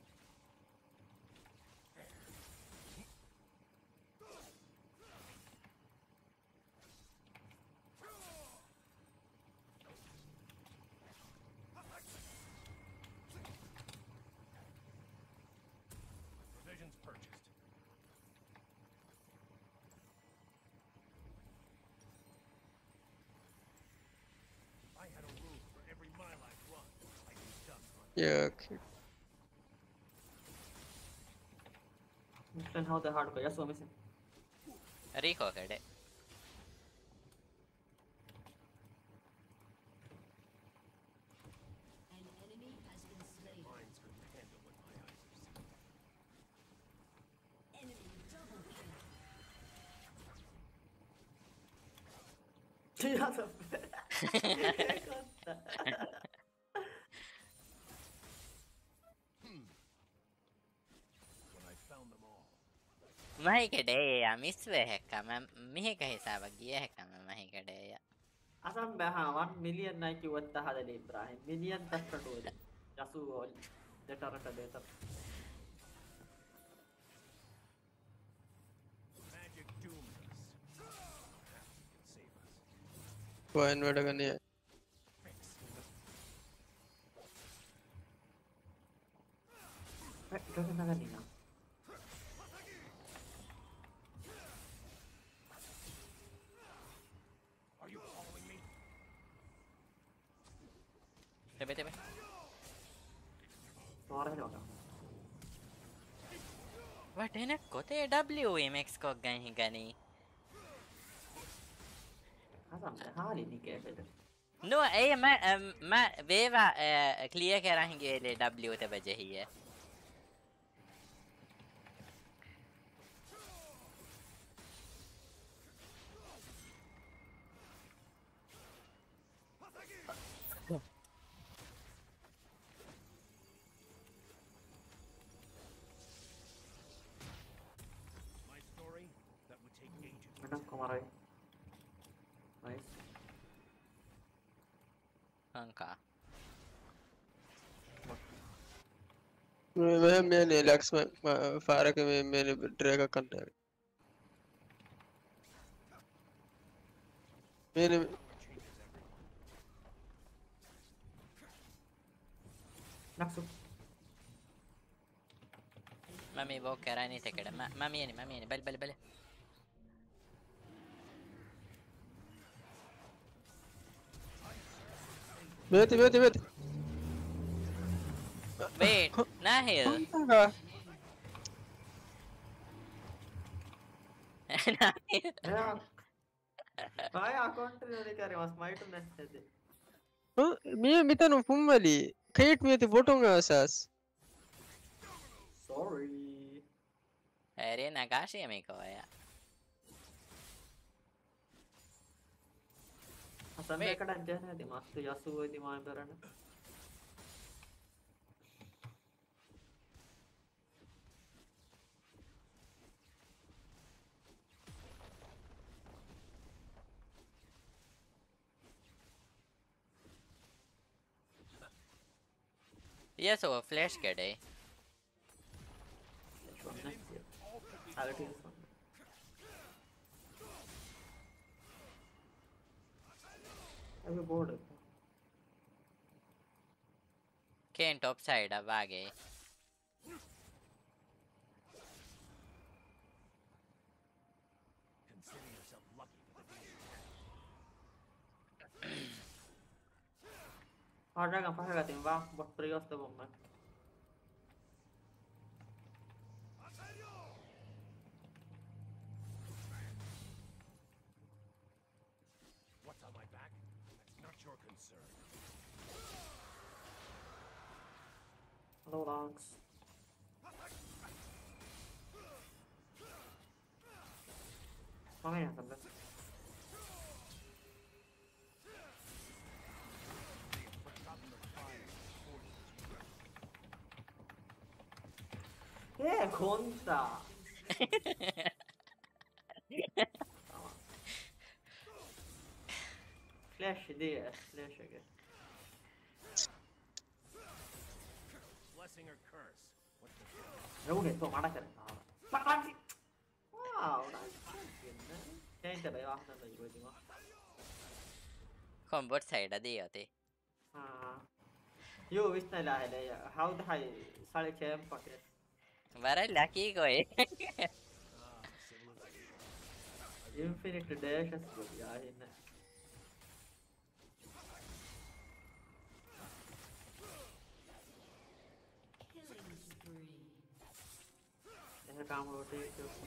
Provisions purchased. If I had a rule for every mile I'd run, I'd be done running. yeah, okay. Then how the hard यार सो में से Rico करे. An enemy has been slain. Minds couldn't handle what my eyes have seen. Enemy double kill. यार सब When I found them all, मैं कड़े या miss वे है का मैं मिहे का हिसाब किया है का मैं मैं कड़े या. असम हाँ one million ना कि वत्ता हद ले इब्राहिम million तक कट हो जाए यासु और डेटा रखा देता magic doomed us. Perhaps it can save us. वो इन्वर्ट करनी है. Fix. क्या करना करनी ना Are you following me? Tebe tebe. तो आ रहा है होगा What है ना कोते W M X को गए ही गनी. असम हाँ नहीं क्या फिर No, eh मैं मैं वेवा clear कर रहेंगे ले W ते बजे ही है. Anka. المهم يعني الاكس ما ما فارق من من دريكا كان من نفسه Mami boke rani tekede. Ma mami yani mami yani bal bal bal. بيتي بيتي بيتي Wait, Nahil. Nahil. يا هاي اكونت اللي كاري ما سمعت نسيت مية ميتان فمالي كيت ميتي بوتونغ اساس سوري Eri Nagashi amigo ya. අසම එකට අජ්ජන ඇති මස්තු යසුව ඇති මාය කරන්න Yes, so flash kede. अभी बोर्ड Kane top side अब आ गए. Consider yourself lucky for the day. Ada kan pakai katim bang buat prios tuh bang What's on my back? That's not your concern. Hello Langs mana ya sampai eh konta flash dia flash aja Blessing or curse? What's the ya udah tuh mana kan pak lagi wow nice kayaknya tidak ya waktu itu juga cuma Combat side adi होते. हाँ यो विष्णु लाए ले how the high साढ़े छः में पकड़े Bara lucky कोई. infinite dash है सब यार इन्हें Killing spree. ये काम होते हैं जो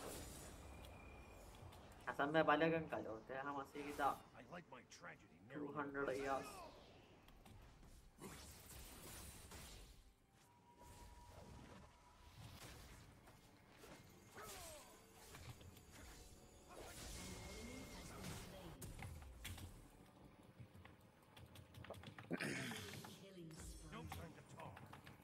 असम में बालेगन का जो होते हैं हम अस्सी की दा I like my tragedy two nearly. hundred years Killing spree. No time to talk.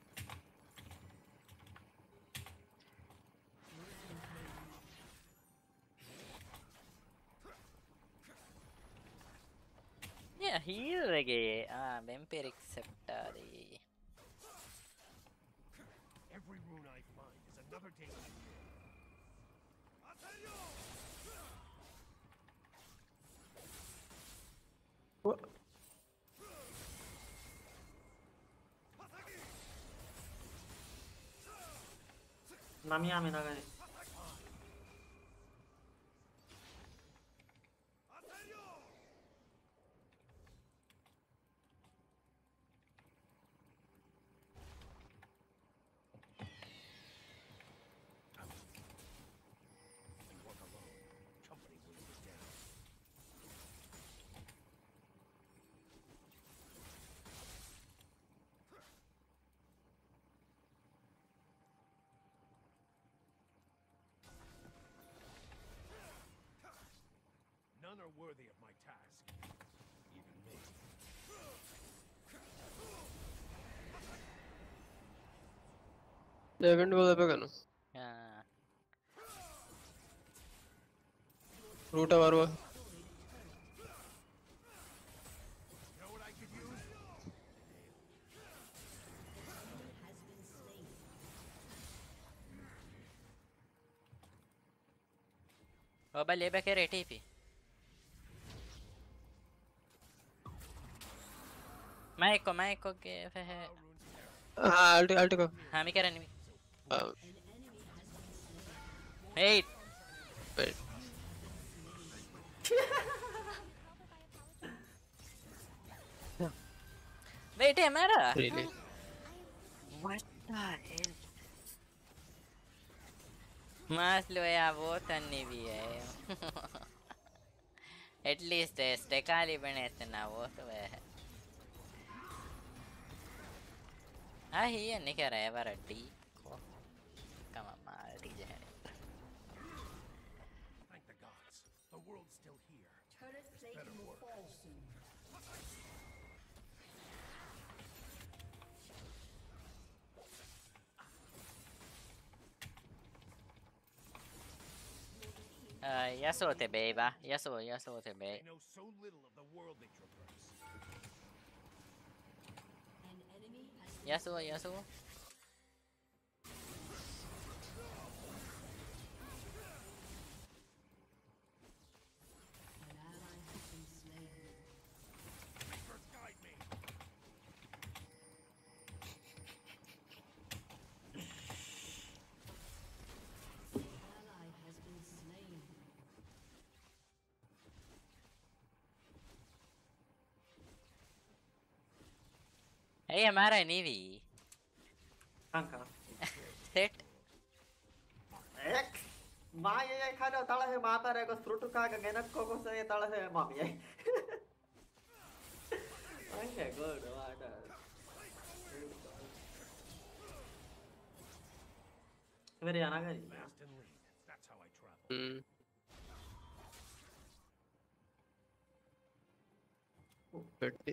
Yeah, heal lagi. Ah, vampiric septari. Every rune I find is another day to live. Namiya में ना गए And work alone. Company will go down. None are worthy of my task. Even me. लेवेंट को दबे कनो Ah, रूटा मारो You know what I could use? هو بلي بكري تيبي مايكو مايكو كيف هي हाँ alt alt को हाँ मी करनी uh, Hey wait wait है मेरा really what the hell मास लो यार वो तन्नी भी है at least स्टेकाली बने थे ना वो तो है हाँ ही है नहीं कह रहा है बार डी को कम मार डी है Thank the gods. The world's still here. Turret plating will fall soon. Uh, Yasuo te bay ba? Yasuo, Yasuo te bay. They know so little of the world they traverse. An enemy has Yasuo, Yasuo. an ally has been slain. Reapers guide me. Ally has been slain. Hey, हमारा Navy. Kanka. Set. Ek. Maya ei khana tala he mata re ko fruit ka ga genak ko ko se tala he mami ei. Okay, good. What? Very anagari. Fast and lean. That's how I travel. hmm could be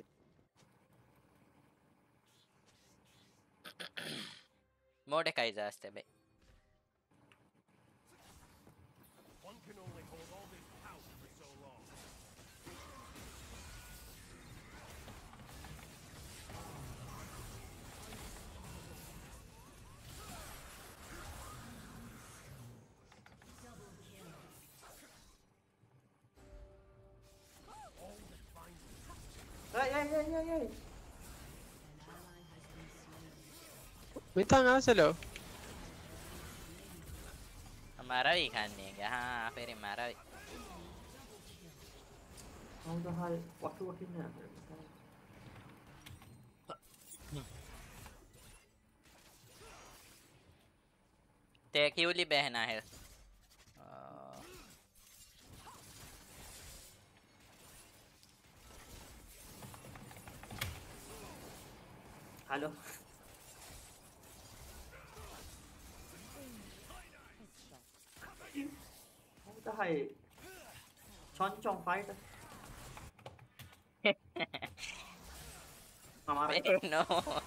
Mordecai zaste bay. One can only hold all this power for so long. Double kill. All that binds me. Hey, hey, hey, hey, hey. An ally has been slain. मितांग आसलो हमारा भी खाने का हाँ फिर हमारा भी How the hell? What what in there? ते क्यूली बहना है अ, Hello. How the hell? Chon chon fight. हमारा no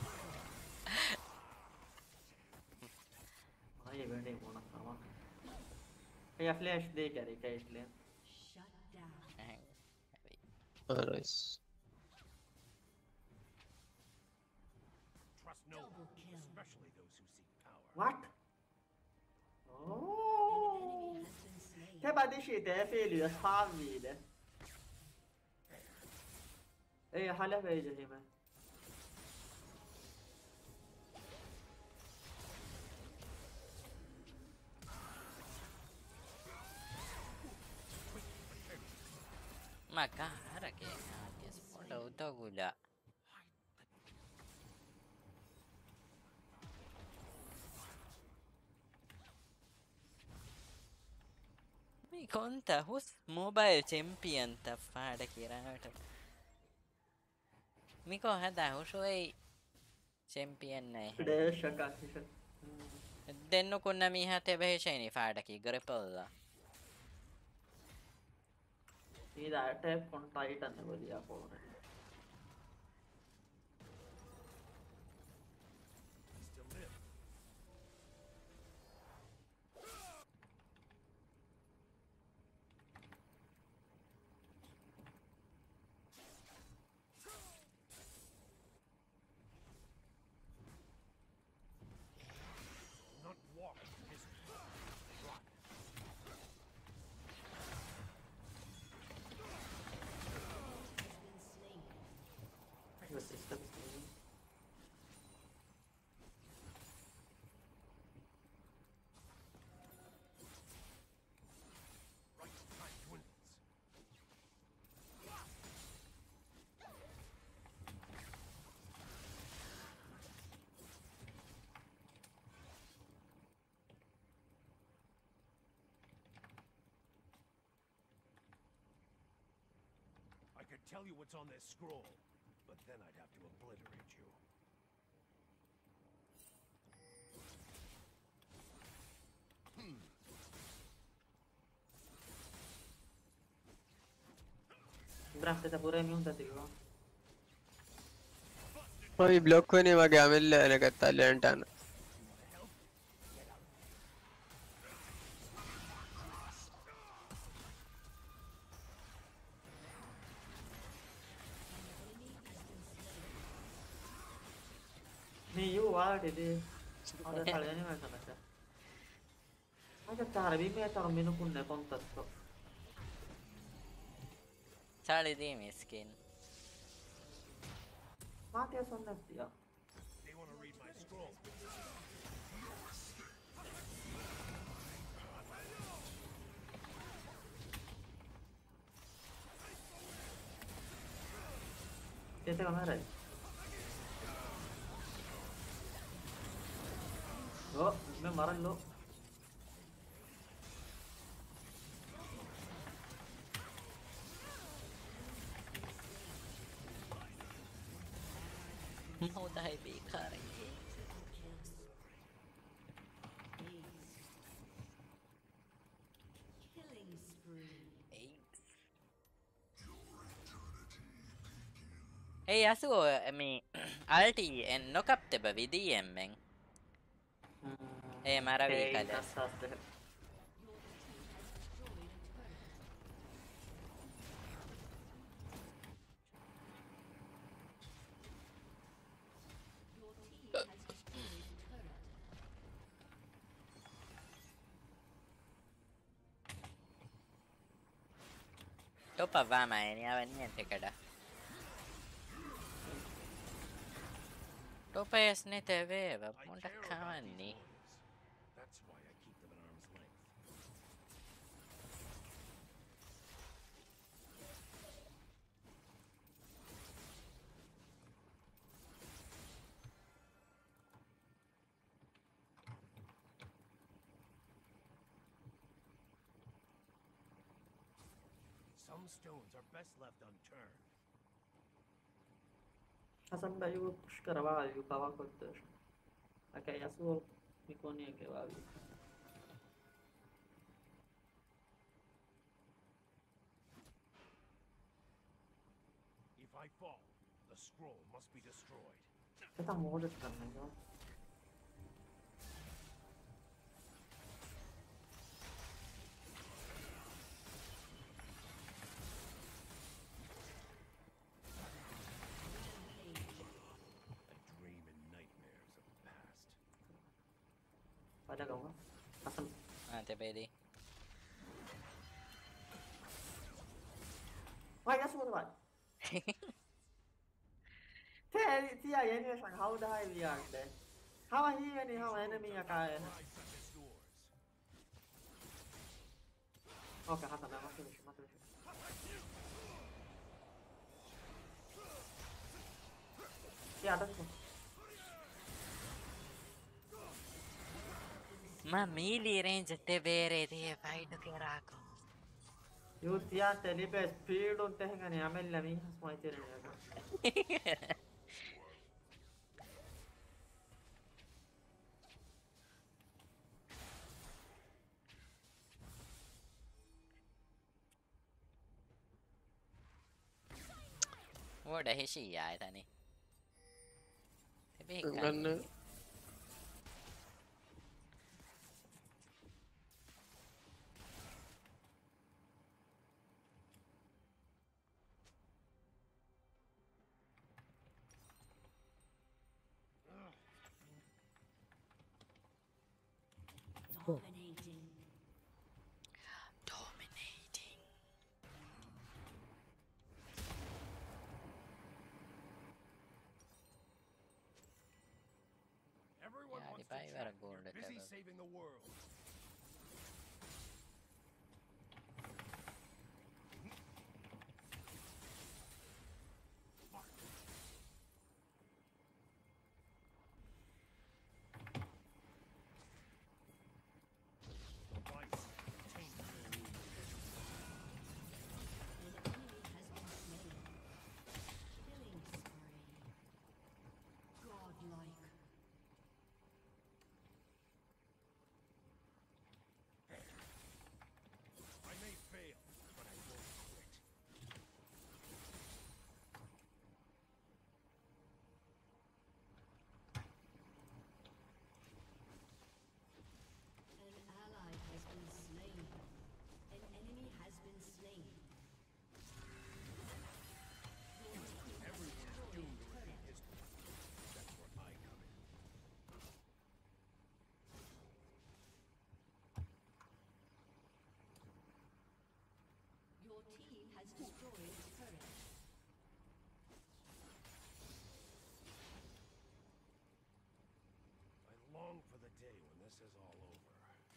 हाँ ये बैठे होना हमारा ये फ्लैश दे क्या रे क्या इसलिए Shut down. oh, nice Trust no Double one, kill. especially those who seek power. what An oh enemy has been slain. det är bara det shit det är fel ju fan vid det eh hala भेज ही मैं ma cara che cazzo spola autogula mi conta hus mobile champion ta fada kirata mi ko hada husoi champion nahi det är shaka shaka denno kunna mi hate behesheni fada ki grapple ఇది attack కొన్ టైట్ అనే बोलिया పోనే Still live. Not walk his run. could tell you what's on this scroll, but then I'd have to obliterate you. براحتك pure mute dico. poi blocconi ma gamelle ne kattalentana Niin juu, alti di. Ota salga nimeltä. Aika tarvii miettää minun kunne kontatto. Sali di miskin. Mä tiedän sun nettiä. They want to read my scroll. Tietääkö mä edes? Joo, me marallo. Muuta ei piikari. Killing spree. Ei. Ei asu mi alti en no kapteba vidiemmen. Ei maravillas. Tässä on sitten. Dopo va ma non aveva niente kada. Dopo es ne te aveva, monta cavanni. That's why I keep them at arm's length. Some stones are best left unturned. Hasan bä juu puskara vaan juu kava koitteus. Akä ja suol mikonia kevää juu. If I fall, the scroll must be destroyed. Tätä muodostan niin joo. I dream in nightmares of the past. Pada kau kan? Hasan. Ah, te vedi. Wah ya suol vai. Te tiedä jeni sang hau dai viang de. Hau hi ni hau enemy ya kai. My such as yours. Okei, Hasan mä mati mati mati. Ya atas. Ma melee range te vere te fight ke rako. Juu tiedä te libe speed on tehkä niin amella mihas mä tiedän. Vuoda hisiä etani. Te piikkaan. ganne Dominating. Dominating. Everyone Yeah, wants di ba to yung check. gold You're busy level? saving the world. Vice, taint. An enemy has been slain. is all over.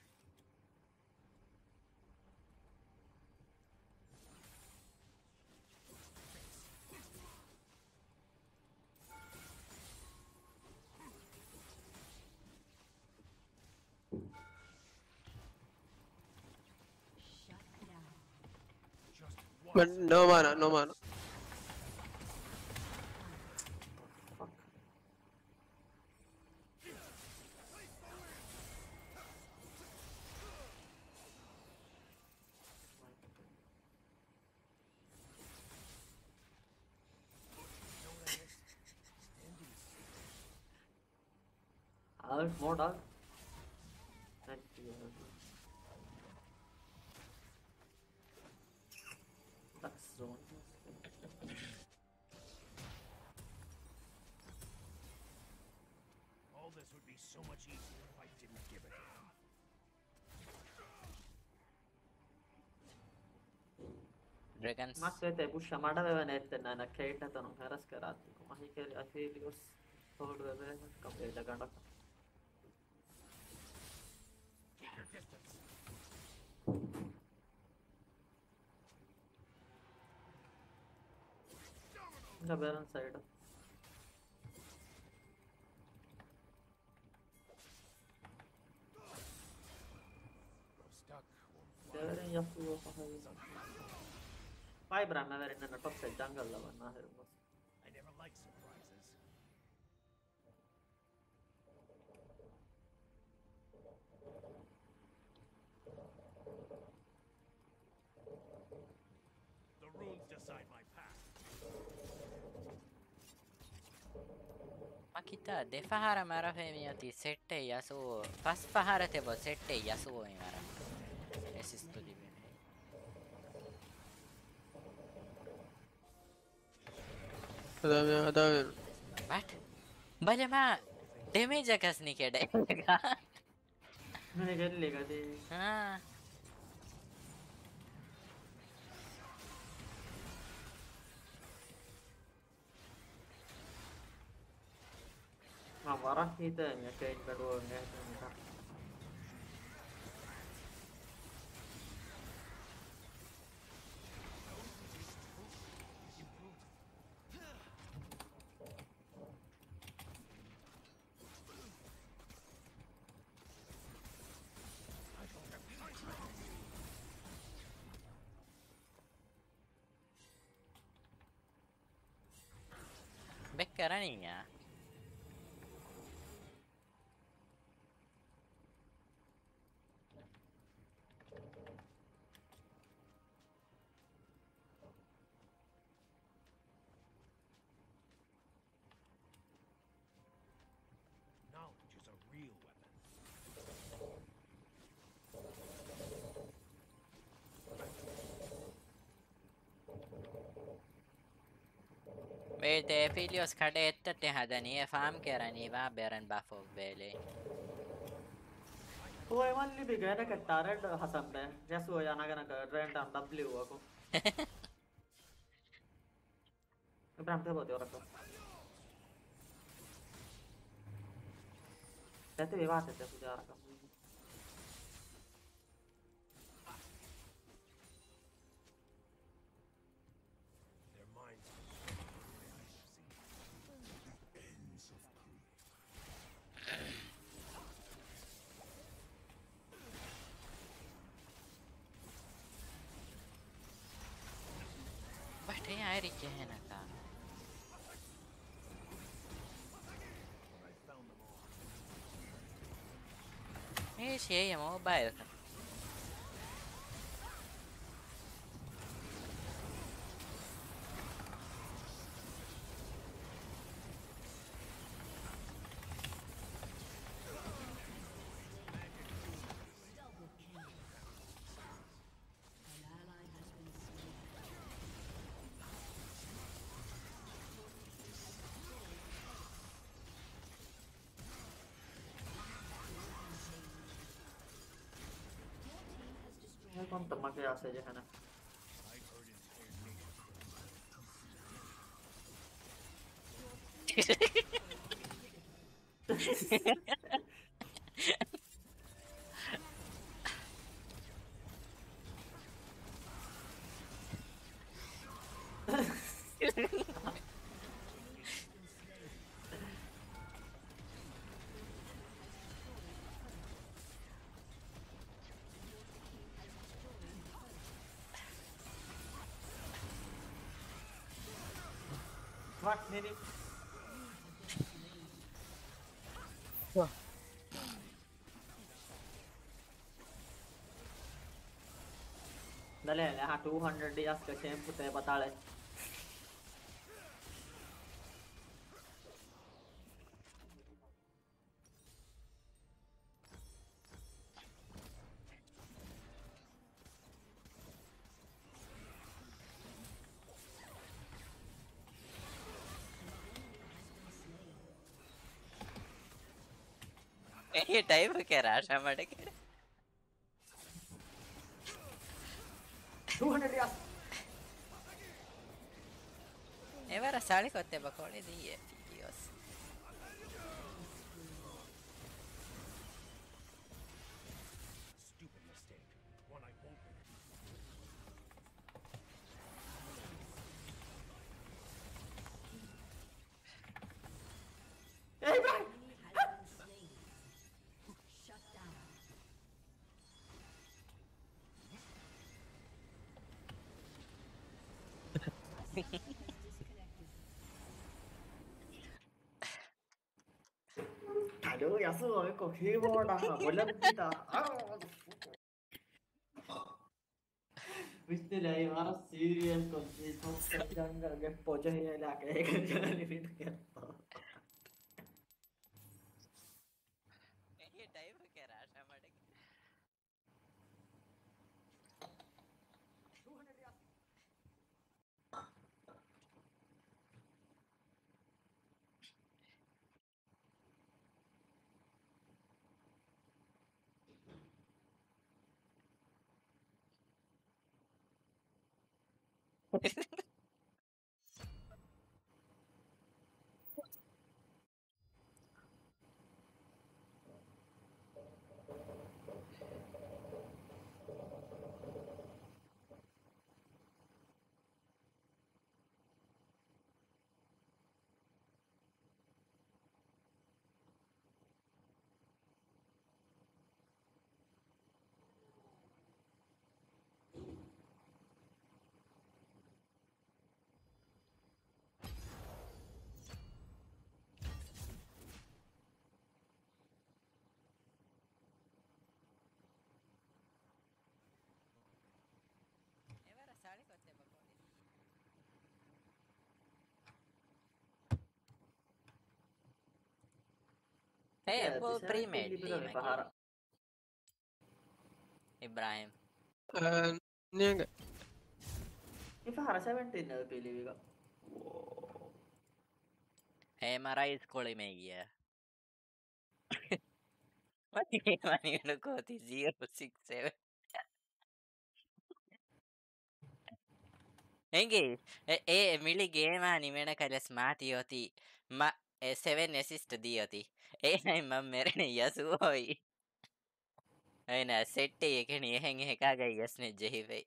Shut down. Just But once. no mana, no mana. Fuck. Alt more dog. Thank you. That's zone. All this would be so much easier if I didn't give it to him. Dragons. Ma siete pusha ma doveva nettena na keita tanu heras karati. Ma hi ke I feel yours. Hold the way. Complete the ganda. Keep your distance. The Baron side. I'm stuck. Won't fly. Baron Yasuo pahayi. Why Bram ever in the top side jungle la vanna hermos. I never liked surprises. The runes decide my path. Makita defahara marafemiati sette yasu pas pahara tebo sette yasu imara. Esisto di bene. هذا هذا What? Bale ma damage kasni kede. मैंने कर लेगा दे Ah. ma marah kita ya kain kedua enggak Becca raninha. Knowledge is a real weapon. Vede Filios cadetta te hadani e fam kerani va beren bafo bele. तो एमन ली भी गए ना कि टारेट हसन पे जैसे वो जाना के ना कर रेंट हम डब्ल्यू हुआ को इब्राहिम थे बहुत और को कहते विवाह थे थे पूजा रखा Their minds But hey, I reach hena ka. I found them all. Me siya mobile ka. Double kill. An ally has been slain. ये कौन तमाके आसे जो है ना I've heard entire nations. Fuck, Nini. Dale, यहाँ two hundred दिया इसके same पुते बता ले. ये टाइप के राशा मटे के two hundred दिया. ये बार साले कोते बकोड़े दिए videos Stupid mistake. One I won't repeat. Hey, bye. Enemy has been slain. Shut down. Summoner has disconnected. Aduh, Yasuo kok keyboard ah, boleh kita. Bismillah, हमारा serious कोशिश तो जंगल के पहुंचे ही इलाके एक जाने भी नहीं करता. ये टाइप के राशा मटे के ये बार साले कोते बकोड़े Hey, full pre-made team again. Ibrahim. Uh, Niaga. Ini Fahara seventeen na pilih juga. Hey, Mara is calling me here. What do you want to go to zero six seven? Engi, eh, mili game ani mena kala smart yoti. Ma seven assist dioti. Eh, ma mere ne yasu hoi. Ay na set e ke ni heng he ka ga yas ne jehi ve.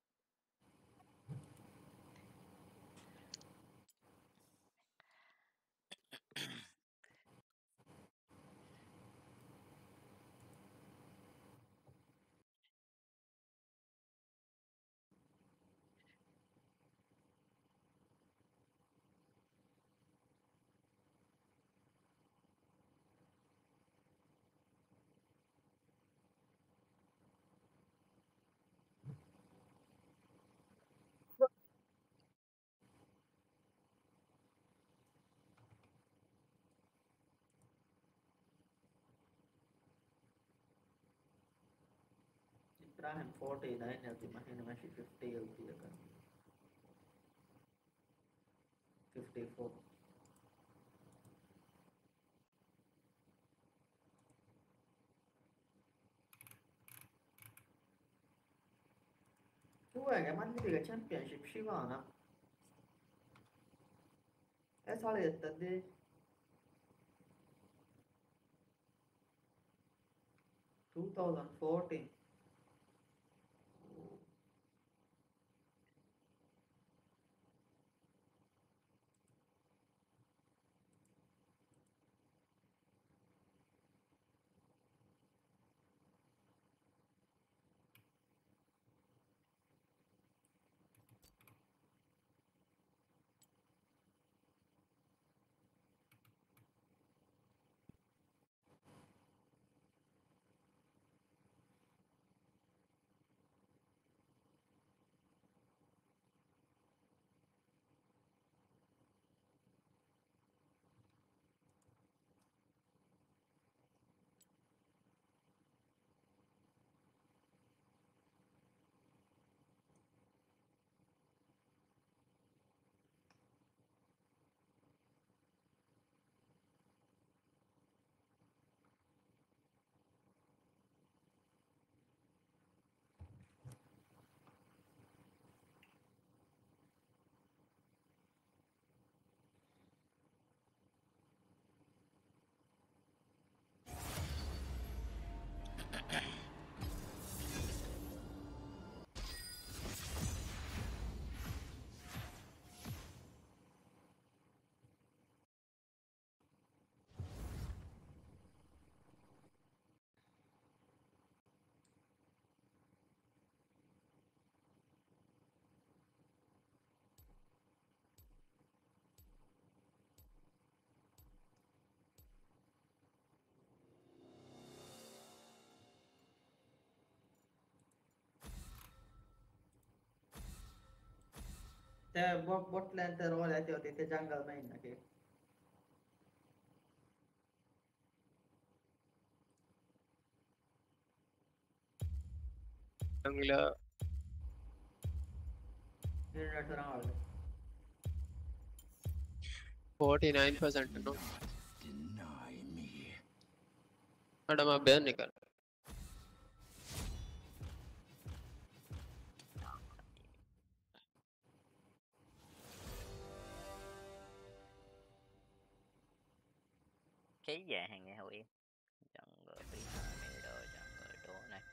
Ibrahim forty-nine nanti makin masih fifty ulti ya kan. fifty-four. Tuh ya, man juga championship sih mana? Eh salah ya tadi. twenty fourteen. Te bot, bot lane te roolia te otitte jungle mainnakin. Jungler Internet rangalle. forty-nine percent no. Deny me. Ada ma ben nikal. Kaya henge hui. Jungle pyramid or jungle donut.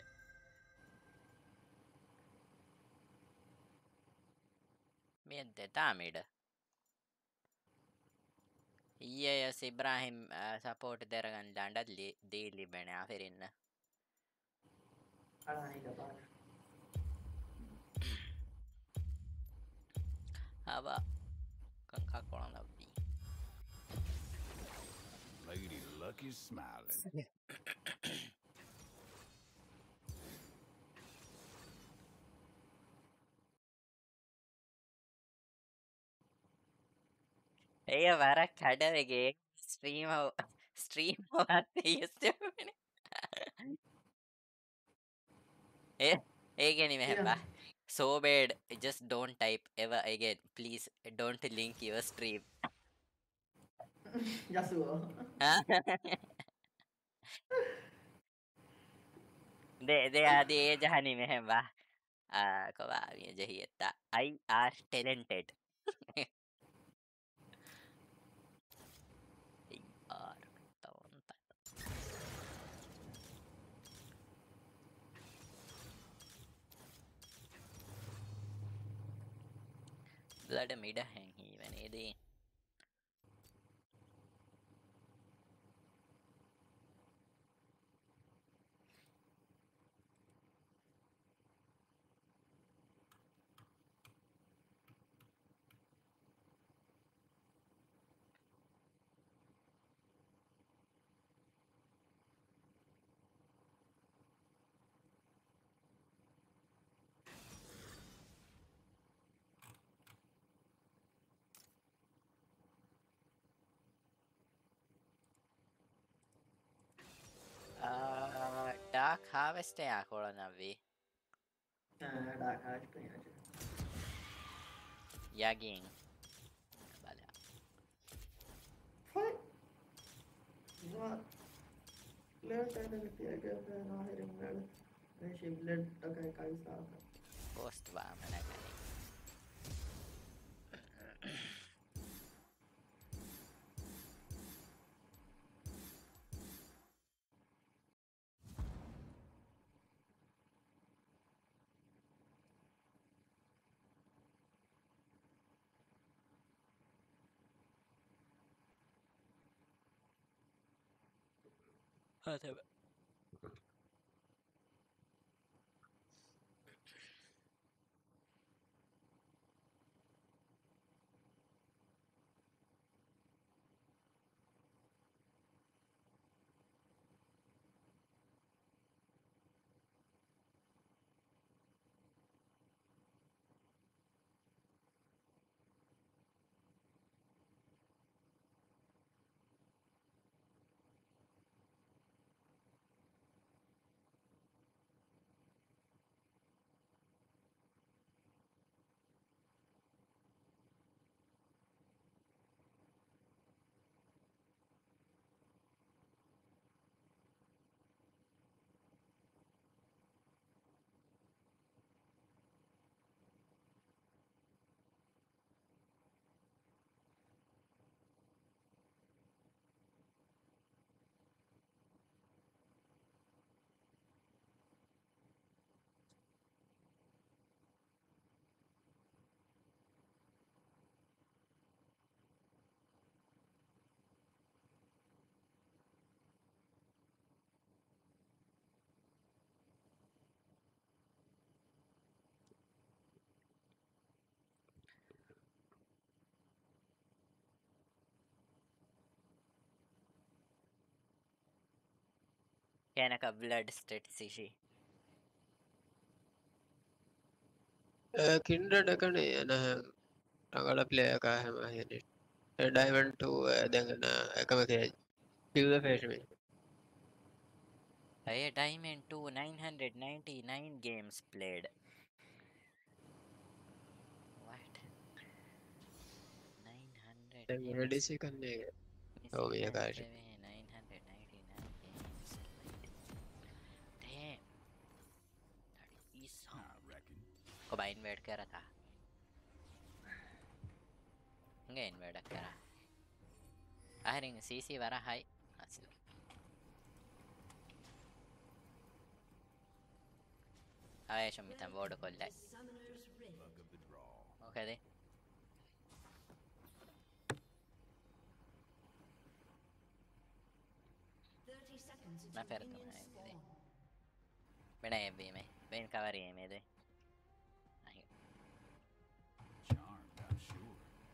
Miente tamid. ඊයේ යස් ඉබ්‍රාහිම් support දෙරගන්න ඩන්ඩත් දී ලිබෙන අෆිරින්න Ala niitä vaan. හවා කංකා කොළන් ලබ්බී Lady Luck is smiling. එය වරක් කඩවගේ ස්ත්‍රීම ස්ත්‍රීම් යස්ටන ඒ ඒගෙනි මෙහෙබා so bad just don't type ever again please don't link your stream Yasuo. de de adi e jahani mehenba ah kowa mi jahiyetta I are talented I are talented blood mida hen hivenedi Uh, Dark Harvest යකොළ නවී Dark Harvest යගින් බල Fight. What? Left and then the idea of an hearing well. Then she bled the guy Kaisa. Post වාමනකන හතව කෑනක blood state සිෂි Kindred එකනේ යන රඟල ප්ලේ එක හැම හිනි ඩයිමන්ඩ් two දැන් එකම කේජ් කිව්ද ෆේෂමි A Diamond two nine hundred ninety-nine games played. What? nine hundred දැන් games. ඩිසි කන්නේ ඔව් මේ කාට nine hundred ninety-nine games played. Damn. That is so. I reckon. को बाइन वेट कर रहा था इंगे इन्वेट करा आहरिंग सीसी वरा हाई असल आये शमिता बोर्ड खोल ले Summoner's Rift. Luck of the draw. Okay दे thirty seconds मैं until फिर तो minions मैं दे spawn. बेटा ये भी मैं बेन कवर ये में दे नहीं Charmed, I'm sure.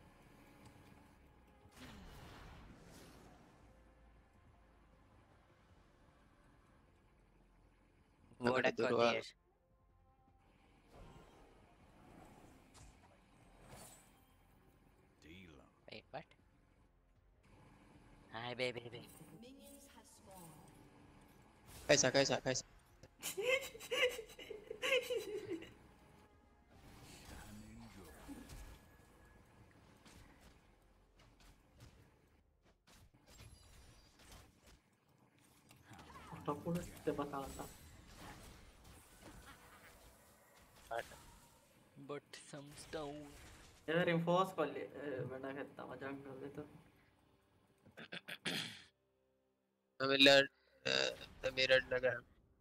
बोर्ड को दुर्वा- दिए Deal 'em. wait what hi baby baby Minions have spawned. कैसा कैसा कैसा Shining gold. Ataupun dapat kalah. but some stone ये reinforce कर ले बड़ा कहता मजाक कर ले तो मिलर मिरर नगर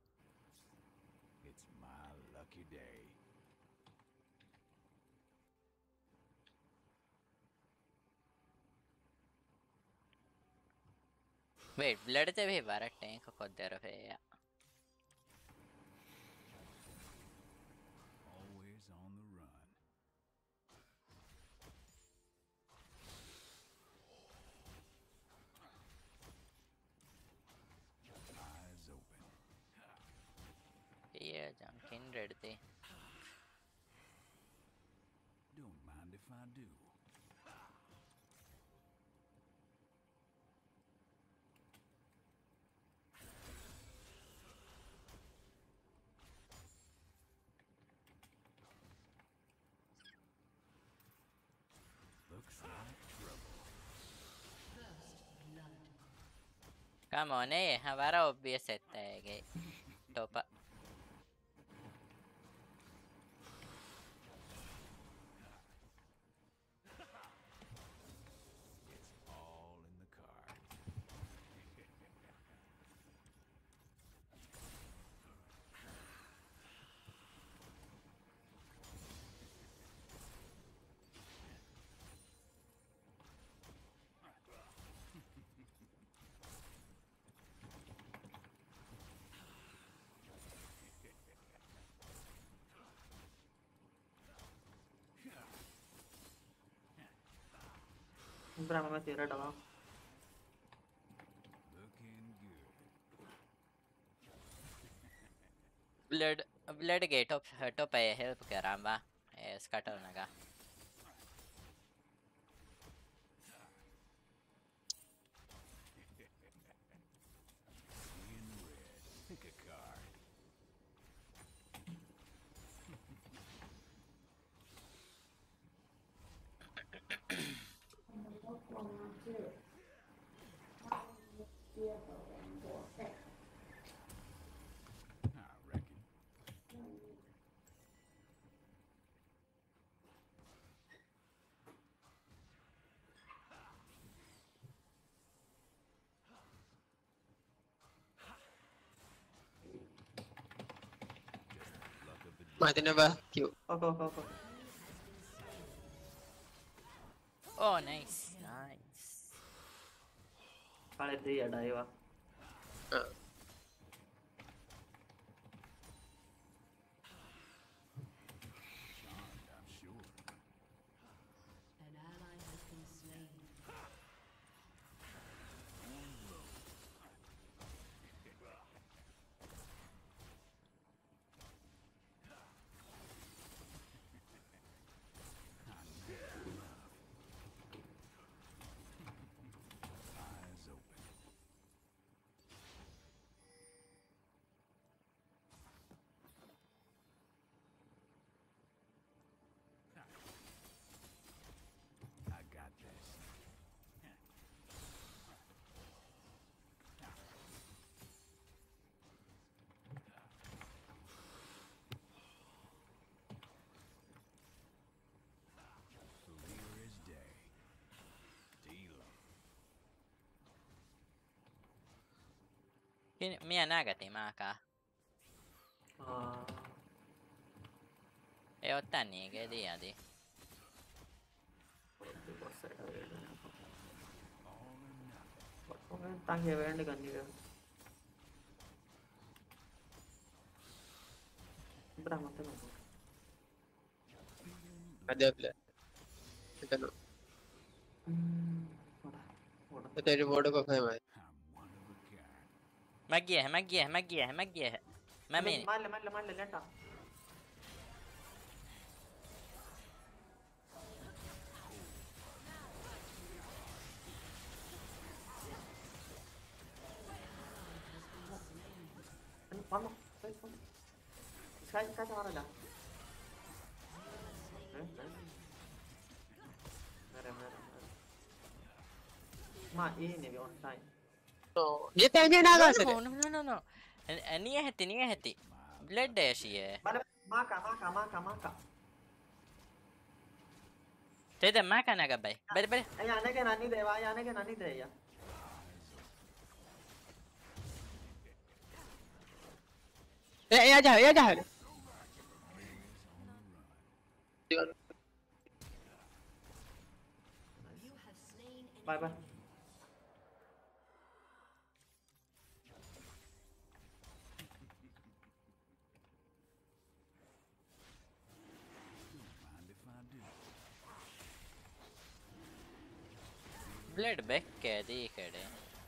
It's my lucky day. wait blood ते भी बारह टैंक को दे रहे हैं Always on the run. Eyes open. ये जंकिन रेड थे Don't mind if I do. Looks like trouble. First blood. come on eh हमारा obvious है ये top It's all in the card. Berapa mati rada bang? Looking good. Blood blood get off हटो पे help करा बा इसका तो लगा In red. Pick a card. I reckon. Luck of the mati na ba Q Oke oke oke. oh nice nice Kali dia ada ya. Ah, charmed, I'm sure. An ally has been slain. Kini- Mia nagati maka. Ah, E ottani che dia di. కొద్ది కొద్దిసేపు వేడి. కొద్దిగా తంగే వేయండి గంజిగా. Bra మొత్తం వేయండి. అదే play ఇతను మ్మ్. ఓడా, ఓడా. तेरी बोर्ड को खाए मैं I'm one of a kind. Maggie, Maggie, Maggie, Maggie. Mamini. Malle, malle, malle, lenta. One more. Wait, wait. Sky, sky sa kanila. Eh, eh. Meron, meron, meron. Ma, ini bi on time. तो ये तेरे ना कर No, सके no, no, no, no. Niye heti, niye heti. Blood dash ye. Bale, maka, maka, maka, maka. Tede maka nagabay. Bale, bale. Ay, ane ke nani dewa, ay, ane ke nani deya. ए ये जा ये जा You have slain an Bye, bye. Mind if I do? Blood bekke di kade.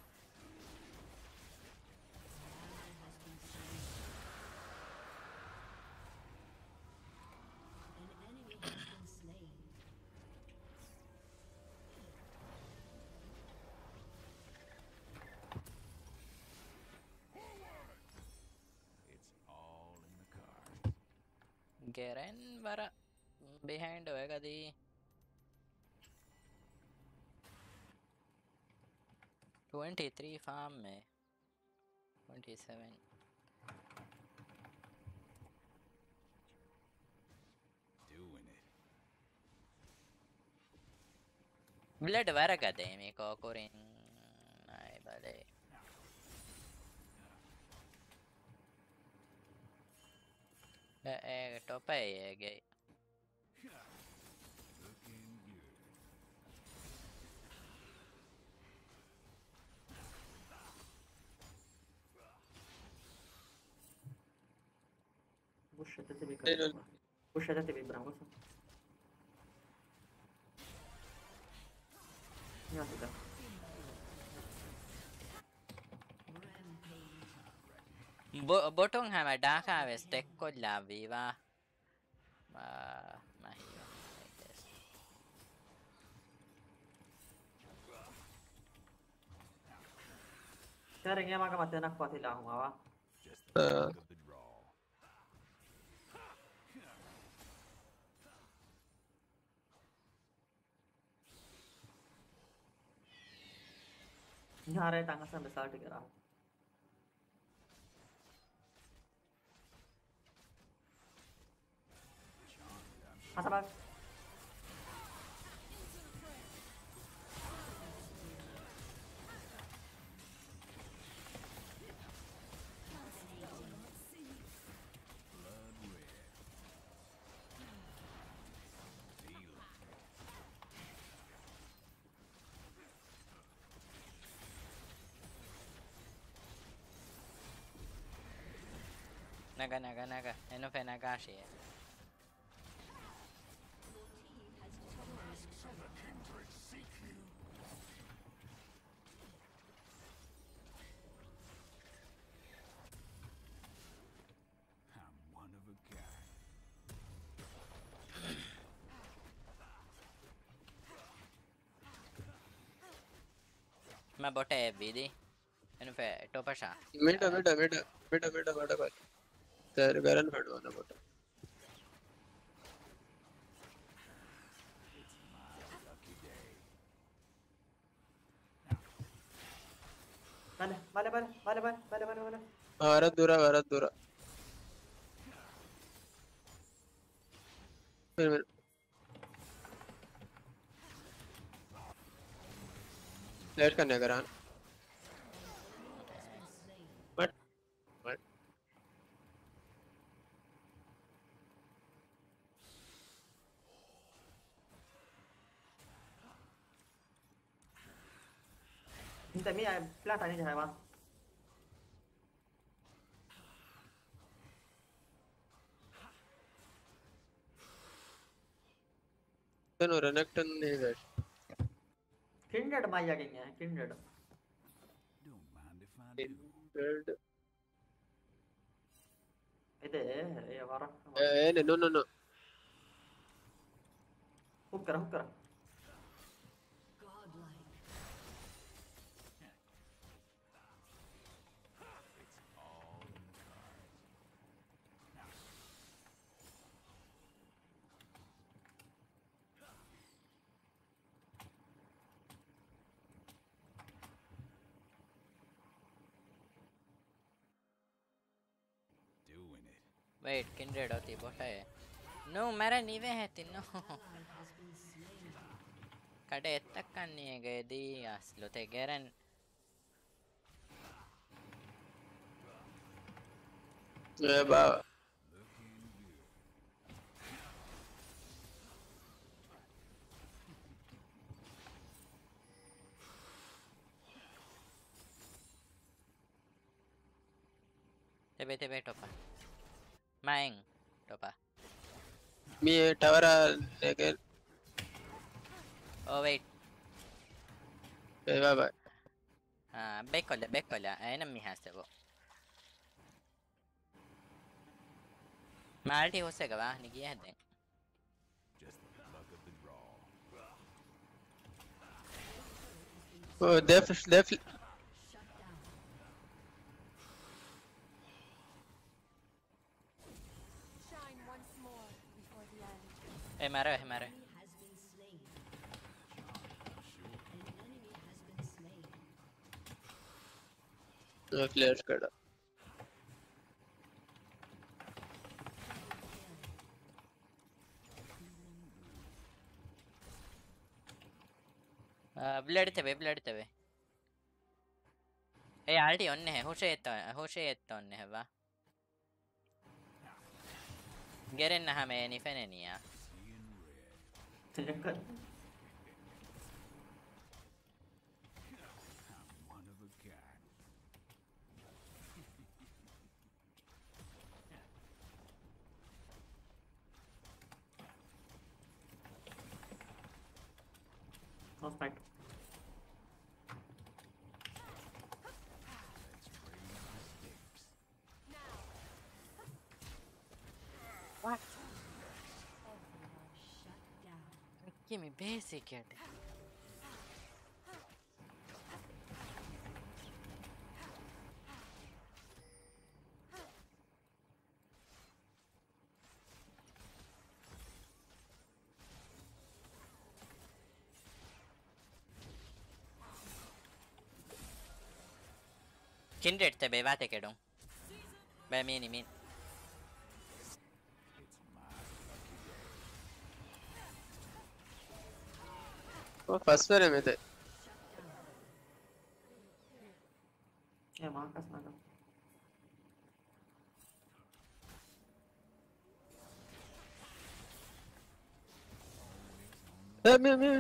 an enemy has been slain. It's all in the cards. Geren vara behind hoega di. twenty-three farm में twenty-seven. Doing it. Blood varaga de mi ko kurin. Ay bale. Eh eh topai ye gay. Looking good. Buscete bi Eh, kar. no. Buscete bi bravo. Ya sudah. Rampage. Botong hama daka ves tekko la viva. Ah, mahio. Like this. Sekarang ya maka mati anak pati lang mawa. Just the Uh. luck of the draw. Nyare tangan sampai saat dikira. Masa bang? Blood red. Feel it. Naga naga naga. Eno fe nagashi. Your team has destroyed I'm one of a kind. Ma bote vidi. Eno fe topasha. मिटा मिटा मिटा मिटा मिटा मिटा पर तेरे गरन फट होना बोटा Lucky day. Bale, bale, bale, bale, bale, bale, bale, bale. Bharat दूरा भारत दूरा फिर फिर लेट करने करा انت مين طلعت على نينجا هاي तनु रनक्टन नहीं बैठ किंडेड माया किंग है किंडेड Don't mind if I do. Kindred इधे ये वारा eh no no no hook करा हुक करा Godlike. Doing it. Wait, Kindred होती बोटा है. No, मेरा नीवे है तीनों. Ally has been slain. कटे तक करनी है गए दी असलो ते गेरन. eh ba Tebe tebe topa. Maeng topa. मी टावर लेके Oh wait. eh बाबा Ah, bekolla bekolla. Aina mi hastego. Malti hosega va ni giya den. Just the luck of the draw. oh def def Shut down. Shine once more before the end. Eh maro eh maro. Enemy has been slain. An enemy has been slain. Flash करा Ah, blood tebe blood tebe. Eh alti onne hai. Hoshe etto hoshe etto onne hai va. Geren hame ni fenenia. Seeing red. I'm one of a kind. no spike Let's trade the sticks. What? Everyone shut down. Give me basic it. Kindred tebe vate kedum. Beh mini min. It's my lucky day. वो first वाले में थे ये Marcus ना eh मैं मैं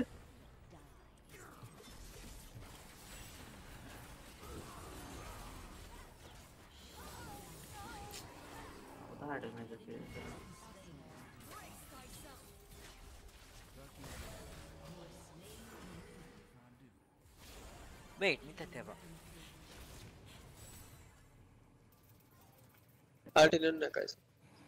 होता है डैमेज के Wait, ni tebe. आर्टिलन ना कैसे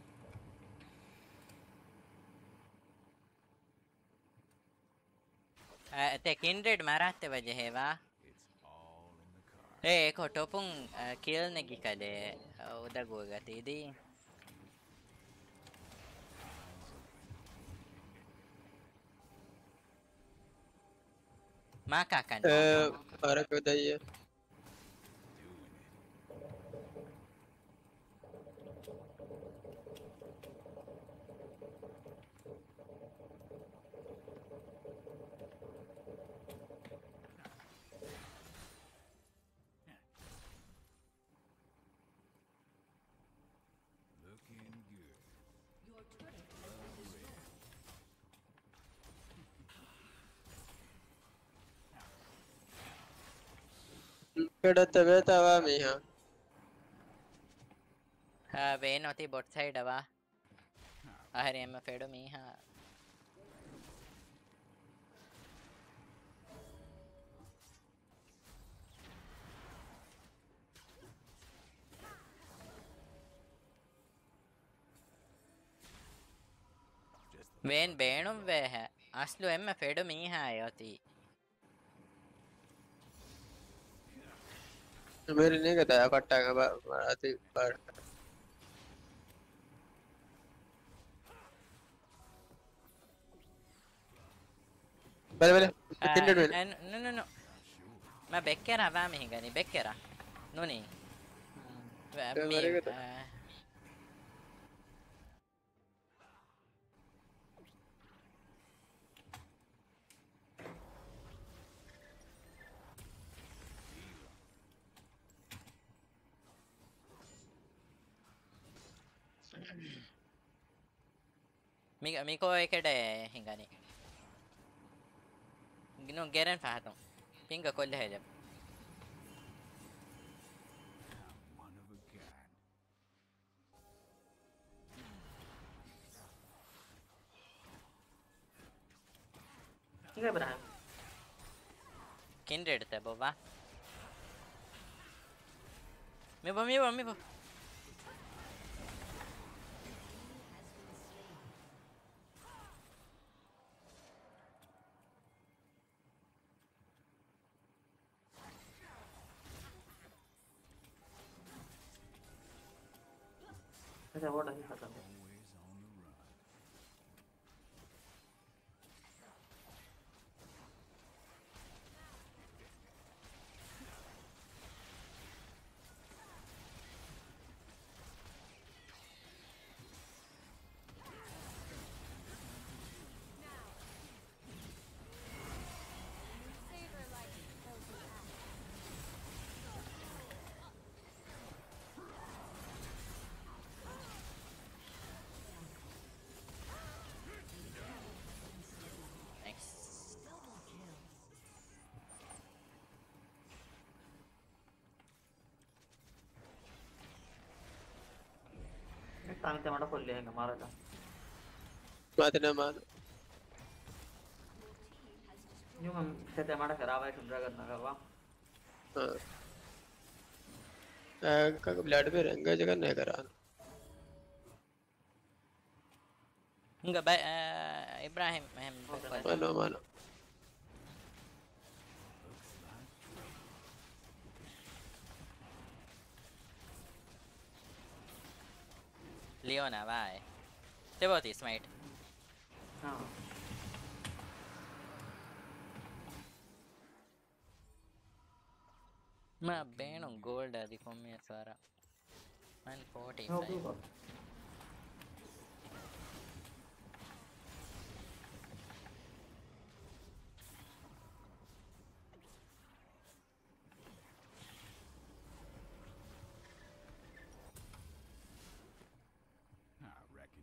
Te Kindred maratte वजह है वा. It's all in the cards. Eh ko topung kill negi kale uda goga tidi. Maka kan. eh और पे बताइए Looking good. Your turret has been destroyed. Kedata beta wa miha. ha venoti bot side wa ahari emma fedu miha ven beenum ve ha aslu emma fedu miha yoti मेरे नहीं कहता है कट्टा का बाती पर बले बले तीन डेढ़ में no no no ma bekkera va mi hingani bekkera nuni तो mi मेरे कहता mi miko ekede hingani gino geren fahatum pinga kolle hejab One of a kind. Enggak Ibrahim. kindred te bova mi bo mi bo mi bo Ada wadah ni kata. Always on the run. Savor life, those who have. nice Double kill. Tang te mada खोल लेंगे मारा था. माते ना मान Yung हम से ते mada खराब है सुंदर करना का वाह. हाँ का ब्लड पे रंगा जगह नहीं करा enggak baik Ibrahim em मानो मानो Leona vai te voti smite हाँ. ma bene un gold di come sarà one No forty-five blue. I reckon.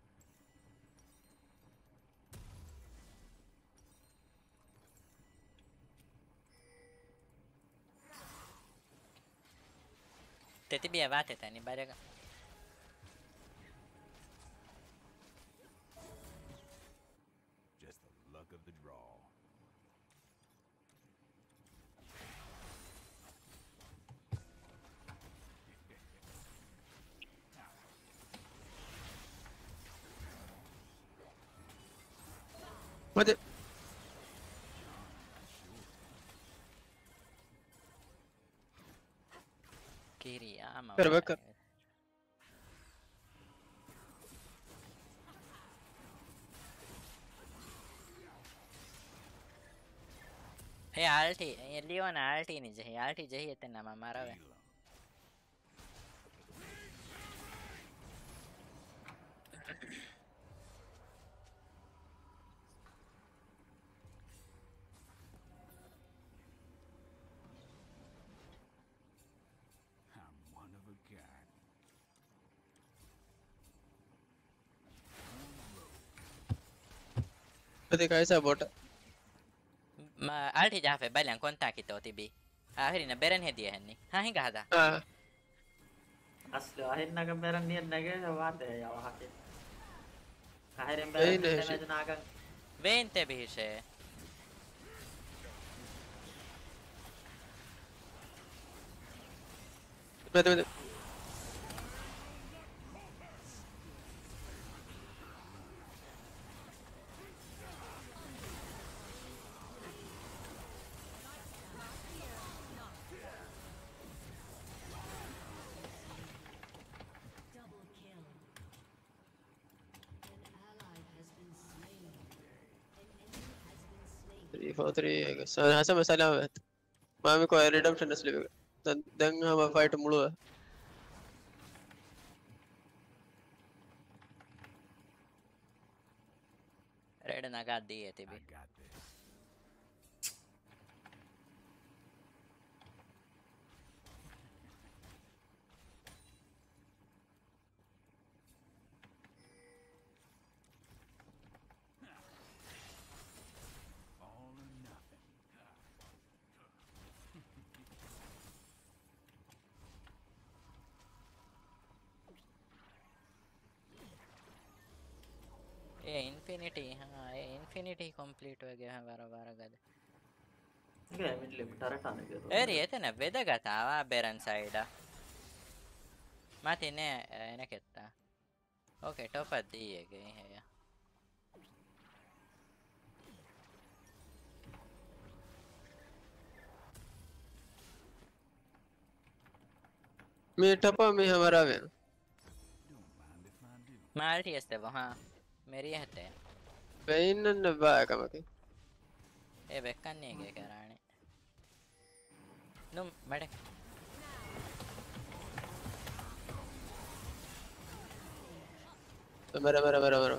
te ti bia vate tani baraga Just the luck of the draw. माते kiri ama कर बकर he alti Leona alti ni jahi alti jahi etenna ma marave I'm one of a kind. माते कैसा बोटा ma alti jafe balian konta ki to tibi آخرين بيرن هدية هني ها هي قاعدة اه اصل ahirnya gambaran niya nage wate ya wahake ahirin اين beran ايش damage nagan وين تبي شيء ماذا ماذا Double kill. An ally has been slain. An enemy has been slain. three four three guys انا حسب سلامات ما ميكو ريدمشن اسلي دن هم فايت ملو ريد نقاد دي I تبي got this. All or nothing. ये infinity हाँ ये infinity complete हो गया है बारह बारह गद nge mid lane turret anage ايه ريتنا بدأ قطعة بيرن سايدا ما تيني انا كتا اوكي توب دي गई है مي टपा में हमारा वे Don't mind if I do. माल्टी este वो हाँ मेरी हते بين النباء كما كي ए बेकन्नी के कराने नुम मड़े مرة مرة مرة مرة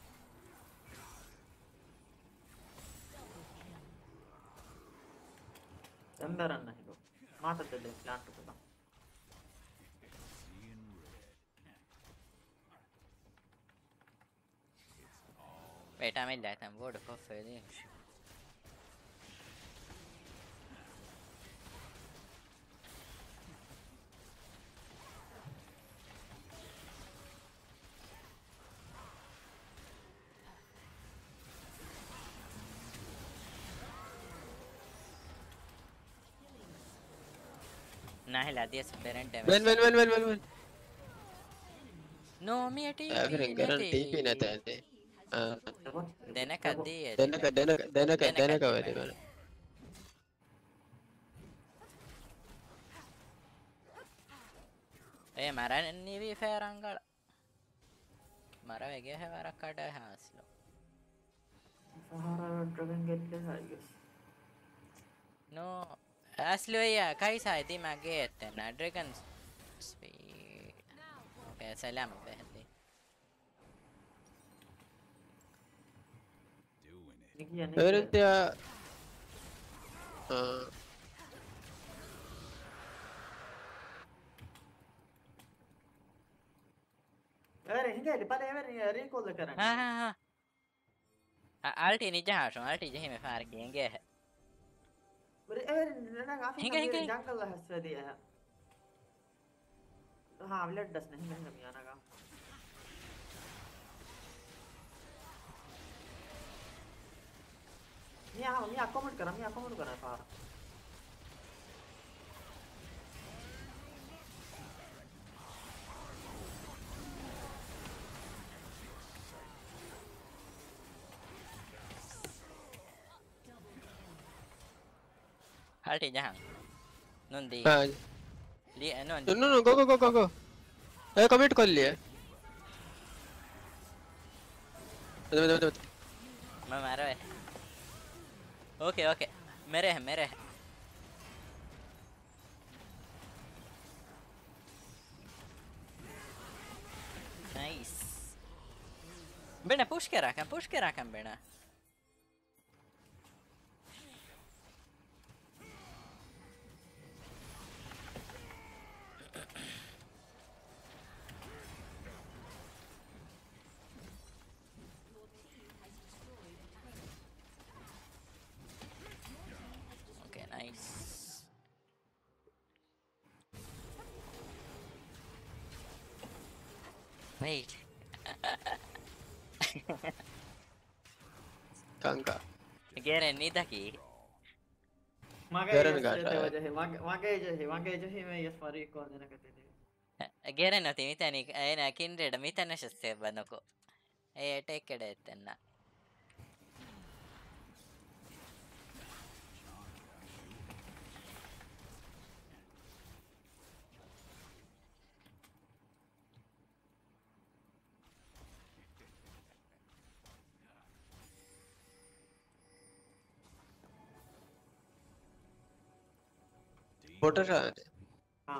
gambaran nahi lo mata de lane plant ko Seeing red. बेटा मिल जाता है बोर्ड को फिर दी ना हिला दिया स्पेरेंट وين डैमेज وين وين وين وين وين नो मी टी آخر انقرن تي بي نتاتي اه देने का दी है دنك دنك دنك دنك ولي بنا ए मारा नहीं भी फेर अंगल मारा वे गया है मारा काटा है असलो sahara dragon gate le I guess no असलो या कैसा है दी मागे है ना ड्रैगन स्पीड ओके सलाम बहती Doing it. niki ya غير niki انت يا اه अरे hinga le pale ever recall karan हाँ हाँ हाँ आल्टी नहीं जहाँ शो आल्टी जहीं में फार किएंगे है bari ever nana kafi hinga hinga jungle la haswa diya hai हाँ ब्लड दस नहीं मैं मियाना का मी हाँ मी कमेंट करा मी कमेंट करा फार आल्टी जहाँ नून दी हाँ ली नून no no go go go go go ए कमिट कर लिया बता बता बता मैं मारा है ओके ओके मेरे है मेरे है नाइस बेटा पुश के रखा पुश के रखा बेटा Okay, nice. Wait. Kanka. Geren nidaki. මගේ Garen යස් ගාට. ජෙතේ මගේ මගේ ජෙහි මගේ ජෙහි මේ යස් ෆරීක් කොන් දෙන කතේ. Geren ati mitani ayna kindred mitana shasse banako. Ay attack kede ettenna. Bota shane. හා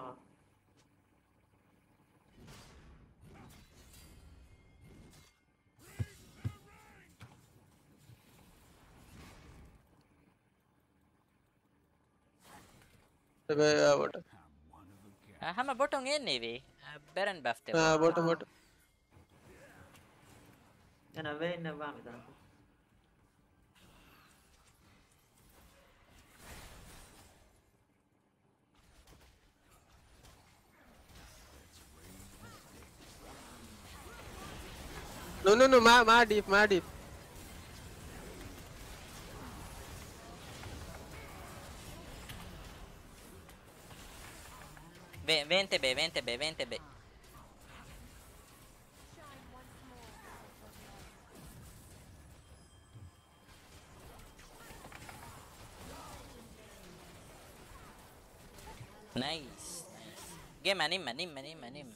Sebaya bota. I'm one of a kind. Hama botong enne vi. Beren buff te. Ah bota bota. එන වෙන්න වා මෙතන. No no no ma ma deep ma deep. Ve- Vente be, vente be, vente be. Nice. Gemma, nimma, nimma, nimma, nimma.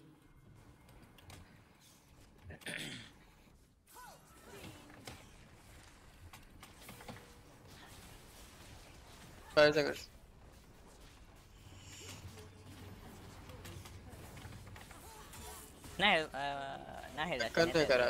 Five seconds. Nah, uh, nah, that's Kante kara.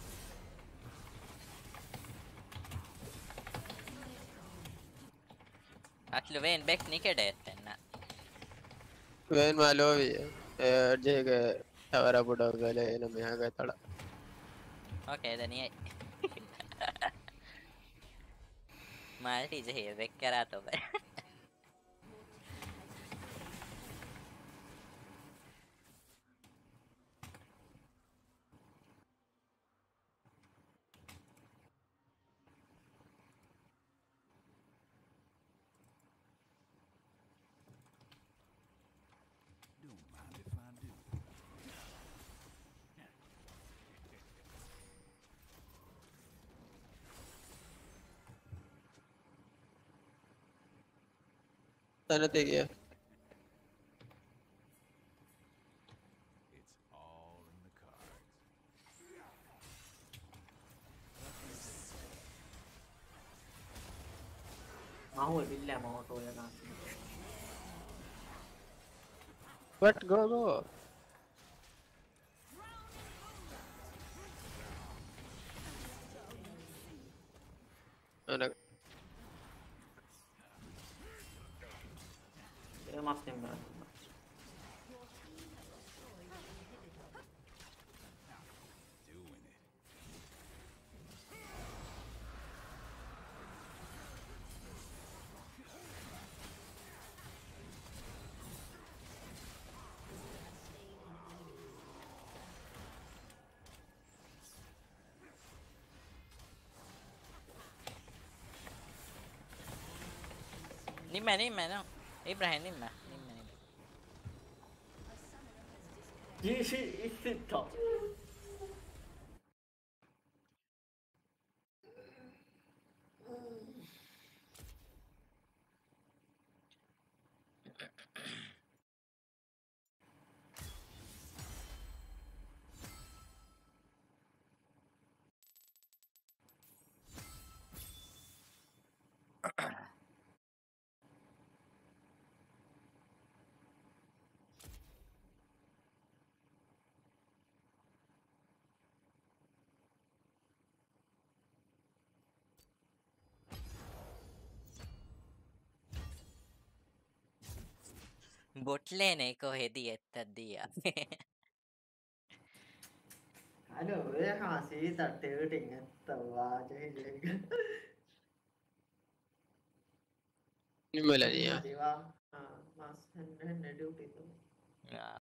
Atlu ven back nikede ettenna. Ven malovi. Eh jege tawara buda gale ena mehaga tala. Okay, then yeah. Malti je back kara to ba. Don't mind if I do. Tanate gaya. It's all in the cards. මහුව බිල්ල මෝටෝ එක. What go go. Anak. ඒ මස් නෙම් කරා. Doing it. Nimma, nimma, no. Ibrahim, nimma, nimma, nimma. ජීෂි ඉස්සිට්ටෝ. Botlane කොහෙදී එත්තද්දියා. අනේ ඔය හා සීතට ටෙවිටින් ඇත්ත වාජේ. Nimala niya. දිවා මාස් හෙන්න හෙන්න duty. Ah.